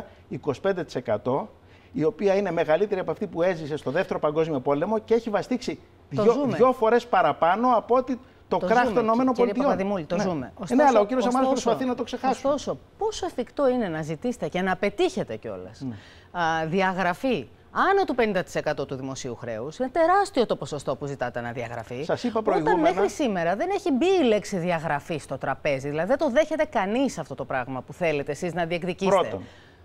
Speaker 19: 25%. Η οποία είναι μεγαλύτερη από αυτή που έζησε στο Δεύτερο Παγκόσμιο Πόλεμο και έχει βαστίξει 2 φορές παραπάνω από ότι το κράχ των ΗΠΑ.
Speaker 1: Κύριε Παπαδημούλη, το ζούμε.
Speaker 19: Ναι, αλλά ο κύριος Σαμαράς προσπαθεί να το ξεχάσει.
Speaker 1: Ωστόσο, πόσο εφικτό είναι να ζητήσετε και να πετύχετε κιόλας διαγραφή άνω του 50% του δημοσίου χρέους? Είναι τεράστιο το ποσοστό που ζητάτε να διαγραφεί.
Speaker 19: Σας είπα προηγούμενα.
Speaker 1: Όταν μέχρι σήμερα δεν έχει μπει η λέξη διαγραφή στο τραπέζι. Δηλαδή δεν το δέχεται κανείς αυτό το πράγμα που θέλετε εσείς να διεκδικήσετε.
Speaker 19: Πρώτον,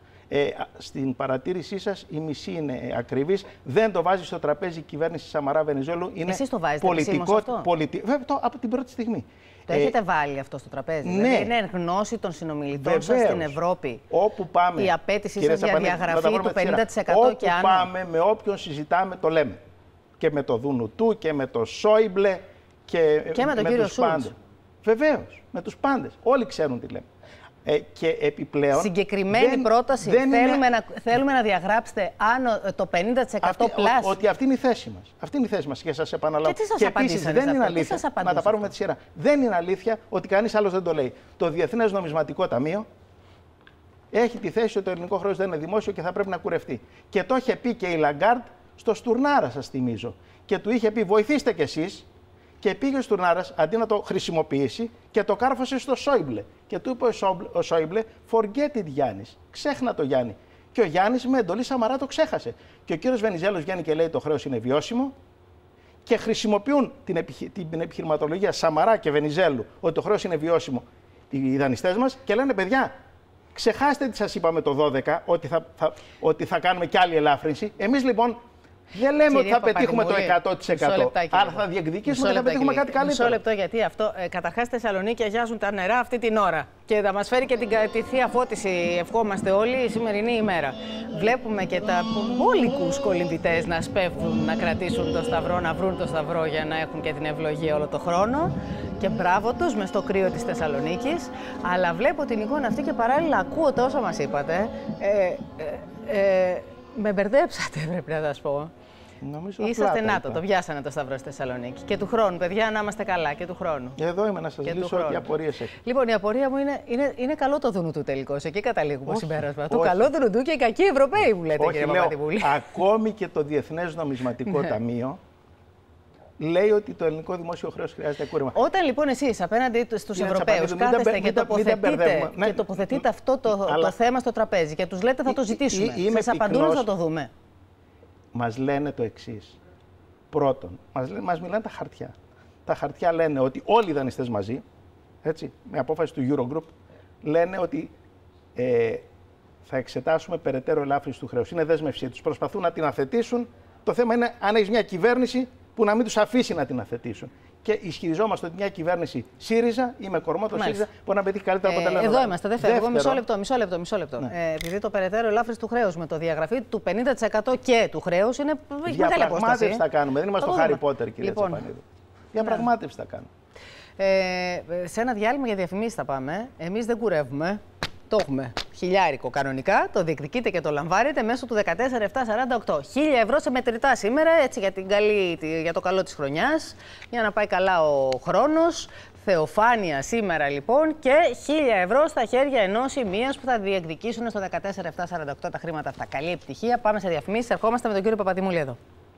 Speaker 19: στην παρατήρησή σας η μισή είναι ακριβής. Δεν το βάζει στο τραπέζι η κυβέρνηση Σαμαρά Βενιζέλου. Είναι
Speaker 1: εσείς το βάζετε πολιτικό.
Speaker 19: Βέβαια, από την πρώτη στιγμή.
Speaker 1: Το έχετε βάλει αυτό στο τραπέζι?
Speaker 19: Ναι.
Speaker 1: Δηλαδή είναι γνώση των συνομιλητών σας στην Ευρώπη?
Speaker 19: Όπου πάμε,
Speaker 1: η απέτησή σας για διαγραφή του 50%
Speaker 19: όπου
Speaker 1: και άνω?
Speaker 19: Πάμε, με όποιον συζητάμε το λέμε. Και με το Δουνουτού και με το Σόιμπλε και
Speaker 1: με τον κύριο Σούλτς.
Speaker 19: Βεβαίως, με τους πάντες. Όλοι ξέρουν τι λέμε. Και επιπλέον.
Speaker 1: Συγκεκριμένη πρόταση. Θέλουμε να διαγράψετε άνω το 50% πλάσι.
Speaker 19: Ότι αυτή είναι η θέση μας. Αυτή είναι η θέση μας. Και σας επαναλαμβάνω.
Speaker 1: Και επίσης
Speaker 19: δεν είναι αλήθεια. Να τα πάρουμε με τη σειρά. Δεν είναι αλήθεια ότι κανείς άλλος δεν το λέει. Το Διεθνές Νομισματικό Ταμείο έχει τη θέση ότι το ελληνικό χρέος δεν είναι δημόσιο και θα πρέπει να κουρευτεί. Και το είχε πει και η Λαγκάρντ στο Στουρνάρα, σας θυμίζω. Και του είχε πει: βοηθήστε κι εσείς. Και πήγε ο Στουρνάρας αντί να το χρησιμοποιήσει και το κάρφωσε στο Σόιμπλε. Και του είπε ο Σόιμπλε: forget it, Γιάννης. Ξέχνα το, Γιάννη. Και ο Γιάννης με εντολή Σαμαρά το ξέχασε. Και ο κύριος Βενιζέλος βγαίνει και λέει: το χρέος είναι βιώσιμο. Και χρησιμοποιούν την επιχειρηματολογία Σαμαρά και Βενιζέλου ότι το χρέος είναι βιώσιμο οι δανειστές μας και λένε: παιδιά, ξεχάστε τι σας είπαμε το 12 ότι θα κάνουμε κι άλλη ελάφρυνση. Εμείς λοιπόν. Δεν λέμε ότι θα πετύχουμε το 100%. Αλλά θα διεκδικήσουμε και θα πετύχουμε κάτι καλύτερο.
Speaker 1: Μισό λεπτό, γιατί αυτό. Καταρχάς, στη Θεσσαλονίκη αγιάζουν τα νερά αυτή την ώρα. Και θα μας φέρει και τη θεία φώτιση, ευχόμαστε όλοι, η σημερινή ημέρα. Βλέπουμε και τα μπόλικους κολυμβητές να σπέβδουν, να κρατήσουν το σταυρό, να βρουν το σταυρό για να έχουν και την ευλογία όλο το χρόνο. Και μπράβο τους μες στο κρύο της Θεσσαλονίκης. Αλλά βλέπω την εικόνα αυτή και παράλληλα ακούω τα όσα μας είπατε. Με μπερδέψατε, πρέπει να σας πω. Είσαστε ΝΑΤΟ, το πιάσανε το σταυρό στη Θεσσαλονίκη. Και του χρόνου, παιδιά, να είμαστε καλά και του χρόνου.
Speaker 19: Εδώ είμαι να σας λύσω ό,τι απορίες έχει.
Speaker 1: Λοιπόν, η απορία μου είναι καλό το Δουνουτού τελικώς. Εκεί καταλήγουμε συμπέρασμα. Το καλό Δουνουτού και οι κακοί Ευρωπαίοι, μου λέτε, κύριε Παπαδημούλη.
Speaker 19: Ακόμη και το Διεθνές Νομισματικό Ταμείο λέει ότι το ελληνικό δημόσιο χρέος χρειάζεται κούρεμα.
Speaker 1: Όταν λοιπόν εσείς απέναντι στους Ευρωπαίους κάθεστε και τοποθετείτε αυτό το θέμα στο τραπέζι και τους λέτε θα το ζητήσουμε, σας απαντούν θα το δούμε.
Speaker 19: Μας λένε το εξής. Πρώτον, μας μιλάνε τα χαρτιά. Τα χαρτιά λένε ότι όλοι οι δανειστές μαζί, έτσι, με απόφαση του Eurogroup, λένε ότι θα εξετάσουμε περαιτέρω ελάφρυνση του χρέους. Είναι δέσμευσή τους. Προσπαθούν να την αθετήσουν. Το θέμα είναι αν έχεις μια κυβέρνηση που να μην τους αφήσει να την αθετήσουν. Και ισχυριζόμαστε ότι μια κυβέρνηση ΣΥΡΙΖΑ ή με κορμό το ΣΥΡΙΖΑ μπορεί να πετύχει καλύτερα αποτελέσματα.
Speaker 1: Εδώ είμαστε, δεν φεύγω. Μισό λεπτό. Ναι. Επειδή το περαιτέρω ελάφρυνση του χρέους με το διαγραφή του 50% και του χρέους είναι μεγάλη απόσταση.
Speaker 19: Διαπραγμάτευση θα κάνουμε. Δεν είμαστε στο Χάρι Πότερ, κύριε Τσαπανίδου. Διαπραγμάτευση θα κάνουμε.
Speaker 1: Σε ένα διάλειμμα για διαφημίσεις θα πάμε. Εμείς δεν κουρεύουμε. Το έχουμε χιλιάρικο κανονικά, το διεκδικείτε και το λαμβάνετε μέσω του 14748. 1.000 ευρώ σε μετρητά σήμερα, έτσι για το καλό της χρονιάς, για να πάει καλά ο χρόνος. Θεοφάνεια σήμερα λοιπόν και 1.000 ευρώ στα χέρια ενός ή μίας που θα διεκδικήσουν στο 14748 τα χρήματα αυτά. Καλή επιτυχία, πάμε σε διαφημίσεις, ερχόμαστε με τον κύριο Παπαδημούλη εδώ.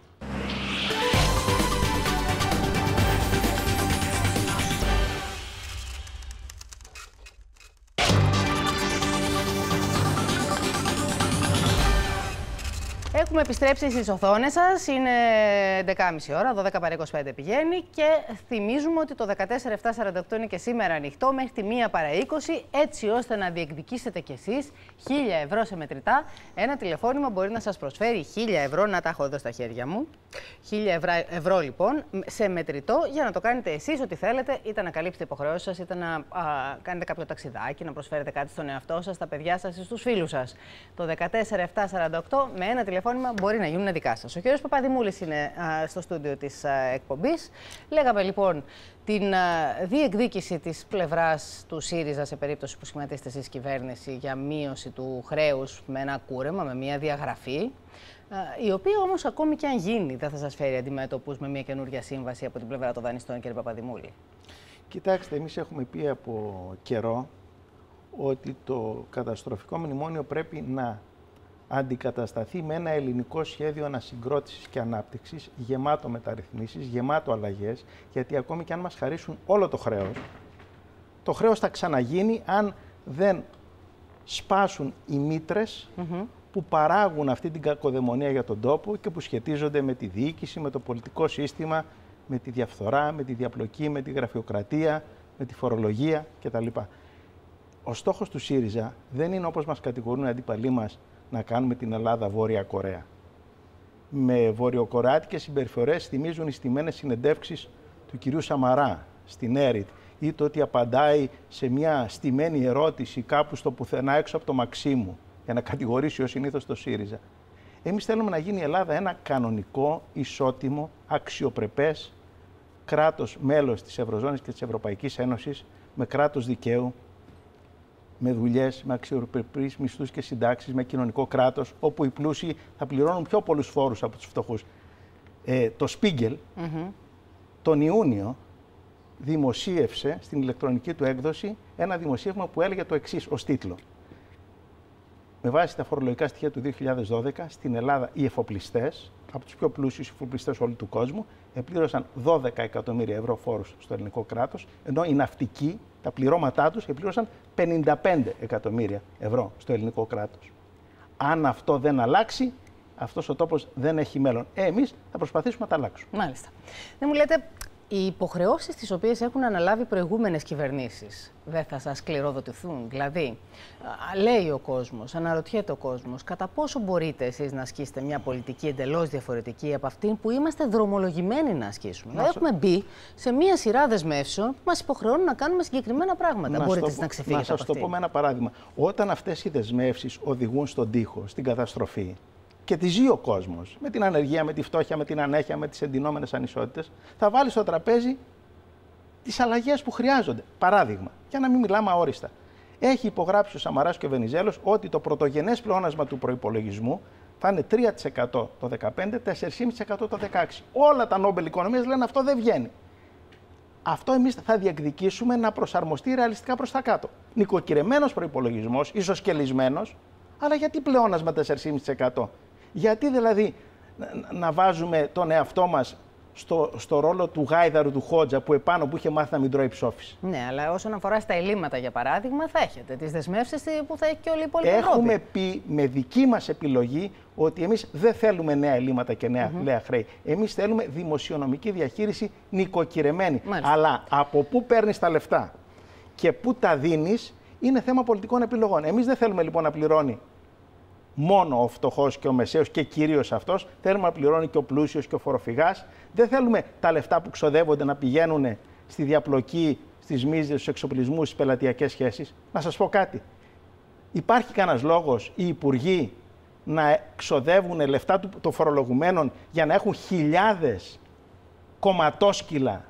Speaker 1: Έχουμε επιστρέψει στις οθόνες σας, είναι 11.30 ώρα, 12 παρά 25 πηγαίνει και θυμίζουμε ότι το 14748 είναι και σήμερα ανοιχτό μέχρι τη 1 παρά 20, έτσι ώστε να διεκδικήσετε κι εσείς 1.000 ευρώ σε μετρητά. Ένα τηλεφώνημα μπορεί να σας προσφέρει 1.000 ευρώ, να τα έχω εδώ στα χέρια μου. 1.000 ευρώ λοιπόν σε μετρητό για να το κάνετε εσείς ό,τι θέλετε, είτε να καλύψετε υποχρεώσεις σας, είτε να κάνετε κάποιο ταξιδάκι, να προσφέρετε κάτι στον εαυτό σας, στα παιδιά σας ή στους φίλους σας. Το 14748 με ένα τηλεφώνημα μπορεί να γίνουν δικά σας. Ο κ. Παπαδημούλης είναι στο στούντιο της εκπομπής. Λέγαμε λοιπόν την διεκδίκηση της πλευράς του ΣΥΡΙΖΑ σε περίπτωση που σχηματίσετε εσείς κυβέρνηση για μείωση του χρέους με ένα κούρεμα, με μια διαγραφή, η οποία όμως ακόμη και αν γίνει δεν θα σας φέρει αντιμέτωπους με μια καινούργια σύμβαση από την πλευρά των δανειστών, κ. Παπαδημούλη.
Speaker 19: Κοιτάξτε, εμείς έχουμε πει από καιρό ότι το καταστροφικό μνημόνιο πρέπει να αντικατασταθεί με ένα ελληνικό σχέδιο ανασυγκρότησης και ανάπτυξης γεμάτο μεταρρυθμίσεις, γεμάτο αλλαγές, γιατί ακόμη και αν μας χαρίσουν όλο το χρέος θα ξαναγίνει αν δεν σπάσουν οι μήτρες που παράγουν αυτή την κακοδαιμονία για τον τόπο και που σχετίζονται με τη διοίκηση, με το πολιτικό σύστημα, με τη διαφθορά, με τη διαπλοκή, με τη γραφειοκρατία, με τη φορολογία κτλ. Ο στόχος του ΣΥΡΙΖΑ δεν είναι, όπως μας κατηγορούν οι αντίπαλοι μας, να κάνουμε την Ελλάδα Βόρεια Κορέα. Με βορειοκορεάτικες συμπεριφορές θυμίζουν οι στημένες συνεντεύξεις του κυρίου Σαμαρά στην ΕΡΙΤ ή το ότι απαντάει σε μια στημένη ερώτηση κάπου στο πουθενά έξω από το Μαξίμου για να κατηγορήσει ως συνήθως το ΣΥΡΙΖΑ. Εμείς θέλουμε να γίνει η Ελλάδα ένα κανονικό, ισότιμο, αξιοπρεπές κράτος μέλος της Ευρωζώνης και της Ευρωπαϊκής Ένωσης με κράτος δικαίου, με δουλειές, με αξιοπρεπείς μισθούς και συντάξεις, με κοινωνικό κράτος, όπου οι πλούσιοι θα πληρώνουν πιο πολλούς φόρους από τους φτωχούς. Το Spiegel τον Ιούνιο δημοσίευσε στην ηλεκτρονική του έκδοση ένα δημοσίευμα που έλεγε το εξής ως τίτλο. Με βάση τα φορολογικά στοιχεία του 2012, στην Ελλάδα οι εφοπλιστές, από τους πιο πλούσιους εφοπλιστές όλου του κόσμου, επλήρωσαν 12 εκατομμύρια ευρώ φόρους στο ελληνικό κράτος, ενώ οι ναυτικοί, τα πληρώματά τους, επλήρωσαν 55 εκατομμύρια ευρώ στο ελληνικό κράτος. Αν αυτό δεν αλλάξει, αυτός ο τόπος δεν έχει μέλλον. Εμείς θα προσπαθήσουμε να τα αλλάξουμε.
Speaker 1: Μάλιστα. Δεν μου λέτε, οι υποχρεώσεις τις οποίες έχουν αναλάβει προηγούμενες κυβερνήσεις δεν θα σας κληροδοτηθούν? Δηλαδή, λέει ο κόσμος, αναρωτιέται ο κόσμος, κατά πόσο μπορείτε εσείς να ασκήσετε μια πολιτική εντελώς διαφορετική από αυτήν που είμαστε δρομολογημένοι να ασκήσουμε? Δηλαδή, έχουμε μπει σε μια σειρά δεσμεύσεων που μας υποχρεώνουν να κάνουμε συγκεκριμένα πράγματα. Μπορείτε να ξεφύγετε από
Speaker 19: αυτό? Να σας το πω με ένα παράδειγμα. Όταν αυτές οι δεσμεύσεις οδηγούν στον τοίχο, στην καταστροφή, και τη ζει ο κόσμος, με την ανεργία, με τη φτώχεια, με την ανέχεια, με τις εντυνόμενες ανισότητες, θα βάλει στο τραπέζι τις αλλαγές που χρειάζονται. Παράδειγμα, για να μην μιλάμε αόριστα. Έχει υπογράψει ο Σαμαράς και ο Βενιζέλος ότι το πρωτογενές πλεόνασμα του προϋπολογισμού θα είναι 3% το 2015, 4,5% το 2016. Όλα τα Νόμπελ Οικονομίας λένε αυτό δεν βγαίνει. Αυτό εμείς θα διεκδικήσουμε να προσαρμοστεί ρεαλιστικά προς τα κάτω. Νοικοκυρεμένος προϋπολογισμός, ισοσκελισμένος, αλλά γιατί πλεόνασμα 4,5%? Γιατί δηλαδή να βάζουμε τον εαυτό μας στο ρόλο του γάιδαρου του Χότζα που επάνω που είχε μάθει να μην τρώει ψόφιση?
Speaker 1: Ναι, αλλά όσον αφορά στα ελλείμματα, για παράδειγμα, θα έχετε τις δεσμεύσεις που θα έχει και όλη η υπόλοιπη Ευρώπη.
Speaker 19: Έχουμε πει με δική μας επιλογή ότι εμείς δεν θέλουμε νέα ελλείμματα και νέα χρέη. Εμείς θέλουμε δημοσιονομική διαχείριση νοικοκυρεμένη. Αλλά από πού παίρνεις τα λεφτά και πού τα δίνεις είναι θέμα πολιτικών επιλογών. Εμείς δεν θέλουμε λοιπόν να πληρώνει μόνο ο φτωχός και ο μεσαίος και κυρίως αυτός. Θέλουμε να πληρώνει και ο πλούσιος και ο φοροφυγάς. Δεν θέλουμε τα λεφτά που ξοδεύονται να πηγαίνουν στη διαπλοκή, στις μίζες, στους εξοπλισμούς, στις πελατειακές σχέσεις. Να σας πω κάτι. Υπάρχει κανένας λόγος οι υπουργοί να ξοδεύουν λεφτά των φορολογουμένων για να έχουν χιλιάδες κομματόσκυλα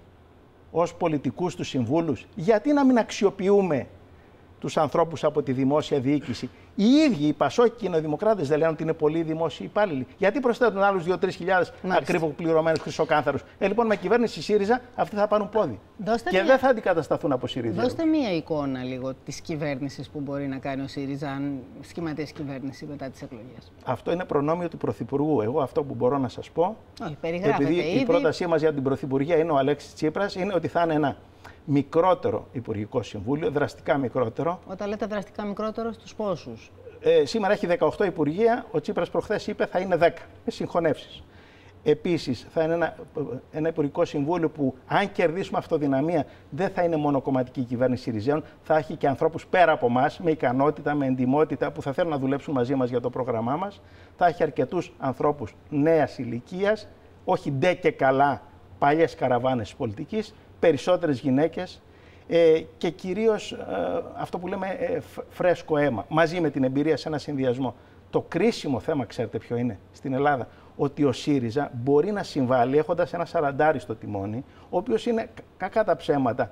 Speaker 19: ως πολιτικούς τους συμβούλους? Γιατί να μην αξιοποιούμε τους ανθρώπους από τη δημόσια διοίκηση? Οι ίδιοι οι Πασόκοι και οι Νεοδημοκράτες δεν λένε ότι είναι πολλοί δημόσιοι υπάλληλοι? Γιατί προσθέτουν άλλους 2-3 χιλιάδες ακριβοπληρωμένους χρυσοκάνθαρους? Λοιπόν, με κυβέρνηση ΣΥΡΙΖΑ αυτοί θα πάρουν πόδι. Δεν θα αντικατασταθούν από ΣΥΡΙΖΑ.
Speaker 1: Δώστε μία εικόνα λίγο της κυβέρνησης που μπορεί να κάνει ο ΣΥΡΙΖΑ αν σχηματίσει κυβέρνηση μετά τις εκλογές.
Speaker 19: Αυτό είναι προνόμιο του Πρωθυπουργού. Εγώ αυτό που μπορώ να σας πω,
Speaker 1: επειδή
Speaker 19: η πρότασή μας για την Πρωθυπουργία είναι ο Αλέξης Τσίπρας, είναι ότι θα είναι ένα μικρότερο Υπουργικό Συμβούλιο, δραστικά μικρότερο. Όταν λέτε δραστικά μικρότερο, στους πόσους? Σήμερα έχει 18 υπουργεία, ο Τσίπρας προχθές είπε θα είναι 10, με συγχωνεύσεις. Επίσης, θα είναι ένα Υπουργικό Συμβούλιο που, αν κερδίσουμε αυτοδυναμία, δεν θα είναι μόνο κομματική κυβέρνηση ΣΥΡΙΖΑ, θα έχει και ανθρώπους πέρα από εμάς, με ικανότητα, με εντιμότητα, που θα θέλουν να δουλέψουν μαζί μας για το πρόγραμμά μας. Θα έχει αρκετούς ανθρώπους νέας ηλικίας, όχι ντε και καλά παλιές καραβάνες πολιτικής, περισσότερες γυναίκες και κυρίως αυτό που λέμε φρέσκο αίμα, μαζί με την εμπειρία σε ένα συνδυασμό. Το κρίσιμο θέμα, ξέρετε ποιο είναι στην Ελλάδα? Ότι ο ΣΥΡΙΖΑ μπορεί να συμβάλλει έχοντας ένα σαραντάρι στο τιμόνι, ο οποίος είναι κακά τα ψέματα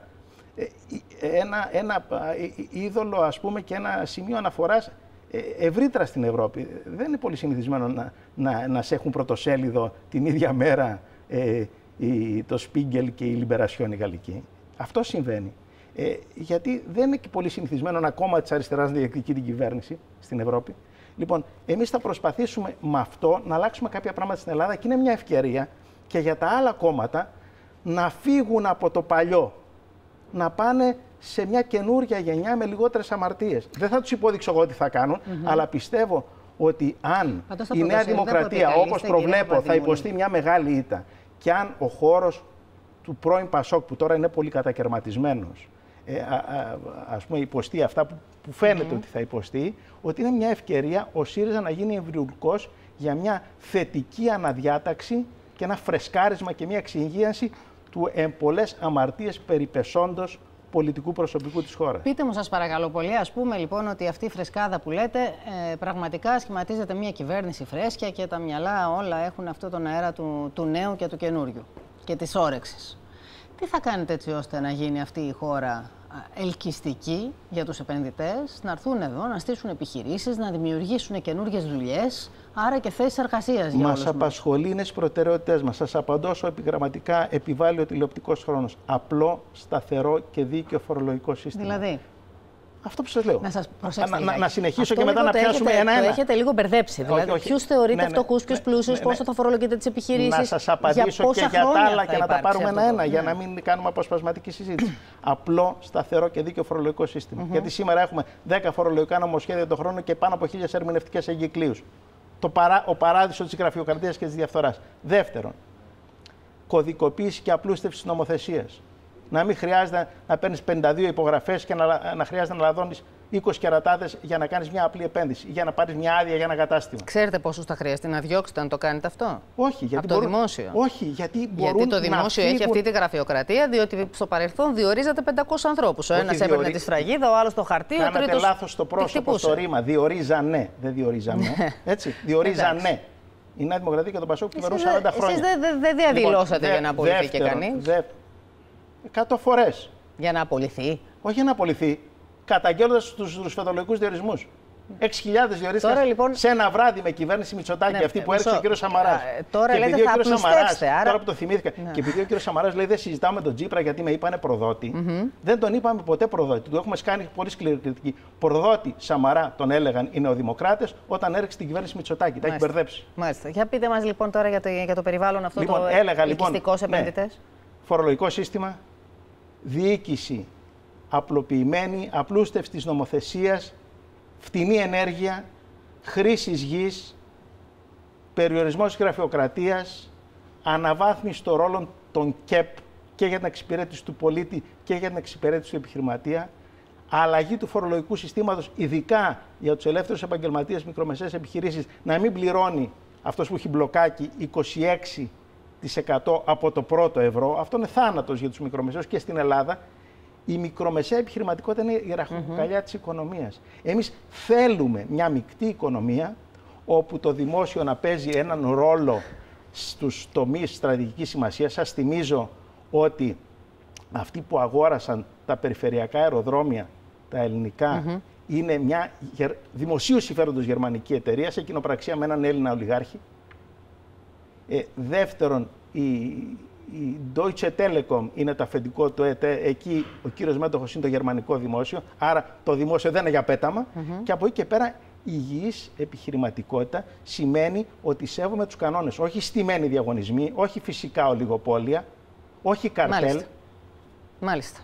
Speaker 19: ένα είδωλο, ας πούμε, και ένα σημείο αναφοράς ευρύτερα στην Ευρώπη. Δεν είναι πολύ συνηθισμένο να σε έχουν πρωτοσέλιδο την ίδια μέρα το Spiegel και η Libération η γαλλική. Αυτό συμβαίνει. Γιατί δεν είναι και πολύ συνηθισμένο ένα κόμμα της αριστεράς να διεκδικεί την κυβέρνηση στην Ευρώπη. Λοιπόν, εμείς θα προσπαθήσουμε με αυτό να αλλάξουμε κάποια πράγματα στην Ελλάδα και είναι μια ευκαιρία και για τα άλλα κόμματα να φύγουν από το παλιό, να πάνε σε μια καινούρια γενιά με λιγότερες αμαρτίες. Δεν θα τους υπόδειξω εγώ τι θα κάνουν, αλλά πιστεύω ότι αν η Νέα Δημοκρατία, όπως προβλέπω, θα υποστεί μια μεγάλη ήττα και αν ο χώρος του πρώην Πασόκ, που τώρα είναι πολύ κατακαιρματισμένος, ας πούμε, υποστεί αυτά που φαίνεται ότι θα υποστεί, ότι είναι μια ευκαιρία ο ΣΥΡΙΖΑ να γίνει εμβριουλικός για μια θετική αναδιάταξη και ένα φρεσκάρισμα και μια εξυγίανση του πολλές αμαρτίες περιπεσόντος πολιτικού προσωπικού της χώρας. Πείτε μου, σας παρακαλώ πολύ, ας πούμε λοιπόν ότι αυτή η φρεσκάδα που λέτε πραγματικά σχηματίζεται μια κυβέρνηση φρέσκια και τα μυαλά όλα έχουν αυτό τον αέρα του νέου και του καινούριου και της όρεξης. Τι θα κάνετε έτσι ώστε να γίνει αυτή η χώρα
Speaker 1: ελκυστική για τους επενδυτές να έρθουν εδώ, να στήσουν επιχειρήσεις, να δημιουργήσουν καινούργιες δουλειές, άρα και θέσεις εργασίας για όλους μας.
Speaker 19: Μας απασχολεί, είναι στις προτεραιότητες μας. Σας απαντώ όσο επιγραμματικά επιβάλλει ο τηλεοπτικός χρόνος. Απλό, σταθερό και δίκαιο φορολογικό σύστημα.
Speaker 1: Δηλαδή.
Speaker 19: Αυτό που σας λέω.
Speaker 1: Να
Speaker 19: συνεχίσω
Speaker 1: αυτό
Speaker 19: και μετά να πιάσουμε ένα-ένα.
Speaker 1: Το έχετε λίγο μπερδέψει. Δηλαδή, ποιους θεωρείτε φτωχούς, ποιους πλούσιους, πόσο θα φορολογείτε τις επιχειρήσεις.
Speaker 19: Να σας απαντήσω και για τα άλλα και να τα πάρουμε ένα-ένα, για να μην κάνουμε αποσπασματική συζήτηση. Απλό, σταθερό και δίκαιο φορολογικό σύστημα. Γιατί σήμερα έχουμε 10 φορολογικά νομοσχέδια το χρόνο και πάνω από 1000 ερμηνευτικές εγκυκλίους. Ο παράδεισο της γραφειοκρατίας και της διαφθοράς. Δεύτερον, κωδικοποίηση και απλούστευση της νομοθεσίας. Να μην χρειάζεται να παίρνεις 52 υπογραφές και να χρειάζεται να λαδώνεις 20 κερατάδες για να κάνεις μια απλή επένδυση ή για να πάρεις μια άδεια για ένα κατάστημα.
Speaker 1: Ξέρετε πόσους θα χρειαστεί να διώξετε αν το κάνετε αυτό?
Speaker 19: Όχι, γιατί
Speaker 1: από το δημόσιο.
Speaker 19: Όχι, γιατί
Speaker 1: το δημόσιο έχει αυτή τη γραφειοκρατία, διότι στο παρελθόν διορίζατε 500 ανθρώπους. Ο ένας έπαιρνε τη σφραγίδα, ο άλλος το χαρτί, ο τρίτος.
Speaker 19: Κάνατε λάθος στο πρόσωπο, στο ρήμα. Διορίζανε, δεν διορίζαμε. Έτσι, διορίζανε. Η Νέα Δημοκρατία και το Πασόκ κυβερνούν 40 χρόνια.
Speaker 1: Εσείς δεν διαδηλώσατε για να απολυθεί και κανείς.
Speaker 19: 100 φορές.
Speaker 1: Για να απολυθεί.
Speaker 19: Όχι για να απολυθεί. Καταγγέλλοντας τους φεδολογικούς διορισμούς. 6.000 διορίστηκαν
Speaker 1: λοιπόν,
Speaker 19: σε ένα βράδυ με κυβέρνηση Μητσοτάκη, αυτή που έριξε ο κύριος Σαμαράς.
Speaker 1: Τώρα λέτε θα απλουστεύσετε.
Speaker 19: Τώρα που το θυμήθηκα. Και επειδή ο κύριος Σαμαράς λέει δεν συζητάμε τον Τσίπρα γιατί με είπανε προδότη, δεν τον είπαμε ποτέ προδότη. Του έχουμε κάνει πολύ σκληρή κριτική. Προδότη Σαμαρά τον έλεγαν οι νεοδημοκράτες όταν έριξε την κυβέρνηση Μητσοτάκη. Τα έχει μπερδέψει.
Speaker 1: Μάλιστα. Για πείτε μας λοιπόν τώρα για το περιβάλλον αυτό το ελκυστικό σε επενδυτές.
Speaker 19: Φορολογικό σύστημα, διοίκηση απλοποιημένη, απλούστευση της νομοθεσίας, φτηνή ενέργεια, χρήσης γης, περιορισμός της γραφειοκρατίας, αναβάθμιση των ρόλων των ΚΕΠ και για την εξυπηρέτηση του πολίτη και για την εξυπηρέτηση του επιχειρηματία, αλλαγή του φορολογικού συστήματος, ειδικά για τους ελεύθερους επαγγελματίες, μικρομεσαίες επιχειρήσεις, να μην πληρώνει αυτός που έχει μπλοκάκι 26% από το πρώτο ευρώ. Αυτό είναι θάνατος για τους μικρομεσαίους και στην Ελλάδα. Η μικρομεσαία επιχειρηματικότητα είναι η ραχοκοκαλιά της οικονομίας. Εμείς θέλουμε μια μεικτή οικονομία όπου το δημόσιο να παίζει έναν ρόλο στους τομείς στρατηγικής σημασίας. Σας θυμίζω ότι αυτοί που αγόρασαν τα περιφερειακά αεροδρόμια, τα ελληνικά, είναι μια δημοσίου συμφέροντος γερμανική εταιρεία σε κοινοπραξία με έναν Έλληνα ολιγάρχη. Δεύτερον, η Deutsche Telekom είναι το αφεντικό του ΕΤΕ, εκεί ο κύριος μέτοχος είναι το γερμανικό δημόσιο, άρα το δημόσιο δεν είναι για πέταμα. Και από εκεί και πέρα υγιής επιχειρηματικότητα σημαίνει ότι σέβομαι τους κανόνες, όχι στημένοι διαγωνισμοί, όχι φυσικά ολιγοπόλια, όχι καρτέλ.
Speaker 1: Μάλιστα.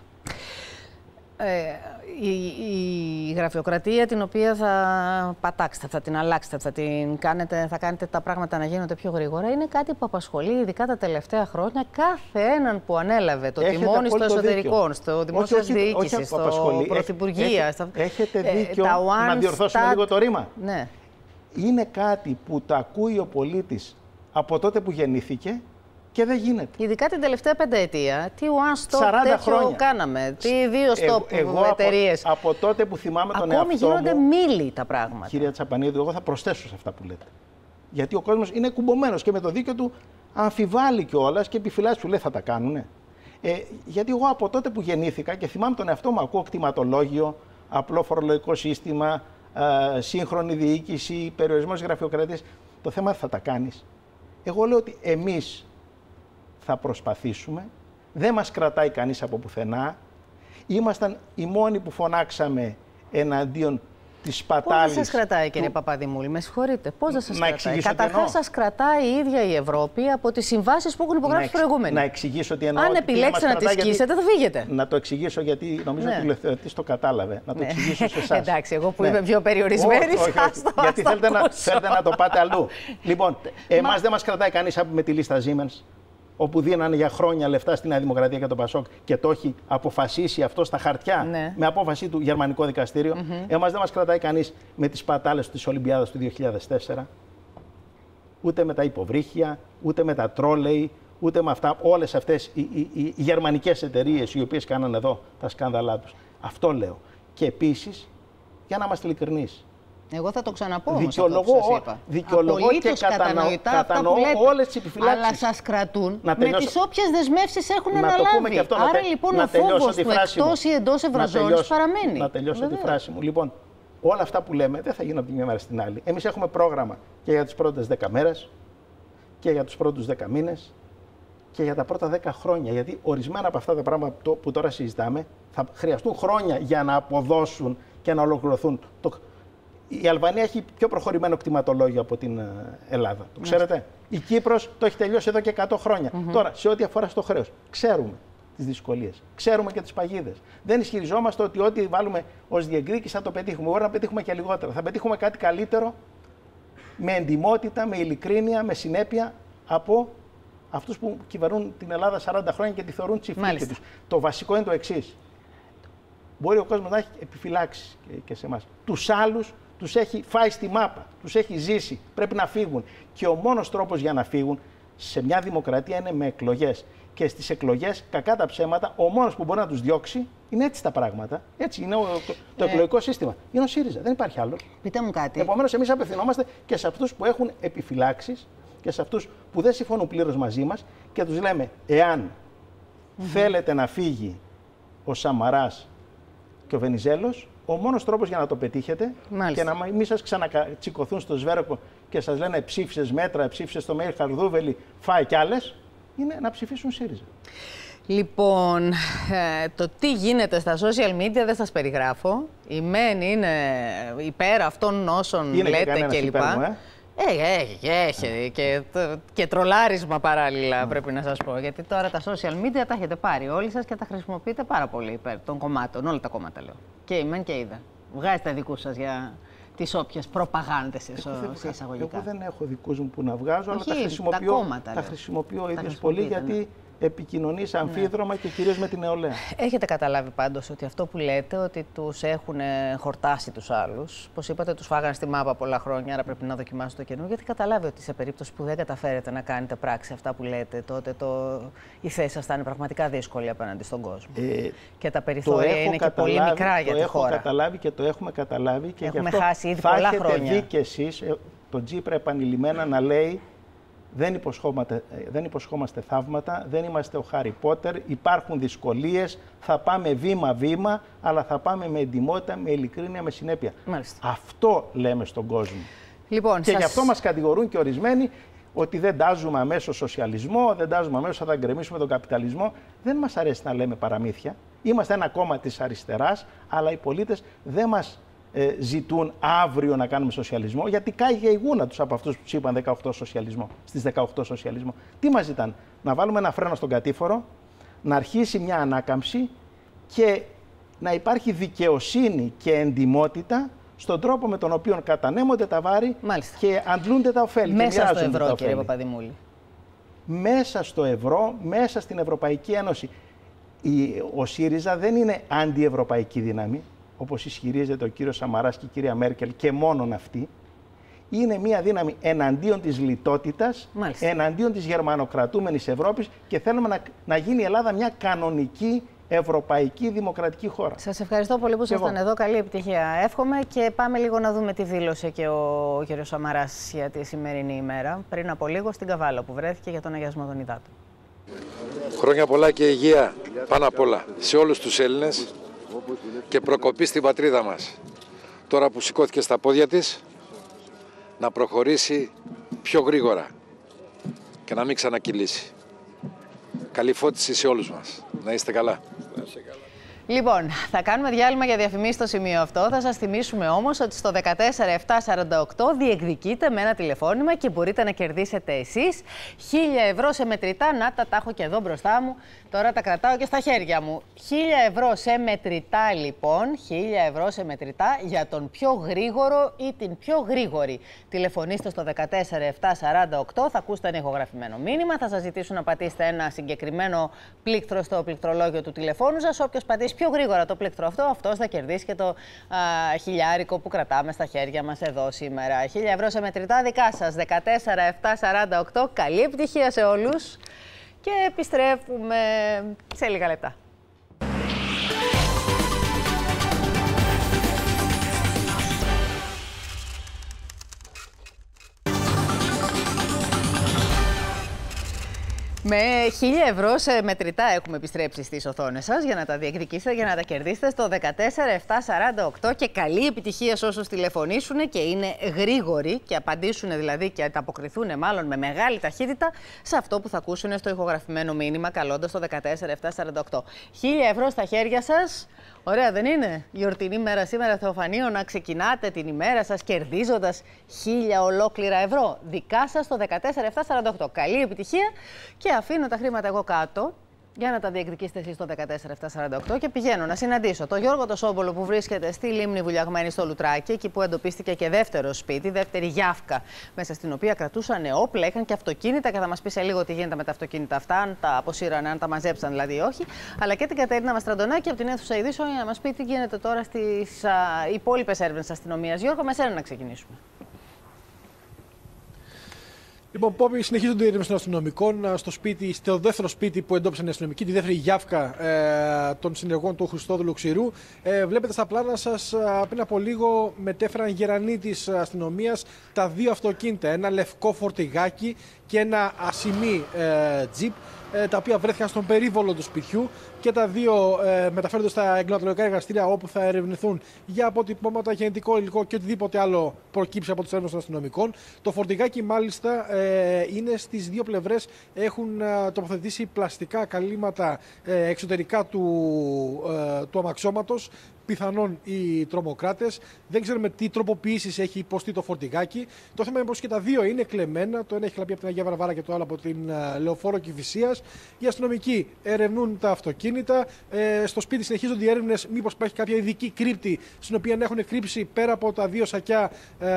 Speaker 1: Η γραφειοκρατία την οποία θα πατάξετε, θα την αλλάξετε, θα κάνετε τα πράγματα να γίνονται πιο γρήγορα, είναι κάτι που απασχολεί ειδικά τα τελευταία χρόνια κάθε έναν που ανέλαβε το τιμόνι στο εσωτερικό, στο δημόσιο διοίκηση, στο πρωθυπουργία.
Speaker 19: Έχετε δίκιο να διορθώσουμε λίγο το ρήμα. Ναι. Είναι κάτι που το ακούει ο πολίτης από τότε που γεννήθηκε και δεν γίνεται.
Speaker 1: Ειδικά την τελευταία πενταετία, τι one stop τέτοιο κάναμε, τι δύο stop εταιρείες.
Speaker 19: Από τότε που θυμάμαι τον εαυτό μου.
Speaker 1: Ακόμη γίνονται μίλοι τα πράγματα.
Speaker 19: Κυρία Τσαπανίδου, εγώ θα προσθέσω σε αυτά που λέτε. Γιατί ο κόσμος είναι κουμπωμένος και με το δίκιο του αμφιβάλλει κιόλας και επιφυλάσσει, σου λέει θα τα κάνουνε. Γιατί εγώ από τότε που γεννήθηκα και θυμάμαι τον εαυτό μου, ακούω κτηματολόγιο, απλό φορολογικό σύστημα, σύγχρονη διοίκηση, περιορισμός γραφειοκρατίας. Το θέμα θα τα κάνεις. Εγώ λέω ότι εμείς θα προσπαθήσουμε, δεν μας κρατάει κανείς από πουθενά. Ήμασταν οι μόνοι που φωνάξαμε εναντίον της σπατάλης.
Speaker 1: Πώς δεν σας κρατάει, κύριε Παπαδημούλη, με συγχωρείτε, πώς δεν σας κρατάει? Καταρχάς σας κρατάει η ίδια η Ευρώπη από τις συμβάσεις που έχουν υπογράψει προηγούμενοι.
Speaker 19: Να εξηγήσω τι εννοώ.
Speaker 1: Αν επιλέξετε να τις σκίσετε, θα φύγετε.
Speaker 19: Να το εξηγήσω γιατί νομίζω ότι ο τηλεθεατής το κατάλαβε. Να το εξηγήσω σε εσάς.
Speaker 1: Εντάξει, εγώ που είμαι πιο περιορισμένη,
Speaker 19: γιατί θέλετε να το πάτε αλλού. Λοιπόν, εμάς δεν μας κρατάει κανείς με τη λίστα Siemens, όπου δίνανε για χρόνια λεφτά στη Νέα Δημοκρατία και τον Πασόκ και το έχει αποφασίσει αυτό στα χαρτιά με απόφαση του Γερμανικό Δικαστήριο. Εμάς δεν μας κρατάει κανείς με τις πατάλες της Ολυμπιάδας του 2004, ούτε με τα υποβρύχια, ούτε με τα τρόλεϊ, ούτε με αυτά, όλες αυτές οι γερμανικές εταιρείες οι οποίες κάνανε εδώ τα σκάνδαλά τους. Αυτό λέω. Και επίσης, για να είμαστε ειλικρινείς,
Speaker 1: Εγώ θα το ξαναπώ όμως αυτό που σας είπα.
Speaker 19: Δικαιολογώ και κατανοώ όλες τις επιφυλάξεις.
Speaker 1: Αλλά σας κρατούν με τις όποιες δεσμεύσεις έχουν αναλάβει.
Speaker 19: Αυτό,
Speaker 1: άρα λοιπόν ο φόβος του εκτός ή εντός Ευρωζώνης παραμένει.
Speaker 19: Να τελειώσω τη φράση μου. Λοιπόν, όλα αυτά που λέμε δεν θα γίνουν από τη μια μέρα στην άλλη. Εμείς έχουμε πρόγραμμα και για τις πρώτες 10 μέρες και για τους πρώτους 10 μήνες και για τα πρώτα 10 χρόνια. Γιατί ορισμένα από αυτά τα πράγματα που τώρα συζητάμε θα χρειαστούν χρόνια για να αποδώσουν και να ολοκληρωθούν. Η Αλβανία έχει πιο προχωρημένο κτηματολόγιο από την Ελλάδα. Το ξέρετε. Η Κύπρος το έχει τελειώσει εδώ και 100 χρόνια. Τώρα, σε ό,τι αφορά στο χρέος, ξέρουμε τις δυσκολίες. Ξέρουμε και τις παγίδες. Δεν ισχυριζόμαστε ότι ό,τι βάλουμε ως διεκδίκηση θα το πετύχουμε. Μπορεί να πετύχουμε και λιγότερα. Θα πετύχουμε κάτι καλύτερο με εντιμότητα, με ειλικρίνεια, με συνέπεια από αυτούς που κυβερνούν την Ελλάδα 40 χρόνια και τη θεωρούν τσιφλίκη τους. Το βασικό είναι το εξής. Μπορεί ο κόσμος να έχει επιφυλάξει και σε εμάς. Τους άλλους τους έχει φάει στη μάπα, τους έχει ζήσει, πρέπει να φύγουν. Και ο μόνος τρόπος για να φύγουν σε μια δημοκρατία είναι με εκλογές. Και στις εκλογές, κακά τα ψέματα, ο μόνος που μπορεί να τους διώξει είναι έτσι τα πράγματα. Έτσι είναι το εκλογικό σύστημα. Είναι ο ΣΥΡΙΖΑ, δεν υπάρχει άλλο.
Speaker 1: Πείτε μου κάτι.
Speaker 19: Επομένως, εμείς απευθυνόμαστε και σε αυτούς που έχουν επιφυλάξεις και σε αυτούς που δεν συμφωνούν πλήρως μαζί μας και τους λέμε, εάν θέλετε να φύγει ο Σαμαράς και ο Βενιζέλος, ο μόνος τρόπος για να το πετύχετε και να μην σας ξανατσικωθούν στο σβέρκο και σας λένε ψήφισες μέτρα, ψήφισες το Μέιρ Χαρδούβελη, φάει κι άλλες, είναι να ψηφίσουν ΣΥΡΙΖΑ.
Speaker 1: Λοιπόν, το τι γίνεται στα social media δεν σας περιγράφω. Η ΜΕΝ είναι υπέρ αυτών όσων λέτε κλπ. Έχει και τρολάρισμα παράλληλα, πρέπει να σας πω. Γιατί τώρα τα social media τα έχετε πάρει όλοι σας και τα χρησιμοποιείτε πάρα πολύ υπέρ των κομμάτων. Όλα τα κόμματα λέω. Και η ΜΕΝ και η ΔΕ. Βγάζετε δικούς σας για τις όποιες προπαγάνδες σε εισαγωγικά.
Speaker 19: Εγώ δεν έχω δικούς μου που να βγάζω, αλλά τα χρησιμοποιώ ίδιος πολύ γιατί επικοινωνείς αμφίδρομα και κυρίως με την νεολαία.
Speaker 1: Έχετε καταλάβει πάντως ότι αυτό που λέτε, ότι τους έχουν χορτάσει τους άλλους, πως είπατε τους φάγανε στη μάπα πολλά χρόνια, άρα πρέπει να δοκιμάσετε το καινούργιο, γιατί καταλάβει ότι σε περίπτωση που δεν καταφέρετε να κάνετε πράξη αυτά που λέτε, τότε η θέση σας θα είναι πραγματικά δύσκολη απέναντι στον κόσμο. Και τα περιθώρια είναι και πολύ μικρά για τη χώρα.
Speaker 19: Το έχω καταλάβει και το έχουμε καταλάβει και
Speaker 1: έχουμε
Speaker 19: γι' αυτό
Speaker 1: χάσει ήδη πολλά χρόνια.
Speaker 19: Θα έχετε δει κι εσείς τον Τσίπρα επανειλημμένα να λέει δεν υποσχόμαστε θαύματα, δεν είμαστε ο Χάρι Πότερ, υπάρχουν δυσκολίες, θα πάμε βήμα-βήμα, αλλά θα πάμε με εντιμότητα, με ειλικρίνεια, με συνέπεια. Αυτό λέμε στον κόσμο.
Speaker 1: Λοιπόν,
Speaker 19: και γι' αυτό μας κατηγορούν και ορισμένοι ότι δεν τάζουμε αμέσως σοσιαλισμό, δεν τάζουμε αμέσως θα γκρεμίσουμε τον καπιταλισμό. Δεν μας αρέσει να λέμε παραμύθια. Είμαστε ένα κόμμα της αριστεράς, αλλά οι πολίτες δεν μας ζητούν αύριο να κάνουμε σοσιαλισμό, γιατί καίγε η γούνα τους από αυτούς που τους είπαν 18 σοσιαλισμό, στις 18 σοσιαλισμό. Τι μας ζητάνε? Να βάλουμε ένα φρένο στον κατήφορο, να αρχίσει μια ανάκαμψη και να υπάρχει δικαιοσύνη και εντιμότητα στον τρόπο με τον οποίο κατανέμονται τα βάρη και αντλούνται τα ωφέλη.
Speaker 1: Μέσα στο ευρώ, κύριε Παπαδημούλη.
Speaker 19: Μέσα στο ευρώ, μέσα στην Ευρωπαϊκή Ένωση. Ο ΣΥΡΙΖΑ δεν είναι αντιευρωπαϊκή δύναμη, όπως ισχυρίζεται ο κύριος Σαμαράς και η κυρία Μέρκελ και μόνον αυτή. Είναι μια δύναμη εναντίον της λιτότητας, εναντίον της γερμανοκρατούμενης Ευρώπης και θέλουμε να γίνει η Ελλάδα μια κανονική ευρωπαϊκή δημοκρατική χώρα.
Speaker 1: Σας ευχαριστώ πολύ που ήσασταν εδώ. Καλή επιτυχία εύχομαι και πάμε λίγο να δούμε τι δήλωσε και ο κύριος Σαμαράς για τη σημερινή ημέρα. Πριν από λίγο στην Καβάλα που βρέθηκε για τον αγιασμό των υδάτων.
Speaker 20: Χρόνια πολλά και υγεία πάνω απ' όλα σε όλους τους Έλληνες και προκοπή στην πατρίδα μας. Τώρα που σηκώθηκε στα πόδια της, να προχωρήσει πιο γρήγορα και να μην ξανακυλήσει. Καλή φώτιση σε όλους μας. Να είστε καλά.
Speaker 1: Λοιπόν, θα κάνουμε διάλειμμα για διαφημίσεις στο σημείο αυτό. Θα σας θυμίσουμε όμως ότι στο 14748 διεκδικείτε με ένα τηλεφώνημα και μπορείτε να κερδίσετε εσείς 1.000 ευρώ σε μετρητά. Να τα έχω και εδώ μπροστά μου. Τώρα τα κρατάω και στα χέρια μου. 1.000 ευρώ σε μετρητά λοιπόν. 1.000 ευρώ σε μετρητά για τον πιο γρήγορο ή την πιο γρήγορη. Τηλεφωνήστε στο 14748. Θα ακούσετε ένα ηχογραφημένο μήνυμα. Θα σας ζητήσουν να πατήσετε ένα συγκεκριμένο πλήκτρο στο πληκτρολόγιο του τηλεφώνου σας. Όποιος πατήσει πιο γρήγορα το πλήκτρο αυτό, αυτός θα κερδίσει και το χιλιάρικο που κρατάμε στα χέρια μας εδώ σήμερα. 1.000 ευρώ σε μετρητά δικά σας. 14748. Καλή επιτυχία σε όλους και επιστρέφουμε σε λίγα λεπτά. Με 1.000 ευρώ σε μετρητά έχουμε επιστρέψει στις οθόνες σας για να τα διεκδικήσετε, για να τα κερδίσετε στο 14748 και καλή επιτυχία σε όσους τηλεφωνήσουν και είναι γρήγοροι και απαντήσουν δηλαδή και ανταποκριθούν μάλλον με μεγάλη ταχύτητα σε αυτό που θα ακούσουν στο ηχογραφημένο μήνυμα καλώντας το 14748. 1.000 ευρώ στα χέρια σας. Ωραία, δεν είναι? Γιορτινή μέρα σήμερα Θεοφανίων, να ξεκινάτε την ημέρα σας κερδίζοντας 1.000 ολόκληρα ευρώ. Δικά σας το 14748. Καλή επιτυχία και αφήνω τα χρήματα εγώ κάτω για να τα διεκδικήσετε εσείς το 14748 και πηγαίνω να συναντήσω τον Γιώργο το Σόμπολο που βρίσκεται στη Λίμνη Βουλιαγμένη στο Λουτράκι, εκεί που εντοπίστηκε και δεύτερο σπίτι, δεύτερη γιάφκα, μέσα στην οποία κρατούσαν όπλα, είχαν και αυτοκίνητα και θα μας πει σε λίγο τι γίνεται με τα αυτοκίνητα αυτά, αν τα αποσύρανε, αν τα μαζέψαν δηλαδή ή όχι. Αλλά και την Κατερίνα Μαστραντονάκη από την αίθουσα ειδήσεων για να μας πει τι γίνεται τώρα στις υπόλοιπες έρευνες της αστυνομίας. Γιώργο, με σένα να ξεκινήσουμε.
Speaker 9: Λοιπόν, Πόπη, συνεχίζονται οι έρευνες των αστυνομικών στο δεύτερο σπίτι που εντόπισαν οι αστυνομικοί, τη δεύτερη γιάφκα των συνεργών του Χριστόδουλου Ξηρού. Βλέπετε στα πλάνα σας, πριν από λίγο μετέφεραν γερανοί της αστυνομίας τα δύο αυτοκίνητα, ένα λευκό φορτηγάκι και ένα ασημί τζιπ, τα οποία βρέθηκαν στον περίβολο του σπιτιού και τα δύο μεταφέρονται στα εγκληματολογικά εργαστήρια όπου θα ερευνηθούν για αποτυπώματα, γενετικό υλικό και οτιδήποτε άλλο προκύψει από τις έρευνες των αστυνομικών. Το φορτηγάκι μάλιστα είναι στις δύο πλευρές, έχουν τοποθετήσει πλαστικά καλύματα εξωτερικά του αμαξώματος. Πιθανόν οι τρομοκράτες. Δεν ξέρουμε τι τροποποιήσεις έχει υποστεί το φορτηγάκι. Το θέμα είναι πως και τα δύο είναι κλεμμένα. Το ένα έχει κλαπεί από την Αγία Βαρβάρα και το άλλο από την Λεωφόρο Κηφισίας. Οι αστυνομικοί ερευνούν τα αυτοκίνητα. Στο σπίτι συνεχίζονται οι έρευνες μήπως υπάρχει κάποια ειδική κρύπτη στην οποία έχουν κρύψει πέρα από τα δύο σακιά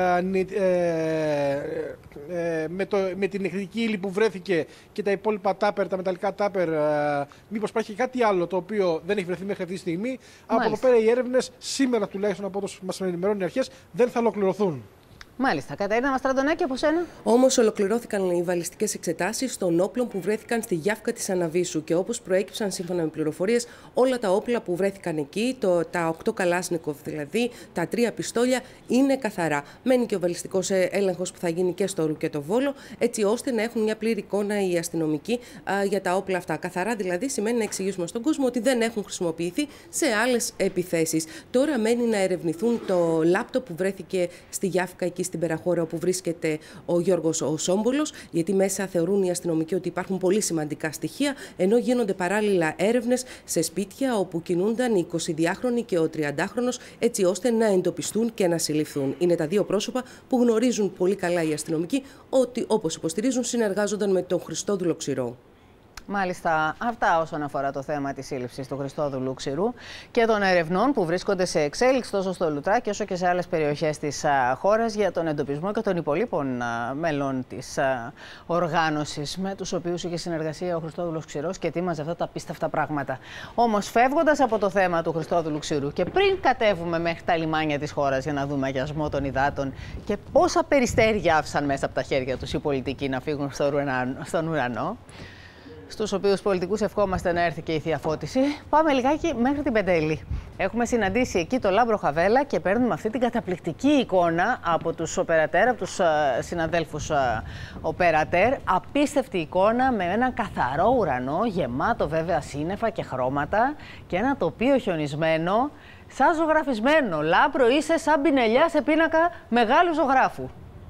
Speaker 9: με την νεκρική ύλη που βρέθηκε και τα υπόλοιπα τάπερ, τα μεταλλικά τάπερ. Μήπως υπάρχει κάτι άλλο το οποίο δεν έχει βρεθεί μέχρι αυτή τη στιγμή. Από εδώ πέρα οι έρευνες σήμερα τουλάχιστον από όσο μας ενημερώνουν οι αρχές δεν θα ολοκληρωθούν.
Speaker 1: Μάλιστα. Κατερίνα Μαστραντονάκη, από σένα.
Speaker 10: Όμως ολοκληρώθηκαν οι βαλιστικές εξετάσεις των όπλων που βρέθηκαν στη γιάφκα της Αναβίσου και όπως προέκυψαν σύμφωνα με πληροφορίες, όλα τα όπλα που βρέθηκαν εκεί, τα 8 Καλάσνικοφ δηλαδή, τα 3 πιστόλια, είναι καθαρά. Μένει και ο βαλιστικός έλεγχος που θα γίνει και στο Ρου και το Βόλο, έτσι ώστε να έχουν μια πλήρη εικόνα οι αστυνομικοί για τα όπλα αυτά. Καθαρά δηλαδή σημαίνει να εξηγήσουμε στον κόσμο ότι δεν έχουν χρησιμοποιηθεί σε άλλες επιθέσεις. Τώρα μένει να ερευνηθούν το λάπτοπ που βρέθηκε στη γιάφκα εκεί στην Περαχώρα όπου βρίσκεται ο Γιώργος ο Σόμπολος, γιατί μέσα θεωρούν οι αστυνομικοί ότι υπάρχουν πολύ σημαντικά στοιχεία, ενώ γίνονται παράλληλα έρευνες σε σπίτια όπου κινούνταν οι 22χρονοι και ο 30χρονος, έτσι ώστε να εντοπιστούν και να συλληφθούν. Είναι τα δύο πρόσωπα που γνωρίζουν πολύ καλά οι αστυνομικοί ότι, όπως υποστηρίζουν, συνεργάζονταν με τον Χριστόδουλο Ξηρό.
Speaker 1: Μάλιστα, αυτά όσον αφορά το θέμα της σύλληψης του Χριστόδουλου Ξηρού και των ερευνών που βρίσκονται σε εξέλιξη τόσο στο Λουτράκι όσο και σε άλλες περιοχές της χώρας για τον εντοπισμό και των υπολείπων μελών της οργάνωσης με τους οποίους είχε συνεργασία ο Χριστόδουλος Ξηρός και ετοίμαζε αυτά τα απίστευτα πράγματα. Όμως, φεύγοντας από το θέμα του Χριστόδουλου Ξηρού και πριν κατέβουμε μέχρι τα λιμάνια της χώρας για να δούμε αγιασμό των υδάτων και πόσα περιστέρια άφησαν μέσα από τα χέρια τους οι πολιτικοί να φύγουν στον ουρανό, στους οποίους πολιτικούς ευχόμαστε να έρθει και η θεία φώτιση, πάμε λιγάκι μέχρι την Πεντέλη. Έχουμε συναντήσει εκεί το Λάμπρο Χαβέλα και παίρνουμε αυτή την καταπληκτική εικόνα από τους οπερατέρ, από τους συναδέλφους οπερατέρ. Απίστευτη εικόνα με έναν καθαρό ουρανό, γεμάτο βέβαια σύννεφα και χρώματα και ένα τοπίο χιονισμένο, σαν ζωγραφισμένο. Λάμπρο, είσαι σαν πινελιά σε πίνακα μεγάλου ζωγράφου.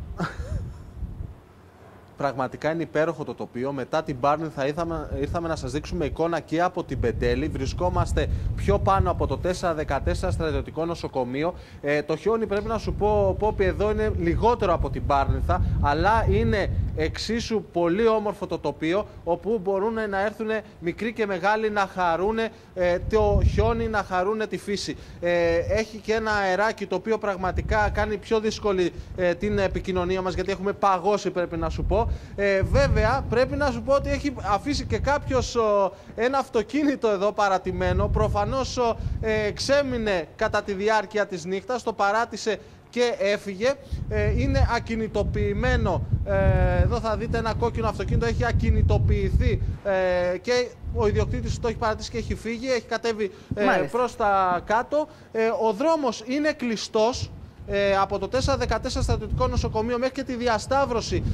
Speaker 2: Πραγματικά είναι υπέροχο το τοπίο. Μετά την Πάρνηθα ήρθαμε να σας δείξουμε εικόνα και από την Πεντέλη. Βρισκόμαστε πιο πάνω από το 414 στρατιωτικό νοσοκομείο. Το χιόνι, πρέπει να σου πω, Πόπη, εδώ είναι λιγότερο από την Πάρνηθα, αλλά είναι εξίσου πολύ όμορφο το τοπίο, όπου μπορούν να έρθουν μικροί και μεγάλοι να χαρούν το χιόνι, να χαρούν τη φύση. Έχει και ένα αεράκι το οποίο πραγματικά κάνει πιο δύσκολη την επικοινωνία μας, γιατί έχουμε παγώσει, πρέπει να σου πω. Βέβαια, πρέπει να σου πω ότι έχει αφήσει και κάποιος ένα αυτοκίνητο εδώ παρατημένο. Προφανώς ξέμεινε κατά τη διάρκεια της νύχτας, το παράτησε και έφυγε. Είναι ακινητοποιημένο. Εδώ θα δείτε ένα κόκκινο αυτοκίνητο, έχει ακινητοποιηθεί και ο ιδιοκτήτης το έχει παρατήσει και έχει φύγει, έχει κατέβει προς τα κάτω. Ο δρόμος είναι κλειστός. από το 414 στρατιωτικό νοσοκομείο μέχρι και τη διασταύρωση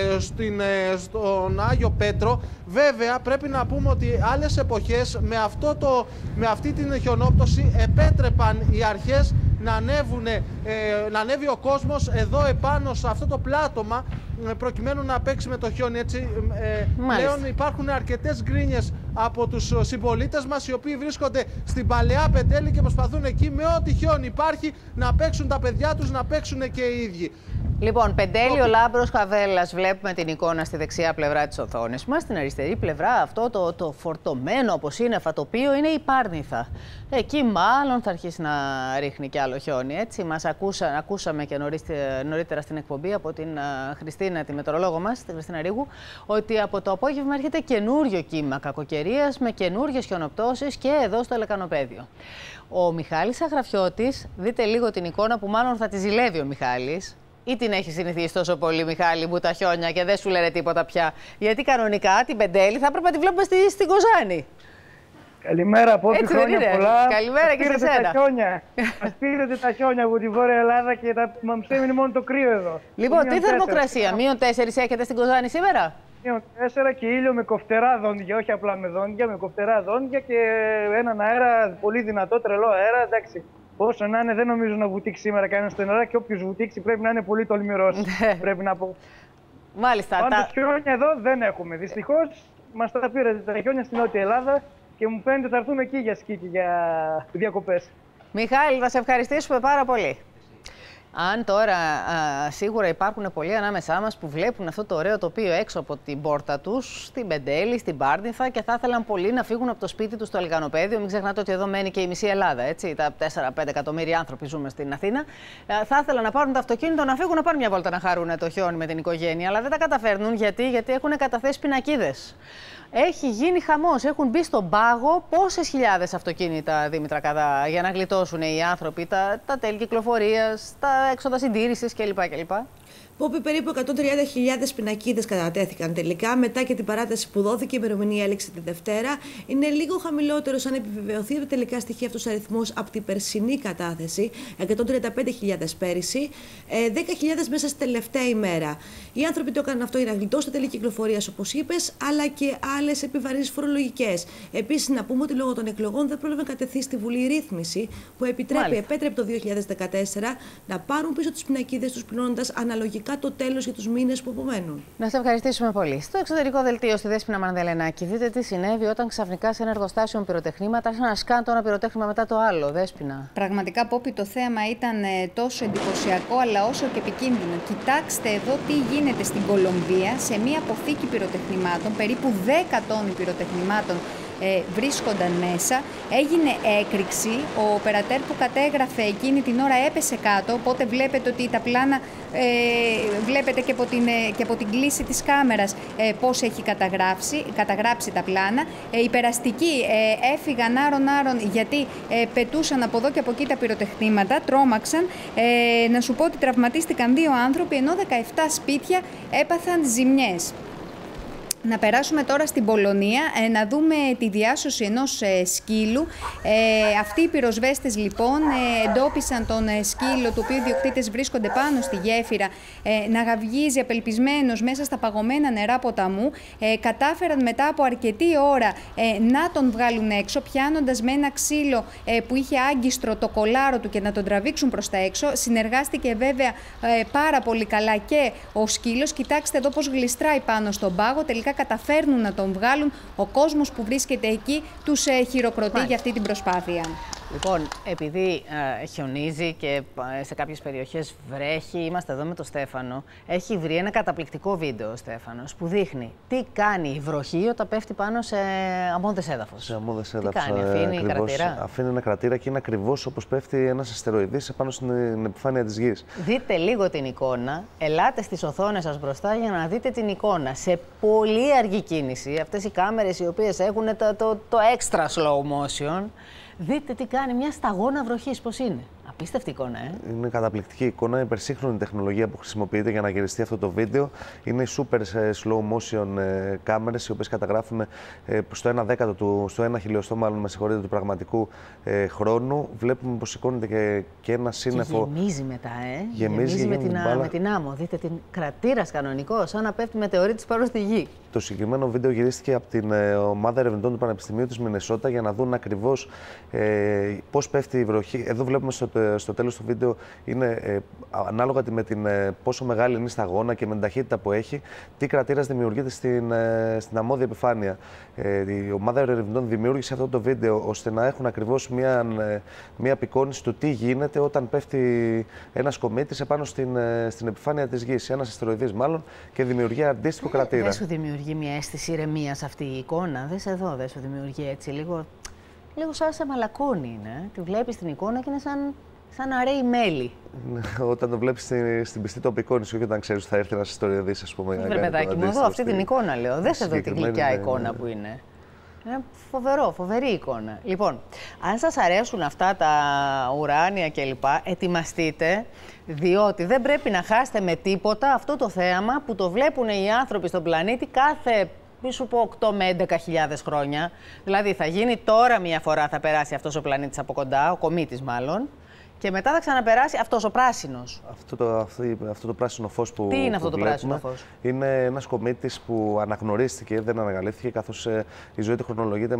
Speaker 2: στον Άγιο Πέτρο. Βέβαια, πρέπει να πούμε ότι άλλες εποχές με αυτή την χιονόπτωση επέτρεπαν οι αρχές να ανέβει ο κόσμος εδώ επάνω σε αυτό το πλάτωμα προκειμένου να παίξει με το χιόνι. Έτσι, πλέον υπάρχουν αρκετές γκρίνιες από τους συμπολίτες μας, οι οποίοι βρίσκονται στην Παλαιά Πεντέλη και προσπαθούν εκεί με ό,τι χιόνι υπάρχει να παίξουν τα παιδιά τους, να παίξουν και οι ίδιοι.
Speaker 1: Λοιπόν, Πεντέλη, ο Λάμπρος Χαβέλλας, βλέπουμε την εικόνα στη δεξιά πλευρά της οθόνης μας. Στην αριστερή πλευρά αυτό το φορτωμένο από σύννεφα τοπίο είναι η Πάρνηθα. Εκεί μάλλον θα αρχίσει να ρίχνει κι άλλο χιόνι, έτσι. Μας ακούσαμε και νωρίτερα στην εκπομπή από την Χριστίνα, τη μετεωρολόγο μας, την Χριστίνα Ρίγου, ότι από το απόγευμα έρχεται καινούριο κύμα κακοκαιρίας με καινούριες χιονοπτώσεις και εδώ στο Λεκανοπαίδιο. Ο Μιχάλης Αγραφιώτης, δείτε λίγο την εικόνα που μάλλον θα τη ζηλεύει ο Μιχάλης. Ή την έχει συνηθίσει τόσο πολύ, Μιχάλη, που τα χιόνια και δεν σου λένε τίποτα πια? Γιατί κανονικά την Πεντέλη θα έπρεπε να τη βλέπουμε στην Κοζάνη.
Speaker 21: Καλημέρα, από ό,τι χρόνια πολλά.
Speaker 1: Καλημέρα και σε σένα.
Speaker 21: Μας πήρατε τα χιόνια από τη Βόρεια Ελλάδα και μας έμεινε μόνο το κρύο εδώ.
Speaker 1: Λοιπόν, τι θερμοκρασία, -4 έχετε στην Κοζάνη σήμερα?
Speaker 21: -4 και ήλιο με κοφτερά δόντια, όχι απλά με δόντια, με κοφτερά δόντια και έναν αέρα πολύ δυνατό, τρελό αέρα. Εντάξει. Όσο να είναι, δεν νομίζω να βουτήξει σήμερα κανένα στην ώρα και όποιος βουτήξει πρέπει να είναι πολύ τολμηρός. Πρέπει να πω.
Speaker 1: Μάλιστα.
Speaker 21: Πάντως χιόνια εδώ δεν έχουμε. Δυστυχώς μας τα πήρατε τα χιόνια στην Νότια Ελλάδα και μου φαίνεται θα έρθουμε εκεί για σκι και για διακοπές.
Speaker 1: Μιχάλη, θα σε ευχαριστήσουμε πάρα πολύ. Αν τώρα σίγουρα υπάρχουν πολλοί ανάμεσά μας που βλέπουν αυτό το ωραίο τοπίο έξω από την πόρτα τους, στην Πεντέλη, στην Πάρνηθα και θα ήθελαν πολλοί να φύγουν από το σπίτι τους στο Λεκανοπαίδιο. Μην ξεχνάτε ότι εδώ μένει και η μισή Ελλάδα, έτσι. Τα 4-5 εκατομμύρια άνθρωποι ζούμε στην Αθήνα. Θα ήθελαν να πάρουν το αυτοκίνητο, να φύγουν να πάρουν μια βόλτα να χαρούν το χιόνι με την οικογένεια, αλλά δεν τα καταφέρνουν. Γιατί έχουν καταθέσει πινακίδες. Έχει γίνει χαμός. Έχουν μπει στον πάγο πόσες χιλιάδες αυτοκίνητα, Δήμητρα Καδά, για να γλιτώσουν οι άνθρωποι τα τέλη κυκλοφορίας, τα έξοδα συντήρησης κλπ.
Speaker 17: Πόπι, περίπου 130.000 πινακίδες κατατέθηκαν τελικά μετά και την παράταση που δόθηκε. Η ημερομηνία έληξε τη Δευτέρα. Είναι λίγο χαμηλότερος, αν επιβεβαιωθεί τα τελικά στοιχεία, αυτός ο αριθμός από την περσινή κατάθεση. 135.000 πέρυσι, 10.000 μέσα στη τελευταία ημέρα. Οι άνθρωποι το έκαναν αυτό για να γλιτώσουν τα τέλη κυκλοφορίας, όπως είπες, αλλά και άλλες επιβαρύνσεις φορολογικές. Επίσης, να πούμε ότι λόγω των εκλογών δεν πρόλαβε να κατεθεί στη Βουλή η ρύθμιση που επέτρεπε το 2014 να πάρουν πίσω τις πινακίδες τους, πληρώνοντας αναλογικά το τέλος για τους μήνες που απομένουν.
Speaker 1: Να σε ευχαριστήσουμε πολύ. Στο εξωτερικό δελτίο στη Δέσποινα Μανδελενάκη, δείτε τι συνέβη όταν ξαφνικά σε ένα εργοστάσιο πυροτεχνήματα άρχισαν να σκάνε το ένα πυροτέχνημα μετά το άλλο. Δέσποινα.
Speaker 6: Πραγματικά, Πόπι, το θέαμα ήταν τόσο εντυπωσιακό, αλλά όσο και επικίνδυνο. Κοιτάξτε εδώ τι γίνεται στην Κολομβία, σε μια αποθήκη πυροτεχνημάτων, περίπου 10 τόνοι πυροτεχνημάτων βρίσκονταν μέσα. Έγινε έκρηξη. Ο οπερατέρ που κατέγραφε εκείνη την ώρα έπεσε κάτω, οπότε βλέπετε ότι τα πλάνα, βλέπετε και από την κλίση της κάμερας πώς έχει καταγράψει τα πλάνα. Οι περαστικοί έφυγαν άρον-άρον γιατί πετούσαν από εδώ και από εκεί τα πυροτεχνήματα, τρόμαξαν. Να σου πω ότι τραυματίστηκαν 2 άνθρωποι, ενώ 17 σπίτια έπαθαν ζημιές. Να περάσουμε τώρα στην Πολωνία, να δούμε τη διάσωση ενός σκύλου. Αυτοί οι πυροσβέστες λοιπόν εντόπισαν τον σκύλο, το οποίο οι ιδιοκτήτες βρίσκονται πάνω στη γέφυρα, να γαυγίζει απελπισμένος μέσα στα παγωμένα νερά ποταμού. Κατάφεραν μετά από αρκετή ώρα να τον βγάλουν έξω, πιάνοντας με ένα ξύλο που είχε άγκιστρο το κολάρο του και να τον τραβήξουν προς τα έξω. Συνεργάστηκε βέβαια πάρα πολύ καλά και ο σκύλος. Κοιτάξτε εδώ πώς γλιστράει πάνω στον πάγο. Τελικά καταφέρνουν να τον βγάλουν. Ο κόσμος που βρίσκεται εκεί τους χειροκροτεί για αυτή την προσπάθεια.
Speaker 1: Λοιπόν, επειδή χιονίζει και σε κάποιες περιοχές βρέχει, είμαστε εδώ με τον Στέφανο. Έχει βρει ένα καταπληκτικό βίντεο ο Στέφανος που δείχνει τι κάνει η βροχή όταν πέφτει πάνω σε αμμώδες έδαφος.
Speaker 4: Σε αμμώδες έδαφος.
Speaker 1: Τι κάνει, αφήνει κρατήρα.
Speaker 4: Αφήνει ένα κρατήρα και είναι ακριβώς όπως πέφτει ένας αστεροειδής επάνω στην επιφάνεια της γης.
Speaker 1: Δείτε λίγο την εικόνα. Ελάτε στις οθόνες σας μπροστά για να δείτε την εικόνα. Σε πολύ αργή κίνηση, αυτές οι κάμερες οι οποίες έχουν το extra slow motion. Δείτε τι κάνει μια σταγόνα βροχής, πώς είναι. Απίστευτη εικόνα,
Speaker 4: Είναι καταπληκτική εικόνα. Η υπερσύγχρονη τεχνολογία που χρησιμοποιείται για να γυριστεί αυτό το βίντεο είναι οι super slow motion κάμερες, οι οποίες καταγράφουν στο 1/10 στο 1 χιλιοστό, μάλλον με συγχωρείτε, του πραγματικού χρόνου. Βλέπουμε πως σηκώνεται και ένα σύννεφο.
Speaker 1: Και γεμίζει μετά, γεμίζει με την άμμο. Δείτε την κρατήρας κανονικό, σαν να πέφτει μετεωρίτης πάνω στη γη.
Speaker 4: Το συγκεκριμένο βίντεο γυρίστηκε από την ομάδα ερευνητών του Πανεπιστημίου της Μινεσότα για να δουν ακριβώς πώς πέφτει η βροχή. Εδώ βλέπουμε στο τέλος του βίντεο, είναι ανάλογα με την πόσο μεγάλη είναι η σταγόνα και με την ταχύτητα που έχει, τι κρατήρας δημιουργείται στην αμμώδια επιφάνεια. Η ομάδα ερευνητών δημιούργησε αυτό το βίντεο ώστε να έχουν ακριβώς μια απεικόνιση του τι γίνεται όταν πέφτει ένας κομήτης επάνω στην επιφάνεια της Γης, ένας αστεροειδής μάλλον, και δημιουργεί αντίστοιχο κρατήρα.
Speaker 1: Δεν σου δημιουργεί μια αίσθηση ηρεμίας αυτή η εικόνα? Δες εδώ, δεν σου δημιουργεί έτσι λίγο σαν σε μαλακώνει είναι. Τη βλέπεις την εικόνα και είναι σαν να ρέει μέλι.
Speaker 4: Όταν το βλέπεις στην πιστή του απεικόνιση, όχι όταν ξέρεις ότι θα έρθει ένας ιστοριοδής, ας πούμε.
Speaker 1: Βρε παιδάκι μου, εδώ αυτή την εικόνα λέω. Δες εδώ τη γλυκιά εικόνα που είναι. Είναι φοβερή εικόνα. Λοιπόν, αν σας αρέσουν αυτά τα ουράνια κλπ, ετοιμαστείτε, διότι δεν πρέπει να χάσετε με τίποτα αυτό το θέαμα που το βλέπουν οι άνθρωποι στον πλανήτη κάθε, μη σου πω, 8 με 11.000 χρόνια. Δηλαδή θα γίνει τώρα μία φορά, θα περάσει αυτός ο πλανήτης από κοντά, ο κομήτης μάλλον, και μετά θα ξαναπεράσει αυτός ο πράσινος.
Speaker 4: Αυτό το πράσινο φως που
Speaker 1: Τι είναι αυτό το
Speaker 4: βλέπουμε,
Speaker 1: πράσινο φως?
Speaker 4: Είναι ένας κομήτης που αναγνωρίστηκε, δεν ανακαλύφθηκε, καθώς η ζωή του χρονολογείται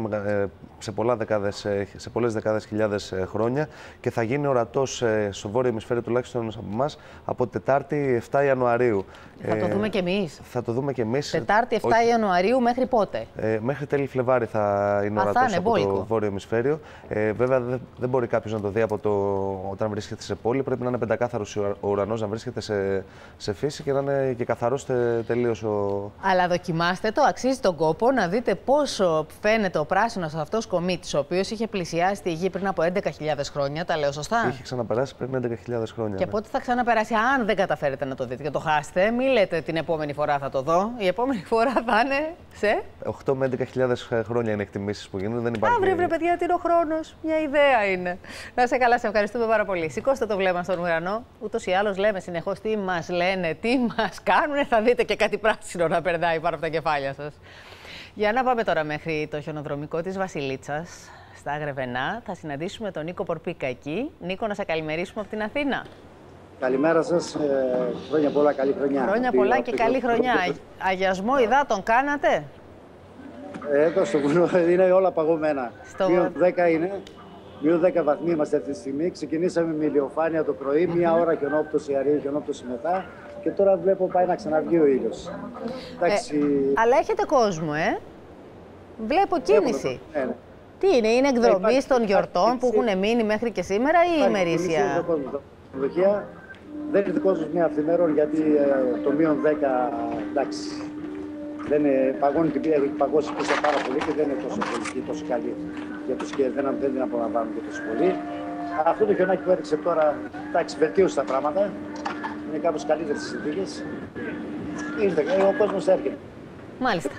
Speaker 4: σε πολλές δεκάδες χιλιάδες χρόνια και θα γίνει ορατός στο βόρειο ημισφαίριο, τουλάχιστον από εμάς, από Τετάρτη 7 Ιανουαρίου.
Speaker 1: Θα το δούμε κι εμείς.
Speaker 4: Θα το δούμε κι εμείς.
Speaker 1: Τετάρτη 7 Ιανουαρίου μέχρι πότε?
Speaker 4: Μέχρι τέλη Φλεβάρη θα είναι ορατός από το βόρειο ημισφαίριο. Βέβαια δεν μπορεί κάποιος να το δει όταν βρίσκεται σε πόλη. Πρέπει να είναι πεντακάθαρος ο ουρανός, να βρίσκεται σε φύση και να είναι και καθαρός τελείως
Speaker 1: Αλλά δοκιμάστε το, αξίζει τον κόπο να δείτε πόσο φαίνεται ο πράσινος αυτός κομήτης, ο οποίος είχε πλησιάσει τη Γη πριν από 11.000 χρόνια. Τα λέω σωστά?
Speaker 4: Είχε ξαναπεράσει πριν 11.000 χρόνια.
Speaker 1: Και πότε θα ξαναπεράσει, αν δεν καταφέρετε να το δείτε και το χάσετε, μην λέτε την επόμενη φορά θα το δω. Η επόμενη φορά θα είναι σε
Speaker 4: 8 με 11.000 χρόνια είναι εκτιμήσεις που γίνονται. Δεν υπάρχει.
Speaker 1: Αύριο, βρε παιδιά, τι είναι ο χρόνος. Μια ιδέα είναι. Να σε καλά, σε ευχαριστούμε πάρα πολύ. Σηκώστε το βλέμμα στον ουρανό. Ούτως ή άλλως λέμε συνεχώς τι μας λένε, τι μας κάνουνε. Θα δείτε και κάτι πράσινο να περνάει πάνω από τα κεφάλια σας. Για να πάμε τώρα μέχρι το χιονοδρομικό της Βασιλίτσας, στα Γρεβενά. Θα συναντήσουμε τον Νίκο Πορπίκα εκεί. Νίκο, να σε καλημερίσουμε από την Αθήνα.
Speaker 3: Καλημέρα σας. Χρόνια πολλά, καλή χρονιά.
Speaker 1: Χρόνια πολλά και καλή χρονιά. Αγιασμό υδάτων κάνατε?
Speaker 3: Εδώ στο βουνό είναι όλα παγωμένα. Μείον 10 είναι. Μείον 10 βαθμοί είμαστε αυτή τη στιγμή. Ξεκινήσαμε με ηλιοφάνεια το πρωί, μία ώρα χιονόπτωση, αραιή χιονόπτωση μετά. Και τώρα βλέπω πάει να ξαναβγεί ο ήλιος.
Speaker 1: Αλλά έχετε κόσμο, Βλέπω κίνηση. Ναι. Τι είναι εκδρομή των γιορτών που έχουν μείνει μέχρι και σήμερα ή ημερήσια?
Speaker 3: Δεν είναι κόσμος μία αυθημέρων γιατί το μείον 10, εντάξει, δεν παγώνει την πίεση, έχει παγώσει πίσω πάρα πολύ και δεν είναι τόσο καλή για τους σκιές, δεν την απολαμβάνουν και τόσο πολύ. Αυτό το χιονάκι που έριξε τώρα, εντάξει, βελτίωσε τα πράγματα, είναι κάπως καλύτερες τις συνθήκες. Ο κόσμος έρχεται.
Speaker 1: Μάλιστα.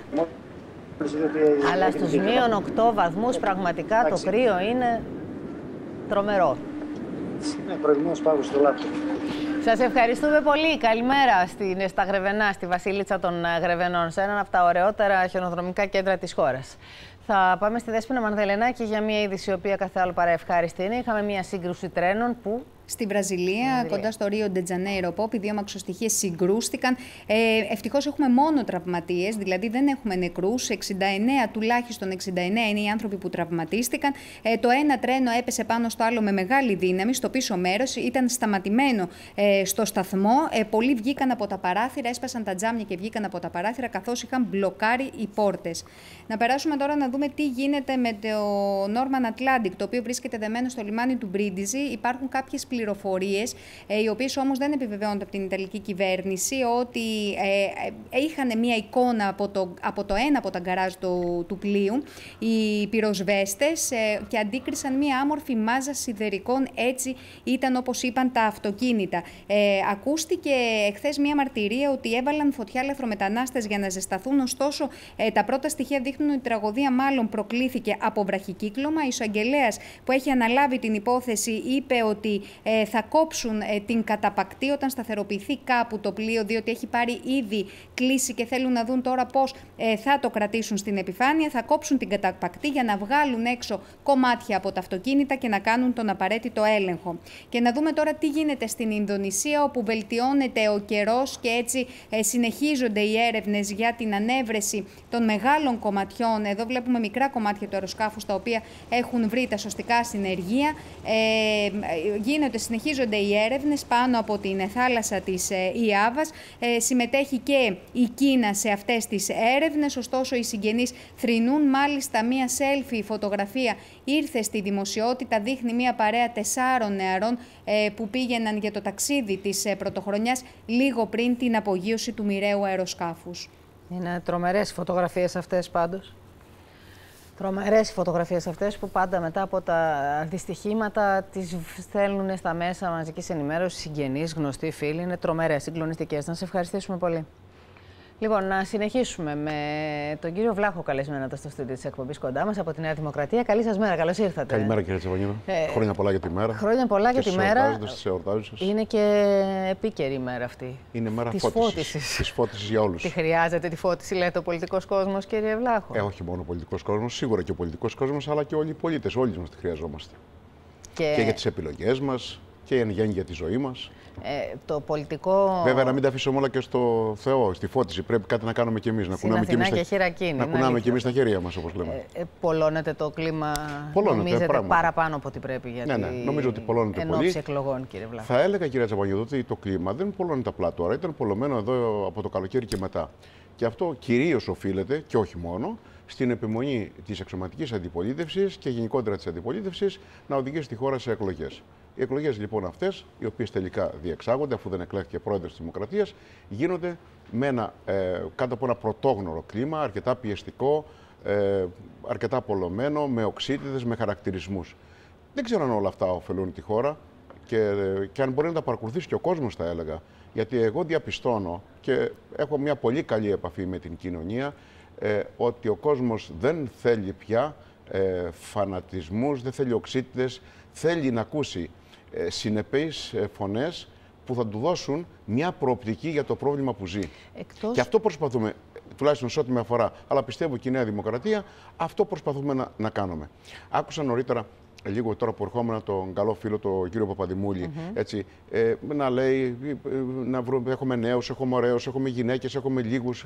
Speaker 1: Αλλά στους μείον 8 βαθμούς πραγματικά το κρύο είναι τρομερό.
Speaker 3: Ναι, προηγουμένως πάω στο λάπτο.
Speaker 1: Σας ευχαριστούμε πολύ. Καλημέρα στα Γρεβενά, στη Βασίλισσα των Γρεβενών, σε έναν από τα ωραιότερα χιονοδρομικά κέντρα της χώρας. Θα πάμε στη Δέσποινα Μανδελενάκη για μια είδηση η οποία κάθε άλλο παρά ευχάριστη είναι. Είχαμε μια σύγκρουση τρένων που...
Speaker 6: Στη Βραζιλία, κοντά στο Ρίο ντε Τζανέιρο, όπου οι δύο μαξοστοιχείες συγκρούστηκαν. Ευτυχώς έχουμε μόνο τραυματίες, δηλαδή δεν έχουμε νεκρούς. 69, τουλάχιστον 69 είναι οι άνθρωποι που τραυματίστηκαν. Το ένα τρένο έπεσε πάνω στο άλλο με μεγάλη δύναμη, στο πίσω μέρος. Ήταν σταματημένο στο σταθμό. Πολλοί βγήκαν από τα παράθυρα, έσπασαν τα τζάμια και βγήκαν από τα παράθυρα, καθώς είχαν μπλοκάρει οι πόρτες. Να περάσουμε τώρα να δούμε τι γίνεται με το Norman Atlantic, το οποίο βρίσκεται δεμένο στο λιμάνι του Μπρίντιζι. Υπάρχουν κάποιες πληροφορίες, οι οποίες όμως δεν επιβεβαιώνονται από την Ιταλική κυβέρνηση, ότι είχαν μία εικόνα από το ένα από τα γκαράζ του πλοίου οι πυροσβέστες και αντίκρισαν μία άμορφη μάζα σιδερικών. Έτσι ήταν, όπως είπαν, τα αυτοκίνητα. Ακούστηκε εχθές μία μαρτυρία ότι έβαλαν φωτιά λαθρομετανάστες για να ζεσταθούν, ωστόσο τα πρώτα στοιχεία δείχνουν ότι η τραγωδία μάλλον μάλλον προκλήθηκε από βραχικύκλωμα. Ο εισαγγελέας που έχει αναλάβει την υπόθεση είπε ότι θα κόψουν την καταπακτή όταν σταθεροποιηθεί κάπου το πλοίο, διότι έχει πάρει ήδη κλίση και θέλουν να δουν τώρα πώς θα το κρατήσουν στην επιφάνεια. Θα κόψουν την καταπακτή για να βγάλουν έξω κομμάτια από τα αυτοκίνητα και να κάνουν τον απαραίτητο έλεγχο. Και να δούμε τώρα τι γίνεται στην Ινδονησία, όπου βελτιώνεται ο καιρός και έτσι συνεχίζονται οι έρευνες για την ανέβρεση των μεγάλων κομματιών. Εδώ βλέπουμε μικρά κομμάτια του αεροσκάφους τα οποία έχουν βρει τα σωστικά συνεργεία. Συνεχίζονται οι έρευνες πάνω από την θάλασσα της Ιάβας. Συμμετέχει και η Κίνα σε αυτές τις έρευνες, ωστόσο οι συγγενείς θρηνούν. Μάλιστα μία selfie φωτογραφία ήρθε στη δημοσιότητα, δείχνει μία παρέα 4 νεαρών που πήγαιναν για το ταξίδι της πρωτοχρονιάς λίγο πριν την απογείωση του μοιραίου αεροσκάφους. Είναι τρομερές οι φωτογραφίες αυτές πάντως. Τρομερές οι φωτογραφίες αυτές που πάντα μετά από τα δυστυχήματα τις στέλνουν στα μέσα μαζικής ενημέρωσης συγγενείς, γνωστοί, φίλοι. Είναι τρομερές, συγκλονιστικές. Να σε ευχαριστήσουμε πολύ. Λοιπόν, να συνεχίσουμε με τον κύριο Βλάχο, καλεσμένο στο στούντιο της εκπομπής κοντά μας από τη Νέα Δημοκρατία. Καλή σας μέρα, καλώς ήρθατε.
Speaker 5: Καλημέρα, κύριε Τσαπανίδου. Χρόνια πολλά για τη μέρα.
Speaker 6: Χρόνια πολλά για τη μέρα.
Speaker 5: Στις εορτάζεις σας.
Speaker 6: Είναι και επίκαιρη η μέρα αυτή.
Speaker 5: Είναι μέρα
Speaker 6: φώτισης.
Speaker 5: Της φώτισης για όλους.
Speaker 6: Τι χρειάζεται τη φώτιση, λέτε, ο πολιτικός κόσμος, κύριε Βλάχο?
Speaker 5: Όχι μόνο ο πολιτικός κόσμος, σίγουρα και ο πολιτικός κόσμος, αλλά και όλοι οι πολίτες. Όλοι μας τη χρειαζόμαστε. Και για τις επιλογές μας και εν γέννη για τη ζωή μας.
Speaker 6: Το πολιτικό.
Speaker 5: Βέβαια, να μην τα αφήσουμε όλα και στο Θεό, στη φώτιση. Πρέπει κάτι να κάνουμε κι εμείς. Να κουνάμε κι εμείς τα χέρια μας, όπως λέμε.
Speaker 6: Πολλώνεται το κλίμα, νομίζετε, παραπάνω από ό,τι πρέπει. Γιατί
Speaker 5: ναι, νομίζω ότι πολλώνεται πολύ.
Speaker 6: Ενόψει εκλογών, κύριε Βλάχο.
Speaker 5: Θα έλεγα, κυρία Τσαπανίδου, ότι το κλίμα δεν πολλώνεται απλά τώρα. Ήταν πολλωμένο εδώ από το καλοκαίρι και μετά. Και αυτό κυρίως οφείλεται, και όχι μόνο, στην επιμονή της αξιωματικής αντιπολίτευσης και γενικότερα της αντιπολίτευσης να οδηγήσει τη χώρα σε εκλογές. Οι εκλογές λοιπόν αυτές, οι οποίες τελικά διεξάγονται, αφού δεν εκλέχθηκε πρόεδρος της Δημοκρατίας, γίνονται με κάτω από ένα πρωτόγνωρο κλίμα, αρκετά πιεστικό, αρκετά πολλωμένο, με οξύτητες, με χαρακτηρισμούς. Δεν ξέρω αν όλα αυτά ωφελούν τη χώρα και αν μπορεί να τα παρακολουθήσει και ο κόσμος, θα έλεγα. Γιατί εγώ διαπιστώνω και έχω μια πολύ καλή επαφή με την κοινωνία, ότι ο κόσμος δεν θέλει πια φανατισμούς, δεν θέλει οξύτητες, θέλει να ακούσει συνεπείς φωνές που θα του δώσουν μια προοπτική για το πρόβλημα που ζει. Και αυτό προσπαθούμε, τουλάχιστον σε ό,τι με αφορά, αλλά πιστεύω και η Νέα Δημοκρατία, αυτό προσπαθούμε να κάνουμε. Άκουσα νωρίτερα, λίγο τώρα που ερχόμουν, τον καλό φίλο, τον κύριο Παπαδημούλη, έτσι, να λέει, έχουμε νέους, έχουμε ωραίους, έχουμε γυναίκες, έχουμε λίγους,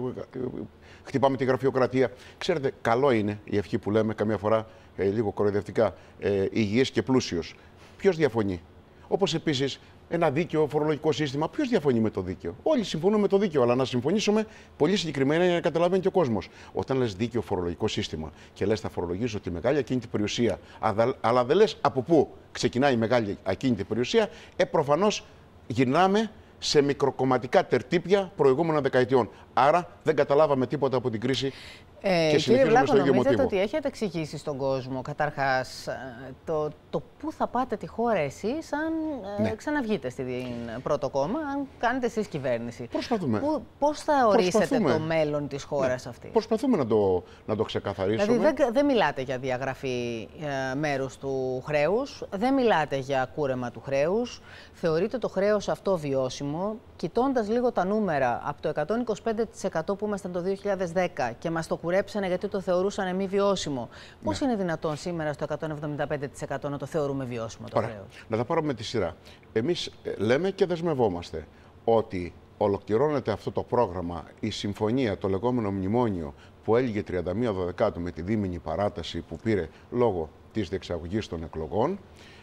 Speaker 5: χτυπάμε τη γραφειοκρατία. Ξέρετε, καλό είναι η ευχή που λέμε καμιά φορά, λίγο κοροϊδευτικά, υγιής και πλούσιος. Ποιος διαφωνεί? Όπως επίσης ένα δίκαιο φορολογικό σύστημα. Ποιος διαφωνεί με το δίκαιο? Όλοι συμφωνούν με το δίκαιο, αλλά να συμφωνήσουμε πολύ συγκεκριμένα για να καταλαβαίνει και ο κόσμος. Όταν λες δίκαιο φορολογικό σύστημα και λες θα φορολογήσω τη μεγάλη ακίνητη περιουσία, αλλά δεν λες από πού ξεκινάει η μεγάλη ακίνητη περιουσία, προφανώς γυρνάμε σε μικροκομματικά τερτύπια προηγούμενων δεκαετιών. Άρα δεν καταλάβαμε τίποτα από την κρίση και συνεχίζουμε στο ίδιο μοτίβο.
Speaker 6: Νομίζετε ότι έχετε εξηγήσει στον κόσμο, καταρχάς, το πού θα πάτε τη χώρα εσείς αν ξαναβγείτε στην πρώτο κόμμα, αν κάνετε εσείς κυβέρνηση?
Speaker 5: Προσπαθούμε.
Speaker 6: Πώς θα ορίσετε το μέλλον της χώρας αυτής?
Speaker 5: Προσπαθούμε να το ξεκαθαρίσουμε.
Speaker 6: Δηλαδή δεν μιλάτε για διαγραφή μέρους του χρέους, δεν μιλάτε για κούρεμα του χρέους. Θεωρείτε το χρέος αυτό βιώσιμο? Κοιτώντας λίγο τα νούμερα, από το 125% που ήμασταν το 2010 και μας το κουρέψανε γιατί το θεωρούσαν μη βιώσιμο, πώς είναι δυνατόν σήμερα στο 175% να το θεωρούμε βιώσιμο το χρέος?
Speaker 5: Να τα πάρουμε με τη σειρά. Εμείς λέμε και δεσμευόμαστε ότι ολοκληρώνεται αυτό το πρόγραμμα, η συμφωνία, το λεγόμενο μνημόνιο που έλυγε 31 Δεκάτου με τη δίμηνη παράταση που πήρε λόγω της διεξαγωγής των εκλογών.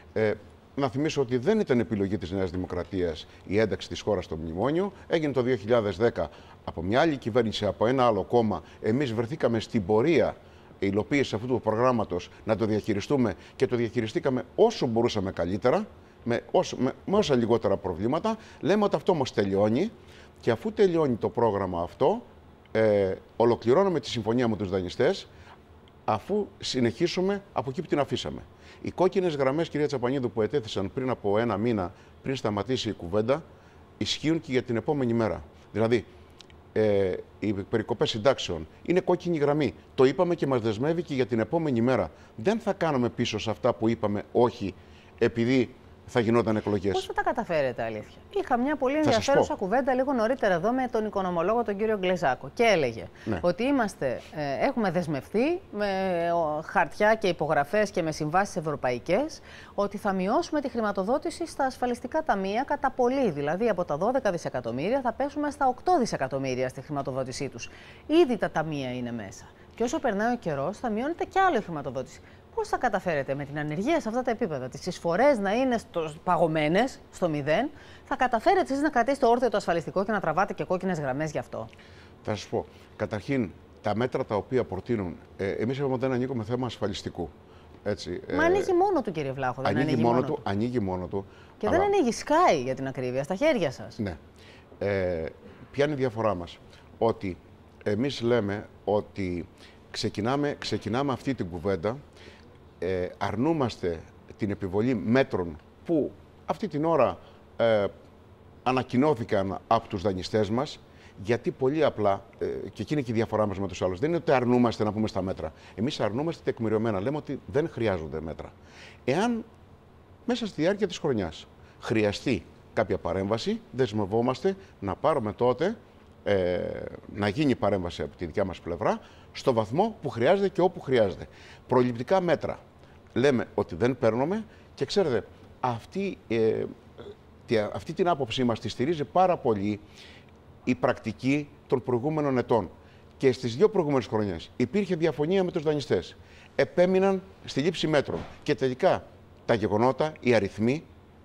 Speaker 5: Να θυμίσω ότι δεν ήταν επιλογή της Νέας Δημοκρατίας η ένταξη της χώρας στο μνημόνιο. Έγινε το 2010 από μια άλλη κυβέρνηση, από ένα άλλο κόμμα. Εμείς βρεθήκαμε στην πορεία υλοποίηση αυτού του προγράμματος να το διαχειριστούμε και το διαχειριστήκαμε όσο μπορούσαμε καλύτερα, με όσα λιγότερα προβλήματα. Λέμε ότι αυτό όμως τελειώνει και αφού τελειώνει το πρόγραμμα αυτό, ολοκληρώνουμε τη συμφωνία με τους δανειστές, αφού συνεχίσουμε από εκεί που την αφήσαμε. Οι κόκκινες γραμμές, κυρία Τσαπανίδου, που ετέθησαν πριν από ένα μήνα, πριν σταματήσει η κουβέντα, ισχύουν και για την επόμενη μέρα. Δηλαδή, οι περικοπές συντάξεων είναι κόκκινη γραμμή. Το είπαμε και μας δεσμεύει και για την επόμενη μέρα. Δεν θα κάνουμε πίσω σε αυτά που είπαμε όχι, επειδή θα γινόταν εκλογές.
Speaker 1: Πώς θα τα καταφέρετε, αλήθεια? Είχα μια πολύ ενδιαφέρουσα κουβέντα λίγο νωρίτερα εδώ με τον οικονομολόγο τον κύριο Γκλεζάκο και έλεγε ότι έχουμε δεσμευτεί με χαρτιά και υπογραφές και με συμβάσεις ευρωπαϊκές ότι θα μειώσουμε τη χρηματοδότηση στα ασφαλιστικά ταμεία κατά πολύ. Δηλαδή από τα 12 δισεκατομμύρια θα πέσουμε στα 8 δισεκατομμύρια στη χρηματοδότησή τους. Ήδη τα ταμεία είναι μέσα. Και όσο περνάει ο καιρός θα μειώνεται κι άλλο η χρηματοδότηση. Πώς θα καταφέρετε με την ανεργία σε αυτά τα επίπεδα, τις εισφορές να είναι παγωμένες στο 0, θα καταφέρετε εσείς να κρατήσετε όρθιο το ασφαλιστικό και να τραβάτε και κόκκινες γραμμές γι' αυτό?
Speaker 5: Θα σας πω. Καταρχήν, τα μέτρα τα οποία προτείνουν, εμείς είπαμε ότι δεν ανήκουμε θέμα ασφαλιστικού. Έτσι,
Speaker 1: Μα ανοίγει μόνο του, κύριε Βλάχο.
Speaker 5: Ανοίγει μόνο του.
Speaker 1: Και αλλά... δεν ανοίγει, σκάει για την ακρίβεια, στα χέρια σας.
Speaker 5: Ναι. Ποια είναι η διαφορά μας? Ότι εμείς λέμε ότι ξεκινάμε αυτή την κουβέντα. Αρνούμαστε την επιβολή μέτρων που αυτή την ώρα ανακοινώθηκαν από τους δανειστές μας, γιατί πολύ απλά, και εκείνη και η διαφορά μας με τους άλλους, δεν είναι ότι αρνούμαστε να πούμε στα μέτρα. Εμείς αρνούμαστε τεκμηριωμένα, λέμε ότι δεν χρειάζονται μέτρα. Εάν μέσα στη διάρκεια της χρονιάς χρειαστεί κάποια παρέμβαση, δεσμευόμαστε να πάρουμε τότε να γίνει παρέμβαση από τη δικιά μας πλευρά στο βαθμό που χρειάζεται και όπου χρειάζεται. Προληπτικά μέτρα λέμε ότι δεν παίρνουμε και ξέρετε, αυτή την άποψή μας τη στηρίζει πάρα πολύ η πρακτική των προηγούμενων ετών. Και στις δύο προηγούμενες χρονιές υπήρχε διαφωνία με τους δανειστές. Επέμειναν στη λήψη μέτρων και τελικά τα γεγονότα, οι αριθμοί,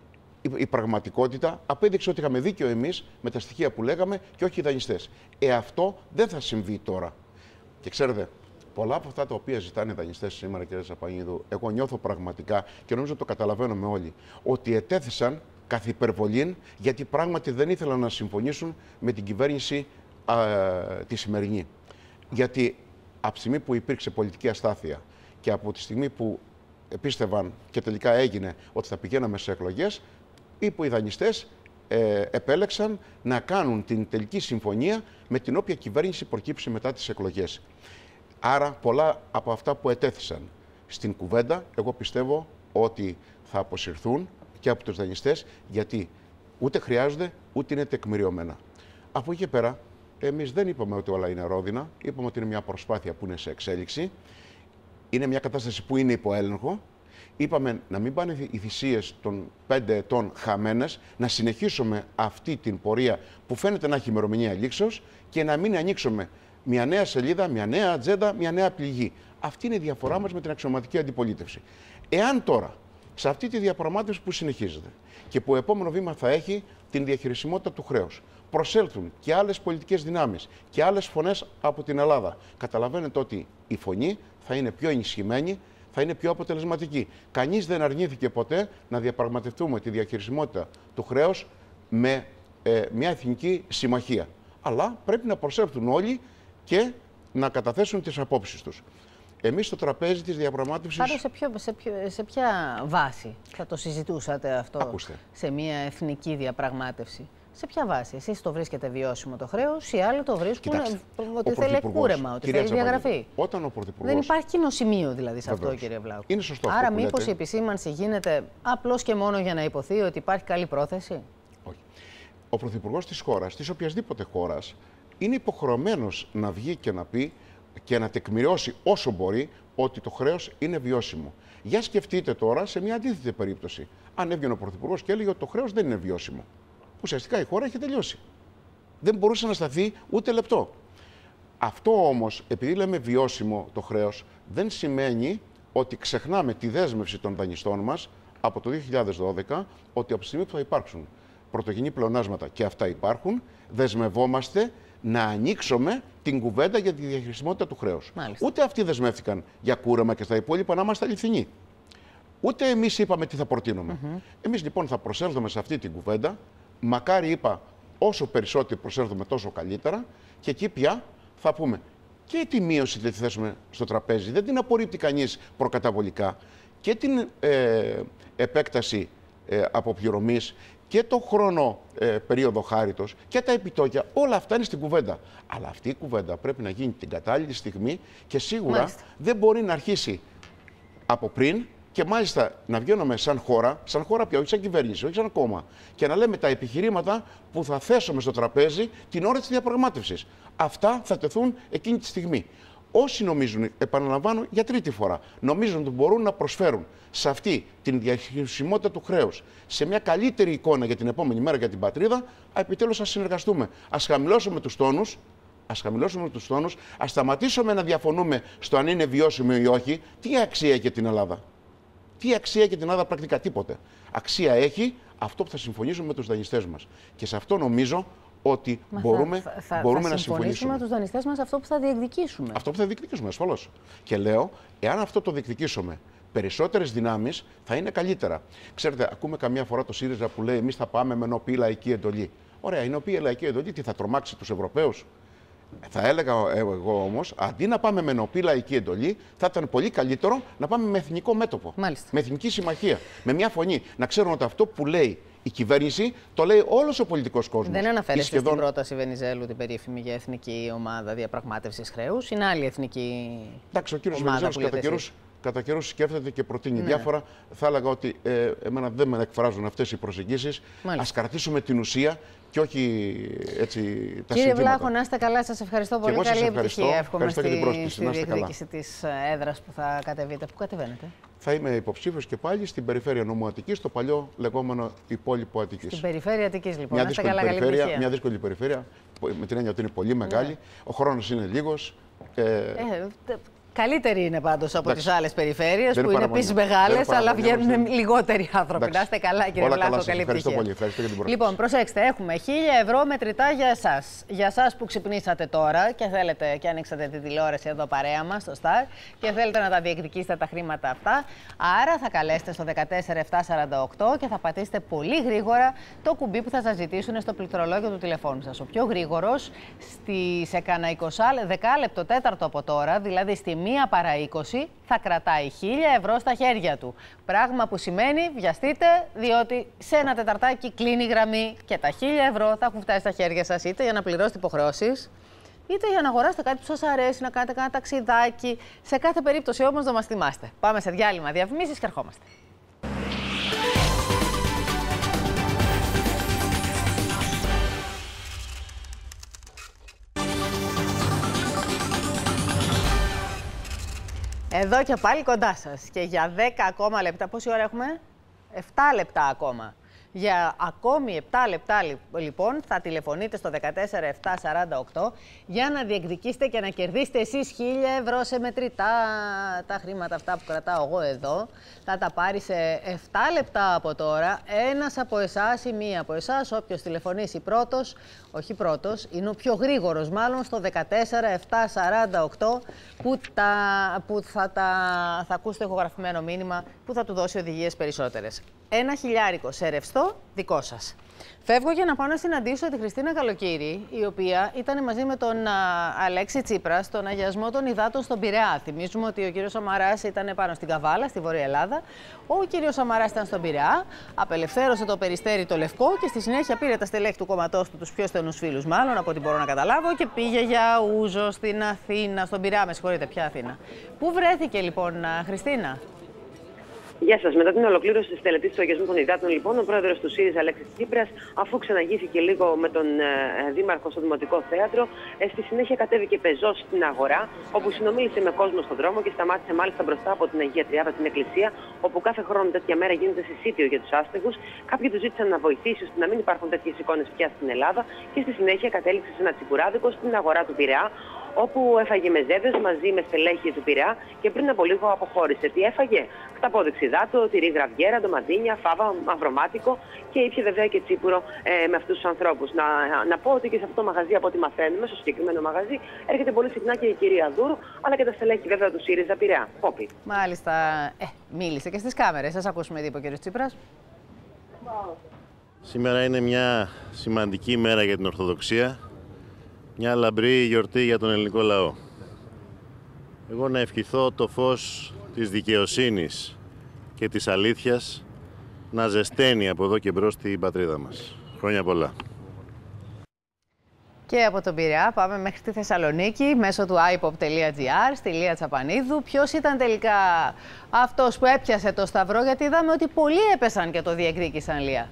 Speaker 5: η πραγματικότητα απέδειξε ότι είχαμε δίκιο εμείς με τα στοιχεία που λέγαμε και όχι οι δανειστές. Αυτό δεν θα συμβεί τώρα. Και ξέρετε, πολλά από αυτά τα οποία ζητάνε οι δανειστές σήμερα, κύριε Ζαπανίδου, εγώ νιώθω πραγματικά και νομίζω το καταλαβαίνουμε όλοι, ότι ετέθησαν καθ' υπερβολήν γιατί πράγματι δεν ήθελαν να συμφωνήσουν με την κυβέρνηση τη σημερινή. Γιατί από τη στιγμή που υπήρξε πολιτική αστάθεια και από τη στιγμή που πίστευαν και τελικά έγινε ότι θα πηγαίναμε σε εκλογές, οι δανειστές επέλεξαν να κάνουν την τελική συμφωνία με την όποια κυβέρνηση προκύψει μετά τις εκλογές. Άρα πολλά από αυτά που ετέθησαν στην κουβέντα, εγώ πιστεύω ότι θα αποσυρθούν και από τους δανειστές, γιατί ούτε χρειάζονται, ούτε είναι τεκμηριωμένα. Από εκεί και πέρα, εμείς δεν είπαμε ότι όλα είναι ρόδινα, είπαμε ότι είναι μια προσπάθεια που είναι σε εξέλιξη, είναι μια κατάσταση που είναι υπό έλεγχο. Είπαμε να μην πάνε οι θυσίες των 5 ετών χαμένες, να συνεχίσουμε αυτή την πορεία που φαίνεται να έχει ημερομηνία λήξεως και να μην ανοίξουμε μια νέα σελίδα, μια νέα ατζέντα, μια νέα πληγή. Αυτή είναι η διαφορά μας με την αξιωματική αντιπολίτευση. Εάν τώρα, σε αυτή τη διαπραγμάτευση που συνεχίζεται και που επόμενο βήμα θα έχει την διαχειρισιμότητα του χρέους, προσέλθουν και άλλες πολιτικές δυνάμεις και άλλες φωνές από την Ελλάδα, καταλαβαίνετε ότι η φωνή θα είναι πιο ενισχυμένη, θα είναι πιο αποτελεσματική. Κανείς δεν αρνήθηκε ποτέ να διαπραγματευτούμε τη διαχειρισιμότητα του χρέους με μια εθνική συμμαχία. Αλλά πρέπει να προσέλθουν όλοι και να καταθέσουν τις απόψεις τους. Εμείς στο τραπέζι της διαπραγμάτευσης...
Speaker 1: Πάντως σε ποια βάση θα το συζητούσατε αυτό?
Speaker 5: Ακούστε.
Speaker 1: Σε μια εθνική διαπραγμάτευση? Σε ποια βάση? Εσείς το βρίσκετε βιώσιμο το χρέος, οι άλλοι το βρίσκουν ότι θέλει κούρεμα, ότι θέλει διαγραφή?
Speaker 5: Όταν ο Πρωθυπουργός...
Speaker 1: Δεν υπάρχει κοινό σημείο δηλαδή σε αυτό, κύριε Βλάχο.
Speaker 5: Είναι σωστό.
Speaker 1: Άρα μήπως η επισήμανση γίνεται απλώς και μόνο για να υποθεί ότι υπάρχει καλή πρόθεση?
Speaker 5: Όχι. Ο Πρωθυπουργός της χώρας, της οποιασδήποτε χώρας, είναι υποχρεωμένος να βγει και να πει και να τεκμηριώσει όσο μπορεί ότι το χρέος είναι βιώσιμο. Για σκεφτείτε τώρα σε μια αντίθετη περίπτωση. Αν έβγαινε ο Πρωθυπουργός και έλεγε ότι το χρέος δεν είναι βιώσιμο. Ουσιαστικά η χώρα έχει τελειώσει. Δεν μπορούσε να σταθεί ούτε λεπτό. Αυτό όμως, επειδή λέμε βιώσιμο το χρέος, δεν σημαίνει ότι ξεχνάμε τη δέσμευση των δανειστών μας από το 2012, ότι από τη στιγμή που θα υπάρξουν πρωτογενή πλεονάσματα, και αυτά υπάρχουν, δεσμευόμαστε να ανοίξουμε την κουβέντα για τη διαχειρισιμότητα του χρέους. Μάλιστα. Ούτε αυτοί δεσμεύτηκαν για κούρεμα και στα υπόλοιπα να είμαστε αληθινοί. Ούτε εμείς είπαμε τι θα προτείνουμε. Εμείς λοιπόν θα προσέλθουμε σε αυτή την κουβέντα. Μακάρι είπα, όσο περισσότερο προσέλθουμε τόσο καλύτερα, και εκεί πια θα πούμε και τη μείωση τη θέσουμε στο τραπέζι. Δεν την απορρίπτει κανείς προκαταβολικά. Και την επέκταση αποπληρωμής και το χρόνο περίοδο χάριτος και τα επιτόκια, όλα αυτά είναι στην κουβέντα. Αλλά αυτή η κουβέντα πρέπει να γίνει την κατάλληλη στιγμή και σίγουρα δεν μπορεί να αρχίσει από πριν και μάλιστα να βγαίνουμε σαν χώρα πια, όχι σαν κυβέρνηση, όχι σαν κόμμα, και να λέμε τα επιχειρήματα που θα θέσουμε στο τραπέζι την ώρα της διαπραγμάτευσης. Αυτά θα τεθούν εκείνη τη στιγμή. Όσοι νομίζουν, επαναλαμβάνω για τρίτη φορά, νομίζουν ότι μπορούν να προσφέρουν σε αυτή την διαχειρισιμότητα του χρέους, σε μια καλύτερη εικόνα για την επόμενη μέρα για την πατρίδα, επιτέλους ας συνεργαστούμε. Ας χαμηλώσουμε τους τόνους. Ας σταματήσουμε να διαφωνούμε στο αν είναι βιώσιμο ή όχι. Τι αξία έχει την Ελλάδα? Τι αξία έχει την Ελλάδα? Πρακτικά τίποτε. Αξία έχει αυτό που θα συμφωνήσουμε με τους δανειστές μας. Και σε αυτό νομίζω ότι μπορούμε να συμφωνήσουμε
Speaker 1: με τους δανειστές μας αυτό που θα διεκδικήσουμε.
Speaker 5: Αυτό που θα διεκδικήσουμε, ασφαλώς. Και λέω, εάν αυτό το διεκδικήσουμε, περισσότερες δυνάμεις θα είναι καλύτερα. Ξέρετε, ακούμε καμιά φορά το ΣΥΡΙΖΑ που λέει: εμείς θα πάμε με νοπή λαϊκή εντολή. Ωραία, η νοπή λαϊκή εντολή τι θα τρομάξει τους Ευρωπαίους? Θα έλεγα εγώ όμως, αντί να πάμε με νοπή λαϊκή εντολή, θα ήταν πολύ καλύτερο να πάμε με εθνικό μέτωπο.
Speaker 1: Μάλιστα.
Speaker 5: Με εθνική συμμαχία. Με μια φωνή. Να ξέρουν ότι αυτό που λέει η κυβέρνηση το λέει όλος ο πολιτικός κόσμος.
Speaker 1: Δεν αναφέρεστε στην πρόταση Βενιζέλου την περίφημη για εθνική ομάδα διαπραγμάτευσης χρέους. Είναι άλλη εθνική.
Speaker 5: Εντάξει, ο κύριος Βενιζέλος κατά καιρούς σκέφτεται και προτείνει διάφορα. Θα έλεγα ότι εμένα δεν με εκφράζουν αυτές οι προσεγγίσεις. Ας κρατήσουμε την ουσία και όχι έτσι τα
Speaker 1: Κύριε
Speaker 5: συνθήματα.
Speaker 1: Βλάχο, να είστε καλά. Σας ευχαριστώ πολύ. Καλή επιτυχία. Εύχομαι στη διεκδίκηση της έδρας που θα κατεβείτε. Πού κατεβαίνετε?
Speaker 5: Θα είμαι υποψήφιος και πάλι στην περιφέρεια Νομού Αττικής, στο παλιό λεγόμενο υπόλοιπο Αττικής.
Speaker 1: Στην περιφέρεια Αττικής, λοιπόν. Να είστε καλά, καλή επιτυχία.
Speaker 5: Μια δύσκολη περιφέρεια, με την έννοια ότι είναι πολύ μεγάλη. Ο χρόνος είναι λίγος.
Speaker 1: Καλύτερη είναι πάντως από τις άλλες περιφέρειες που είναι επίσης μεγάλες, αλλά βγαίνουν λιγότεροι άνθρωποι. Να είστε καλά, κύριε Βλάχο, καλή επιτυχία.
Speaker 5: Ευχαριστώ για την πρόσκληση.
Speaker 1: Λοιπόν, προσέξτε, έχουμε 1.000 ευρώ μετρητά για εσάς. Για εσάς που ξυπνήσατε τώρα και θέλετε και ανοίξατε τη τηλεόραση εδώ παρέα μας, στο Star, και θέλετε να τα διεκδικήσετε τα χρήματα αυτά. Άρα θα καλέσετε στο 14748 και θα πατήσετε πολύ γρήγορα το κουμπί που θα σας ζητήσουν στο πληκτρολόγιο του τηλεφώνου σας. Ο πιο γρήγορος σε κανένα 10 λεπτό τέταρτο από τώρα, δηλαδή στη 1 παρά 20, θα κρατάει 1.000 ευρώ στα χέρια του. Πράγμα που σημαίνει, βιαστείτε, διότι σε ένα τεταρτάκι κλείνει η γραμμή και τα 1.000 ευρώ θα έχουν φτάσει στα χέρια σας, είτε για να πληρώσετε υποχρεώσεις, είτε για να αγοράσετε κάτι που σας αρέσει, να κάνετε κάνα ταξιδάκι. Σε κάθε περίπτωση όμως να μας θυμάστε. Πάμε σε διάλειμμα διαφημίσεις και ερχόμαστε. Εδώ και πάλι κοντά σας και για 10 ακόμα λεπτά. Πόση ώρα έχουμε? 7 λεπτά ακόμα. Για ακόμη 7 λεπτά λοιπόν θα τηλεφωνείτε στο 14748 για να διεκδικήσετε και να κερδίσετε εσείς 1.000 ευρώ σε μετρητά. Τα χρήματα αυτά που κρατάω εγώ εδώ θα τα πάρει σε 7 λεπτά από τώρα ένας από εσάς ή μία από εσάς, όποιος τηλεφωνήσει πρώτος, όχι πρώτος, είναι ο πιο γρήγορος μάλλον, στο 14748 που θα ακούσετε ηχογραφημένο μήνυμα που θα του δώσει οδηγίες περισσότερες. 1.000 σε ρευστό δικό σας. Φεύγω για να πάω να συναντήσω τη Χριστίνα Καλοκύρη, η οποία ήταν μαζί με τον Αλέξη Τσίπρα στον αγιασμό των υδάτων στον Πειραιά. Θυμίζουμε ότι ο κύριος Σαμαράς ήταν πάνω στην Καβάλα, στη Βόρεια Ελλάδα. Ο κύριος Σαμαράς ήταν στον Πειραιά, απελευθέρωσε το Περιστέρι το Λευκό και στη συνέχεια πήρε τα στελέχη του κόμματός του, τους πιο στενούς φίλους μάλλον, από ό,τι μπορώ να καταλάβω, και πήγε για Ούζο στην Αθήνα, στον Πειραιά, με συγχωρείτε, ποια Αθήνα. Πού βρέθηκε λοιπόν, Χριστίνα?
Speaker 8: Γεια σας. Μετά την ολοκλήρωση της τελετής του αγιασμού των υδάτων, λοιπόν, ο πρόεδρος του ΣΥΡΙΖΑ, Αλέξης Τσίπρας, αφού ξαναγήθηκε λίγο με τον δήμαρχο στο Δημοτικό Θέατρο, στη συνέχεια κατέβηκε πεζός στην αγορά, όπου συνομίλησε με κόσμο στον δρόμο και σταμάτησε μάλιστα μπροστά από την Αγία Τριάδα, την εκκλησία, όπου κάθε χρόνο τέτοια μέρα γίνεται συσίτιο για τους άστεγους. Κάποιοι του ζήτησαν να βοηθήσει ώστε να μην υπάρχουν τέτοιες εικόνες πια στην Ελλάδα και στη συνέχεια κατέληξε σε ένα τσιπουράδικο στην αγορά του Πειραιά, όπου έφαγε μεζέδες μαζί με στελέχη του Πειραιά και πριν από λίγο αποχώρησε. Τι έφαγε? Χταπόδειξη υδάτο, τυρί γραβιέρα, ντοματίνια, φάβα, μαυρομάτικο και ήπια βέβαια και τσίπουρο με αυτούς τους ανθρώπους. Να πω ότι και σε αυτό το μαγαζί, από ό,τι μαθαίνουμε, στο συγκεκριμένο μαγαζί, έρχεται πολύ συχνά και η κυρία Δούρου, αλλά και τα στελέχη βέβαια του ΣΥΡΙΖΑ Πειραιά. Πόπι.
Speaker 1: Μάλιστα. Μίλησε και στις κάμερες. Σας ακούσουμε τι είπε ο κ. Τσίπρας.
Speaker 22: Σήμερα είναι μια σημαντική ημέρα για την Ορθοδοξία. Μια λαμπρή γιορτή για τον ελληνικό λαό. Εγώ να ευχηθώ το φως της δικαιοσύνης και της αλήθειας να ζεσταίνει από εδώ και μπρος την πατρίδα μας. Χρόνια πολλά.
Speaker 1: Και από τον Πειραιά πάμε μέχρι τη Θεσσαλονίκη μέσω του iPop.gr στη Λία Τσαπανίδου. Ποιος ήταν τελικά αυτός που έπιασε το σταυρό, γιατί είδαμε ότι πολλοί έπεσαν και το διεκδίκησαν, Λία.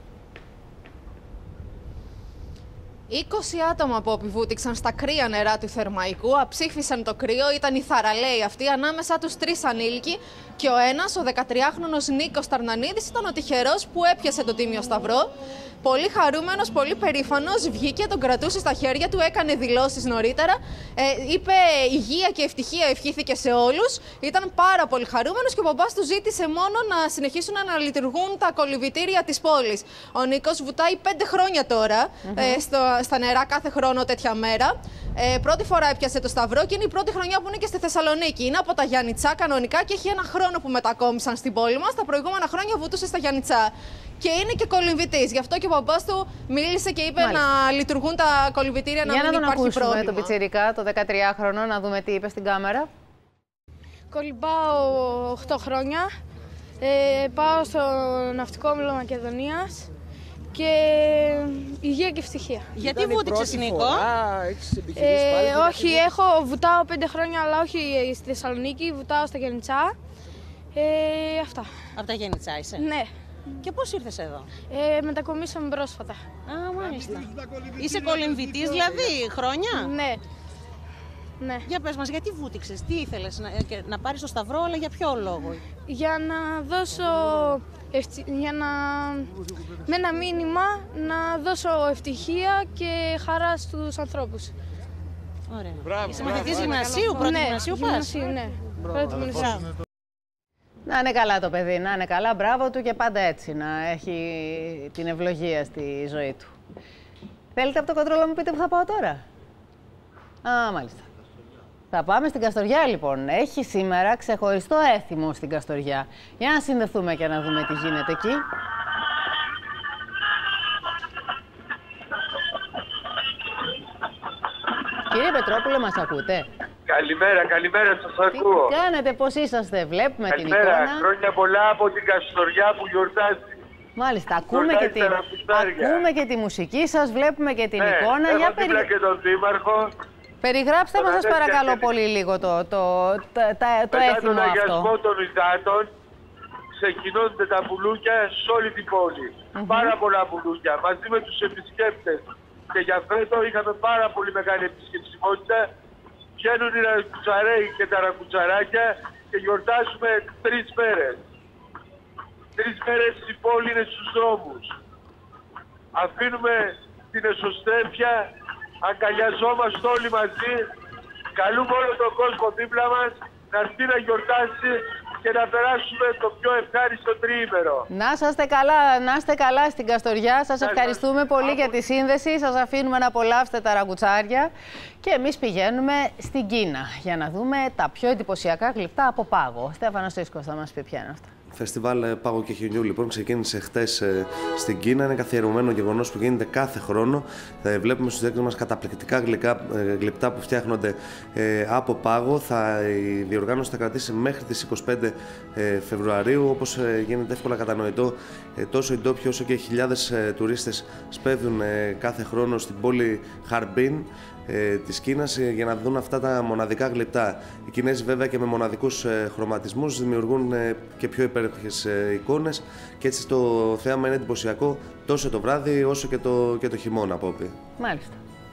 Speaker 15: 20 άτομα που επιβούτηξαν στα κρύα νερά του Θερμαϊκού, αψήφισαν το κρύο, ήταν οι θαραλέοι αυτοί, ανάμεσα τους 3 ανήλικοι και ο ένας, ο 13χρονος Νίκος Ταρνανίδης, ήταν ο τυχερός που έπιασε το τίμιο σταυρό. Πολύ χαρούμενος, πολύ περήφανος, βγήκε, τον κρατούσε στα χέρια του, έκανε δηλώσεις νωρίτερα, είπε υγεία και ευτυχία, ευχήθηκε σε όλους. Ήταν πάρα πολύ χαρούμενος και ο μπαμπάς του ζήτησε μόνο να συνεχίσουν να λειτουργούν τα κολυμβητήρια της πόλης. Ο Νίκος βουτάει 5 χρόνια τώρα στα νερά κάθε χρόνο τέτοια μέρα. Πρώτη φορά έπιασε το σταυρό και είναι η πρώτη χρονιά που είναι και στη Θεσσαλονίκη. Είναι από τα Γιάννητσά κανονικά και έχει 1 χρόνο που μετακόμισαν στην πόλη μας. Τα προηγούμενα χρόνια βουτούσε στα Γιάννητσά. Και είναι και κολυμβητής. Γι' αυτό και ο μπαμπάς του μίλησε και είπε να λειτουργούν τα κολυμβητήρια, να μην υπάρχει πρόβλημα.
Speaker 1: Για να τον ακούσουμε τον πιτσιρικά, το 13χρονο, να δούμε τι είπε στην κάμερα.
Speaker 7: Κολυμπάω 8 χρόνια. Πάω στο Ναυτικό Όμιλο Μακεδονίας και υγεία και ευτυχία.
Speaker 11: Γιατί βούτυξες, Νίκο?
Speaker 7: Όχι, βουτάω 5 χρόνια, αλλά όχι στη Θεσσαλονίκη, βουτάω στα Γιάννητσά. Αυτά.
Speaker 11: Από τα Γιάννητσά είσαι?
Speaker 7: Ναι.
Speaker 11: Και πώς ήρθες εδώ?
Speaker 7: Μετακομίσαμε πρόσφατα.
Speaker 11: Α, μάλιστα. Είσαι κολυμβητής δηλαδή, χρόνια?
Speaker 7: Ναι. Ναι.
Speaker 11: Για πες μας, γιατί βούτυξες, τι ήθελες, να πάρεις το σταυρό, αλλά για ποιο λόγο?
Speaker 7: Για να δώσω, με ένα μήνυμα, να δώσω ευτυχία και χαρά στους ανθρώπους.
Speaker 11: Ωραία. Μπράβο. Είσαι μαθητής γυμνασίου, πρώτη γυμνασίου πας?
Speaker 7: Γυμνασίου, ναι. Πρώτη γυμνασίου.
Speaker 1: Να είναι καλά το παιδί, να είναι καλά, μπράβο του και πάντα έτσι, να έχει την ευλογία στη ζωή του. Θέλετε από το κοντρόλ να μου πείτε που θα πάω τώρα? Α, μάλιστα. Θα πάμε στην Καστοριά λοιπόν. Έχει σήμερα ξεχωριστό έθιμο στην Καστοριά. Για να συνδεθούμε και να δούμε τι γίνεται εκεί. Κύριε Πετρόπουλο, μας ακούτε?
Speaker 23: Καλημέρα, σας ακούω.
Speaker 1: Τι κάνετε, πώς είσαστε, βλέπουμε την εικόνα.
Speaker 23: Καλημέρα, χρόνια πολλά από την Καστοριά που γιορτάζει.
Speaker 1: Μάλιστα, ακούμε και τη μουσική σας, βλέπουμε και την εικόνα.
Speaker 23: Έχω δίπλα και τον Δήμαρχο.
Speaker 1: Περιγράψτε μας, σας παρακαλώ πολύ λίγο το έθιμο αυτό.
Speaker 23: Μετά τον αγιασμό των υδάτων ξεκινώνται τα πουλούκια σε όλη την πόλη. Πάρα πολλά πουλούκια, μαζί με τους επισκέπτες. Και για φέτο είχαμε πάρα πολύ μεγάλη επισκεψιμότητα. Βγαίνουν οι ρακουτσαρέοι και τα ρακουτσαράκια και γιορτάζουμε 3 μέρες. 3 μέρες η πόλη είναι στους δρόμους. Αφήνουμε την εσωστρέφεια, αγκαλιαζόμαστε όλοι μαζί. Καλούμε όλο τον κόσμο δίπλα μας να έρθει να γιορτάσει και να περάσουμε το πιο ευχάριστο τριήμερο.
Speaker 1: Να είστε καλά στην Καστοριά. Σας ευχαριστούμε πολύ για τη σύνδεση. Σας αφήνουμε να απολαύσετε τα ραγκουτσάρια. Και εμείς πηγαίνουμε στην Κίνα για να δούμε τα πιο εντυπωσιακά γλυπτά από πάγο. Ο Στέφανος Σίσκος θα μας πει ποια είναι αυτά.
Speaker 4: Φεστιβάλ Πάγο και Χιονιού λοιπόν ξεκίνησε χτες στην Κίνα. Είναι καθιερωμένο γεγονός που γίνεται κάθε χρόνο. Βλέπουμε στους δέκτες μας καταπληκτικά γλυπτά που φτιάχνονται από πάγο. Η διοργάνωση θα κρατήσει μέχρι τις 25 Φεβρουαρίου. Όπως γίνεται εύκολα κατανοητό, τόσο οι ντόπιοι όσο και χιλιάδες τουρίστες σπέβδουν κάθε χρόνο στην πόλη Χαρμπίν της Κίνας για να δουν αυτά τα μοναδικά γλυπτά. Οι Κινέζοι βέβαια και με μοναδικούς χρωματισμούς δημιουργούν και πιο υπέροχες εικόνες και έτσι το θέαμα είναι εντυπωσιακό τόσο το βράδυ όσο και το χειμώνα, Πόπη.
Speaker 1: Μάλιστα.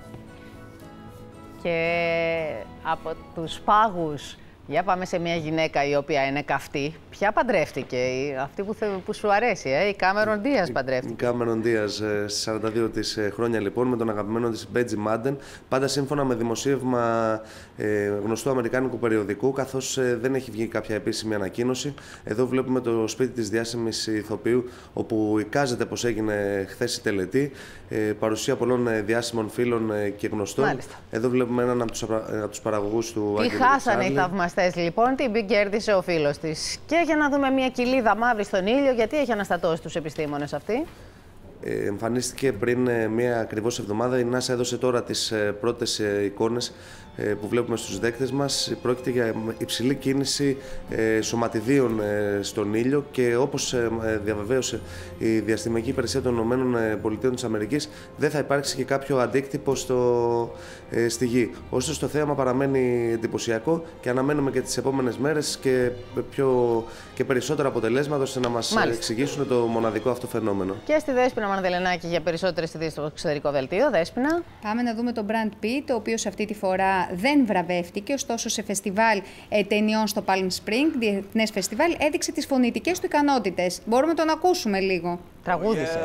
Speaker 1: Και από τους πάγους, για πάμε σε μια γυναίκα η οποία είναι καυτή. Ποια παντρεύτηκε, αυτή που σου αρέσει, η Κάμερον Ντίας παντρεύτηκε.
Speaker 4: Η Κάμερον Ντίας στις 42 της χρόνια λοιπόν με τον αγαπημένο της Μπέτζι Μάντεν, πάντα σύμφωνα με δημοσίευμα γνωστού αμερικάνικου περιοδικού, καθώς δεν έχει βγει κάποια επίσημη ανακοίνωση. Εδώ βλέπουμε το σπίτι της διάσημης ηθοποιού, όπου εικάζεται πως έγινε χθες η τελετή, παρουσία πολλών διάσημων φίλων και γνωστών.
Speaker 1: Μάλιστα.
Speaker 4: Εδώ βλέπουμε έναν από τους παραγωγούς του Άγγελου.
Speaker 1: Τι χάσανε οι θαυμαστές λοιπόν, την κέρδισε ο φίλος της. Και για να δούμε μια κοιλίδα μαύρη στον ήλιο, γιατί έχει αναστατώσει τους επιστήμονες αυτή.
Speaker 4: εμφανίστηκε πριν μία ακριβώς εβδομάδα. Η NASA έδωσε τώρα τις πρώτες εικόνες που βλέπουμε στους δέκτες μας. Πρόκειται για υψηλή κίνηση σωματιδίων στον ήλιο και όπως διαβεβαίωσε η Διαστημική Υπηρεσία των ΗΠΑ, δεν θα υπάρξει και κάποιο αντίκτυπο στη Γη. Ωστόσο το θέαμα παραμένει εντυπωσιακό και αναμένουμε και τις επόμενες μέρες και περισσότερα αποτελέσματα ώστε να μας εξηγήσουν το μοναδικό αυτό φαινόμενο.
Speaker 1: Και στη Δέσποινα Μανδελενάκη για περισσότερες ειδήσεις στο εξωτερικό δελτίο. Δέσποινα.
Speaker 6: Πάμε να δούμε τον Brad Pitt, ο οποίος αυτή τη φορά δεν βραβεύτηκε, ωστόσο σε φεστιβάλ ταινιών στο Palm Springs, διεθνές φεστιβάλ, έδειξε τις φωνητικές του ικανότητες. Μπορούμε να τον ακούσουμε λίγο.
Speaker 1: Τραγούδισε.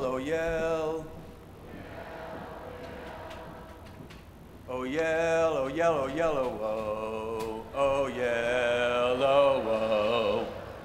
Speaker 12: Oh yellow, yellow, yellow, oh, oh yellow, oh.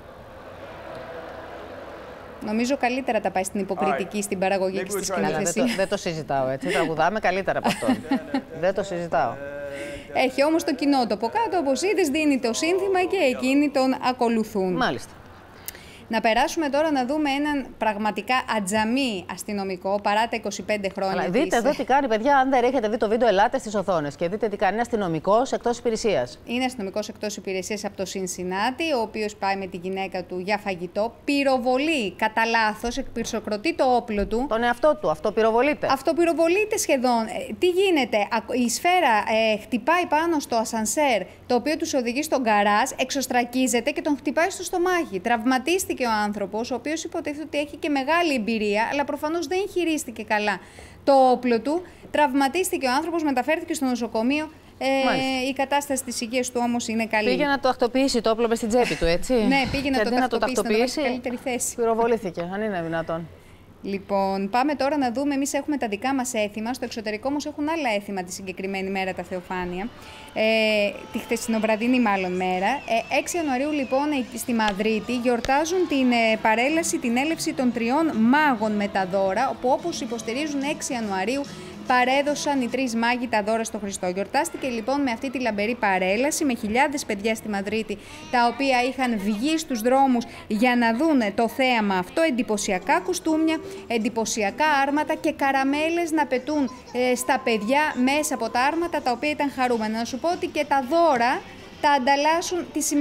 Speaker 6: Νομίζω καλύτερα τα πάει στην υποκριτική, στην παραγωγή και στη σκηνοθεσία.
Speaker 1: Δεν το συζητάω έτσι. Τραγουδάμε καλύτερα από αυτόν. Δεν το συζητάω.
Speaker 6: Έχει όμως το κοινό το από κάτω, όπως είδες, δίνει το σύνθημα και εκείνοι τον ακολουθούν.
Speaker 1: Μάλιστα.
Speaker 6: Να περάσουμε τώρα να δούμε έναν πραγματικά ατζαμί αστυνομικό παρά τα 25 χρόνια.
Speaker 1: Αλλά δείτε εδώ τι κάνει, παιδιά. Αν δεν έχετε δει το βίντεο, ελάτε στις οθόνες και δείτε τι κάνει. Είναι αστυνομικός εκτός υπηρεσίας.
Speaker 6: Είναι αστυνομικός εκτός υπηρεσίας από το Σινσινάτι, ο οποίος πάει με τη γυναίκα του για φαγητό. Πυροβολεί κατά λάθος, εκπυρσοκροτεί το όπλο του.
Speaker 1: Τον εαυτό του, αυτοπυροβολείται.
Speaker 6: Αυτοπυροβολείται σχεδόν. Τι γίνεται, η σφαίρα χτυπάει πάνω στο ασανσέρ, το οποίο τους οδηγεί στον γκαράζ, εξωστρακίζεται και τον χτυπάει στο στομάχι. Τραυματίστηκε ο άνθρωπος, ο οποίος υποτίθεται ότι έχει και μεγάλη εμπειρία, αλλά προφανώς δεν χειρίστηκε καλά το όπλο του. Τραυματίστηκε ο άνθρωπος, μεταφέρθηκε στο νοσοκομείο. Η κατάσταση της υγείας του όμως είναι καλή.
Speaker 1: Πήγε να το ακτοποιήσει το όπλο μες στην τσέπη του, έτσι.
Speaker 6: Ναι, πήγε να το
Speaker 1: τακτοποιήσει,
Speaker 6: να το βάλει σε καλύτερη θέση.
Speaker 1: Πυροβολήθηκε, αν είναι δυνατόν.
Speaker 6: Λοιπόν, πάμε τώρα να δούμε. Εμείς έχουμε τα δικά μας έθιμα. Στο εξωτερικό όμως έχουν άλλα έθιμα τη συγκεκριμένη μέρα, τα Θεοφάνεια. Τη χθεσινοβραδινή μάλλον μέρα. 6 Ιανουαρίου λοιπόν στη Μαδρίτη γιορτάζουν την παρέλαση, την έλευση των 3 μάγων με τα δώρα, όπου όπως υποστηρίζουν 6 Ιανουαρίου παρέδωσαν οι 3 μάγοι τα δώρα στο Χριστό. Γιορτάστηκε λοιπόν με αυτή τη λαμπερή παρέλαση, με χιλιάδες παιδιά στη Μαδρίτη, τα οποία είχαν βγει στους δρόμους για να δούνε το θέαμα αυτό, εντυπωσιακά κοστούμια, εντυπωσιακά άρματα και καραμέλες να πετούν στα παιδιά μέσα από τα άρματα, τα οποία ήταν χαρούμενα. Να σου πω ότι και τα δώρα τα ανταλλάσσουν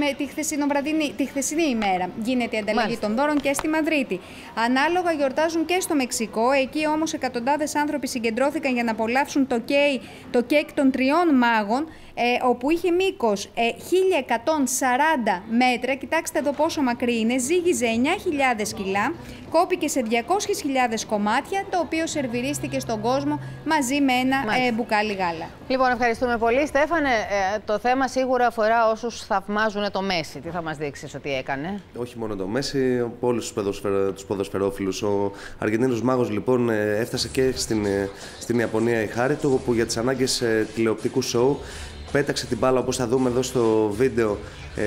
Speaker 6: τη χθεσινή ημέρα. Γίνεται η ανταλλαγή των δώρων και στη Μαδρίτη. Ανάλογα γιορτάζουν και στο Μεξικό. Εκεί όμως εκατοντάδες άνθρωποι συγκεντρώθηκαν για να απολαύσουν το κέικ των 3 μάγων, όπου είχε μήκος 1140 μέτρα. Κοιτάξτε εδώ πόσο μακρύ είναι. Ζύγιζε 9.000 κιλά. Κόπηκε σε 200.000 κομμάτια, το οποίο σερβιρίστηκε στον κόσμο μαζί με ένα μπουκάλι γάλα.
Speaker 1: Λοιπόν, ευχαριστούμε πολύ. Στέφανε, το θέμα σίγουρα αφορά όσους θαυμάζουν το Μέση. Τι θα μας δείξεις ότι έκανε?
Speaker 4: Όχι μόνο το Μέση, από όλους τους ποδοσφαιρόφιλους. Ο Αργεντίνος μάγος λοιπόν έφτασε και στην Ιαπωνία η χάρη του, όπου για τις ανάγκες τηλεοπτικού σοου πέταξε την μπάλα, όπως θα δούμε εδώ στο βίντεο,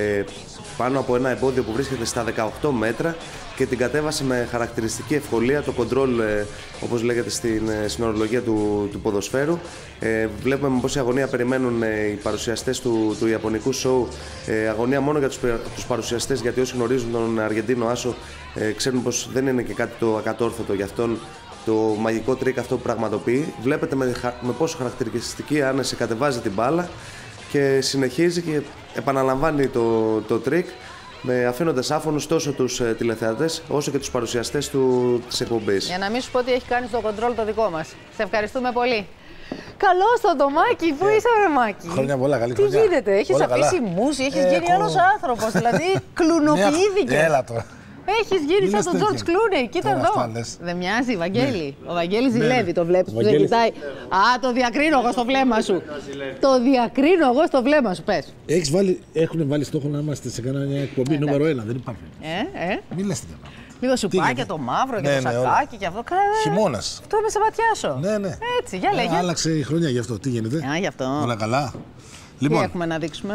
Speaker 4: πάνω από ένα εμπόδιο που βρίσκεται στα 18 μέτρα και την κατέβασε με χαρακτηριστική ευκολία. Το κοντρόλ, όπως λέγεται στην ορολογία του ποδοσφαίρου. Βλέπουμε με πόση αγωνία περιμένουν οι παρουσιαστές του ιαπωνικού σοου. Αγωνία μόνο για τους παρουσιαστές, γιατί όσοι γνωρίζουν τον Αργεντίνο άσο ξέρουν πως δεν είναι και κάτι το ακατόρθωτο για αυτόν το μαγικό τρίκ αυτό που πραγματοποιεί. Βλέπετε με πόσο χαρακτηριστική άνεση κατεβάζει την μπάλα και συνεχίζει και επαναλαμβάνει το τρίκ, αφήνοντας άφωνους τόσο τους τηλεθεατές όσο και τους παρουσιαστές της εκπομπής.
Speaker 1: Για να μην σου πω ότι έχει κάνει στο κοντρόλ το δικό μας. Σε ευχαριστούμε πολύ. Καλώς το Ντομάκη, πού είσαι ρε Μάκη?
Speaker 13: Χρόνια πολλά, καλή
Speaker 1: χρονιά. Τι γίνεται, έχεις αφήσει μουσι, έχεις γίνει άλλος άνθρωπος, δηλαδή κλουνοποιήθηκες.
Speaker 13: Έλα το.
Speaker 1: Έχεις γίνει σαν τον Τζορτζ Κλούνεϊ, κοίτα εδώ. Δεν μοιάζει, Βαγγέλη? Ο Βαγγέλης ζηλεύει, το βλέπεις που δεν κοιτάει. Α, το διακρίνω εγώ στο βλέμμα σου. Το διακρίνω εγώ στο βλέμμα σου, πες.
Speaker 13: Έχουν βάλει στόχο να είμαστε σε κανένα εκπομπή νούμερο 1, δεν υπάρχει. Μην λες τέτοια πράγματα.
Speaker 1: Λίγο σουπάκια, το μαύρο και το σακάκι και αυτό.
Speaker 13: Χειμώνας.
Speaker 1: Αυτό είμαι σε ματιάσω.
Speaker 13: Ναι.
Speaker 1: Έτσι, για λέγε.
Speaker 13: Άλλαξε η χρονιά γι' αυτό. Τι γίνεται?
Speaker 1: Γι' αυτό.
Speaker 13: Όλα καλά.
Speaker 1: Τι έχουμε να δείξουμε?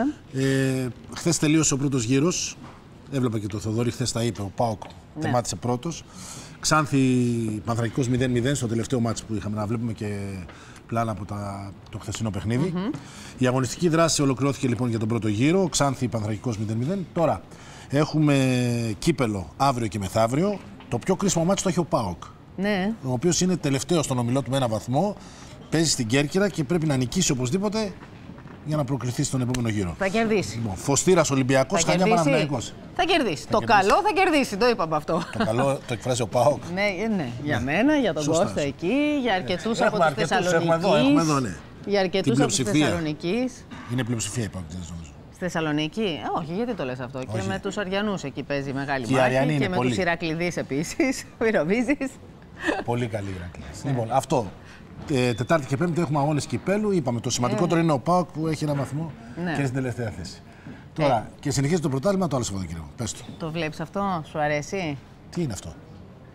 Speaker 13: Χθες τελείωσε ο πρώτος γύρος. Έβλεπα και το Θοδόρη, χθες τα είπε, ο ΠΑΟΚ τεμάτισε πρώτος. Ξάνθη Πανθρακικός 0-0 στο τελευταίο μάτς που είχαμε να βλέπουμε και πλάνα από το χθεσινό παιχνίδι. Η αγωνιστική δράση ολοκληρώθηκε λοιπόν για τον πρώτο γύρο. Ξάνθη Πανθρακικός 0-0. Τώρα έχουμε κύπελο αύριο και μεθαύριο. Το πιο κρίσιμο μάτς το έχει ο ΠΑΟΚ.
Speaker 1: Ναι.
Speaker 13: Ο οποίος είναι τελευταίος στον ομιλό του με 1 βαθμό. Παίζει στην Κέρκυρα και πρέπει να νικήσει οπωσδήποτε για να προκριθεί στον επόμενο γύρο.
Speaker 1: Θα κερδίσει.
Speaker 13: Λοιπόν, Φωστήρας Ολυμπιακός, Χανιά Παναθηναϊκός.
Speaker 1: Θα κερδίσει. Το καλό θα κερδίσει, το είπαμε αυτό.
Speaker 13: Το καλό το εκφράζει ο ΠΑΟΚ.
Speaker 1: Ναι, για μένα, για τον Κώστα εκεί, για αρκετούς από τους Θεσσαλονικείς.
Speaker 13: Έχουμε εδώ, ναι.
Speaker 1: Για αρκετούς από τους Θεσσαλονικείς.
Speaker 13: Είναι πλειοψηφία η ΠΑΟΚ, νομίζω.
Speaker 1: Στη Θεσσαλονίκη, όχι, γιατί το λες αυτό.
Speaker 13: Όχι.
Speaker 1: Και με τους Αριανούς εκεί παίζει μεγάλη
Speaker 13: και
Speaker 1: μάχη. Και με τους Ηρακλειδείς επίσης. Μην νομίζεις.
Speaker 13: Πολύ καλή Ηρακλειδείς. Λοιπόν, αυτό. Τετάρτη και Πέμπτη έχουμε αγώνες κυπέλου. Είπαμε το σημαντικότερο είναι ο ΠΑΟΚ που έχει 1 βαθμό και είναι στην τελευταία θέση. Τώρα και συνεχίζει το πρωτάθλημα το άλλο Σαββατοκύριακο. Πες το.
Speaker 1: Το βλέπεις αυτό, σου αρέσει?
Speaker 13: Τι είναι αυτό?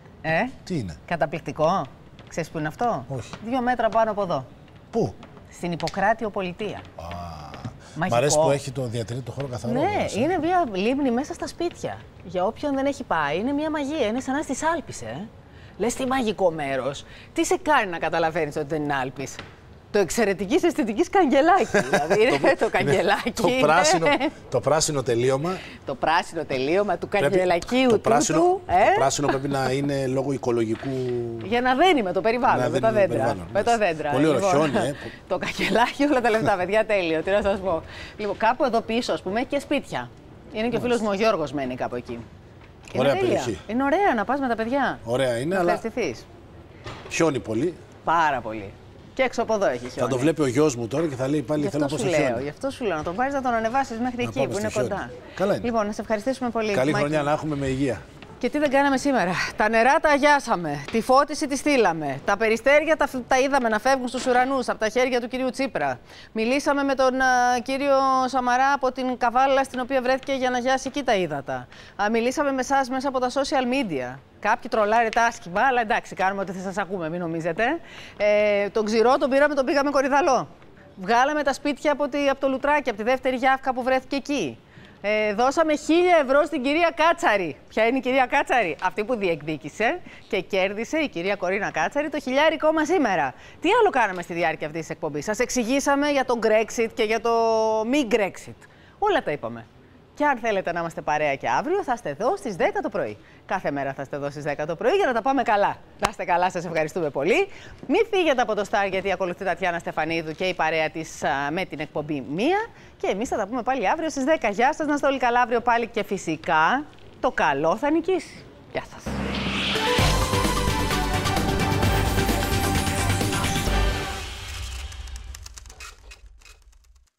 Speaker 13: Τι είναι?
Speaker 1: Καταπληκτικό. Ξέρεις που είναι αυτό?
Speaker 13: Όχι.
Speaker 1: 2 μέτρα πάνω από εδώ.
Speaker 13: Πού?
Speaker 1: Στην Ιπποκράτιο Πολιτεία.
Speaker 13: Μαγικό. Μ' αρέσει που έχει το διατηρεί το χώρο καθαρό.
Speaker 1: Ναι, είναι μια λίμνη μέσα στα σπίτια. Για όποιον δεν έχει πάει, είναι μια μαγεία. Είναι σαν να στις Άλπεις, Λες τι μαγικό μέρος. Τι σε κάνει να καταλαβαίνεις ότι δεν είναι Άλπεις? Το εξαιρετικής αισθητικής καγκελάκι. Δηλαδή είναι το καγκελάκι.
Speaker 13: Το πράσινο τελείωμα.
Speaker 1: Το πράσινο τελείωμα του καγκελακίου
Speaker 13: το πράσινο πρέπει να είναι λόγω οικολογικού.
Speaker 1: Για να δένει με το περιβάλλον, με τα δέντρα. Με τα δέντρα.
Speaker 13: Πολύ ωραίο χιόνι,
Speaker 1: Το καγκελάκι, όλα τα λεφτά, παιδιά, τέλειο. Τι να σας πω. Λοιπόν, κάπου εδώ πίσω, ας πούμε, έχει και σπίτια. Είναι και ο φίλος μου ο Γιώργος μένει κάπου εκεί.
Speaker 13: Ωραία περιοχή.
Speaker 1: Είναι ωραία να πας με τα παιδιά.
Speaker 13: Ωραία είναι, αλλά χιόνι πολύ.
Speaker 1: Πάρα πολύ. Και έξω από εδώ έχει χιόνι.
Speaker 13: Θα το βλέπει ο γιος μου τώρα και θα λέει πάλι θέλω να πάω στο χιόνι.
Speaker 1: Γι' αυτό σου λέω, να τον πάρεις να τον ανεβάσεις μέχρι εκεί που είναι κοντά.
Speaker 13: Καλά είναι.
Speaker 1: Λοιπόν, να σε ευχαριστήσουμε πολύ.
Speaker 13: Καλή χρονιά να έχουμε με υγεία.
Speaker 1: Και τι δεν κάναμε σήμερα? Τα νερά τα αγιάσαμε, τη φώτιση τη στείλαμε, τα περιστέρια τα είδαμε να φεύγουν στους ουρανούς από τα χέρια του κυρίου Τσίπρα. Μιλήσαμε με τον κύριο Σαμαρά από την Καβάλα στην οποία βρέθηκε για να αγιάσει εκεί τα ύδατα. Μιλήσαμε με εσάς μέσα από τα social media. Κάποιοι τρολάρει τα άσχημα, αλλά εντάξει, κάνουμε ότι θα σας ακούμε, μην νομίζετε. Τον ξηρό τον πήγαμε Κορυδαλό. Βγάλαμε τα σπίτια από το Λουτράκι, από τη δεύτερη γιάφκα που βρέθηκε εκεί. Δώσαμε 1.000 ευρώ στην κυρία Κάτσαρη. Ποια είναι η κυρία Κάτσαρη? Αυτή που διεκδίκησε και κέρδισε η κυρία Κορίνα Κάτσαρη το 1.000 μας σήμερα. Τι άλλο κάναμε στη διάρκεια αυτής της εκπομπής? Σας εξηγήσαμε για το Brexit και για το μη Brexit. Όλα τα είπαμε. Και αν θέλετε να είμαστε παρέα και αύριο, θα είστε εδώ στις 10 το πρωί. Κάθε μέρα θα είστε εδώ στις 10 το πρωί για να τα πάμε καλά. Να είστε καλά, σας ευχαριστούμε πολύ. Μην φύγετε από το Star, γιατί ακολουθεί Τατιάνα Στεφανίδου και η παρέα της με την εκπομπή Μία. Και εμείς θα τα πούμε πάλι αύριο στις 10. Γεια σας, να είστε όλοι καλά αύριο πάλι και φυσικά το καλό θα νικήσει. Γεια σας.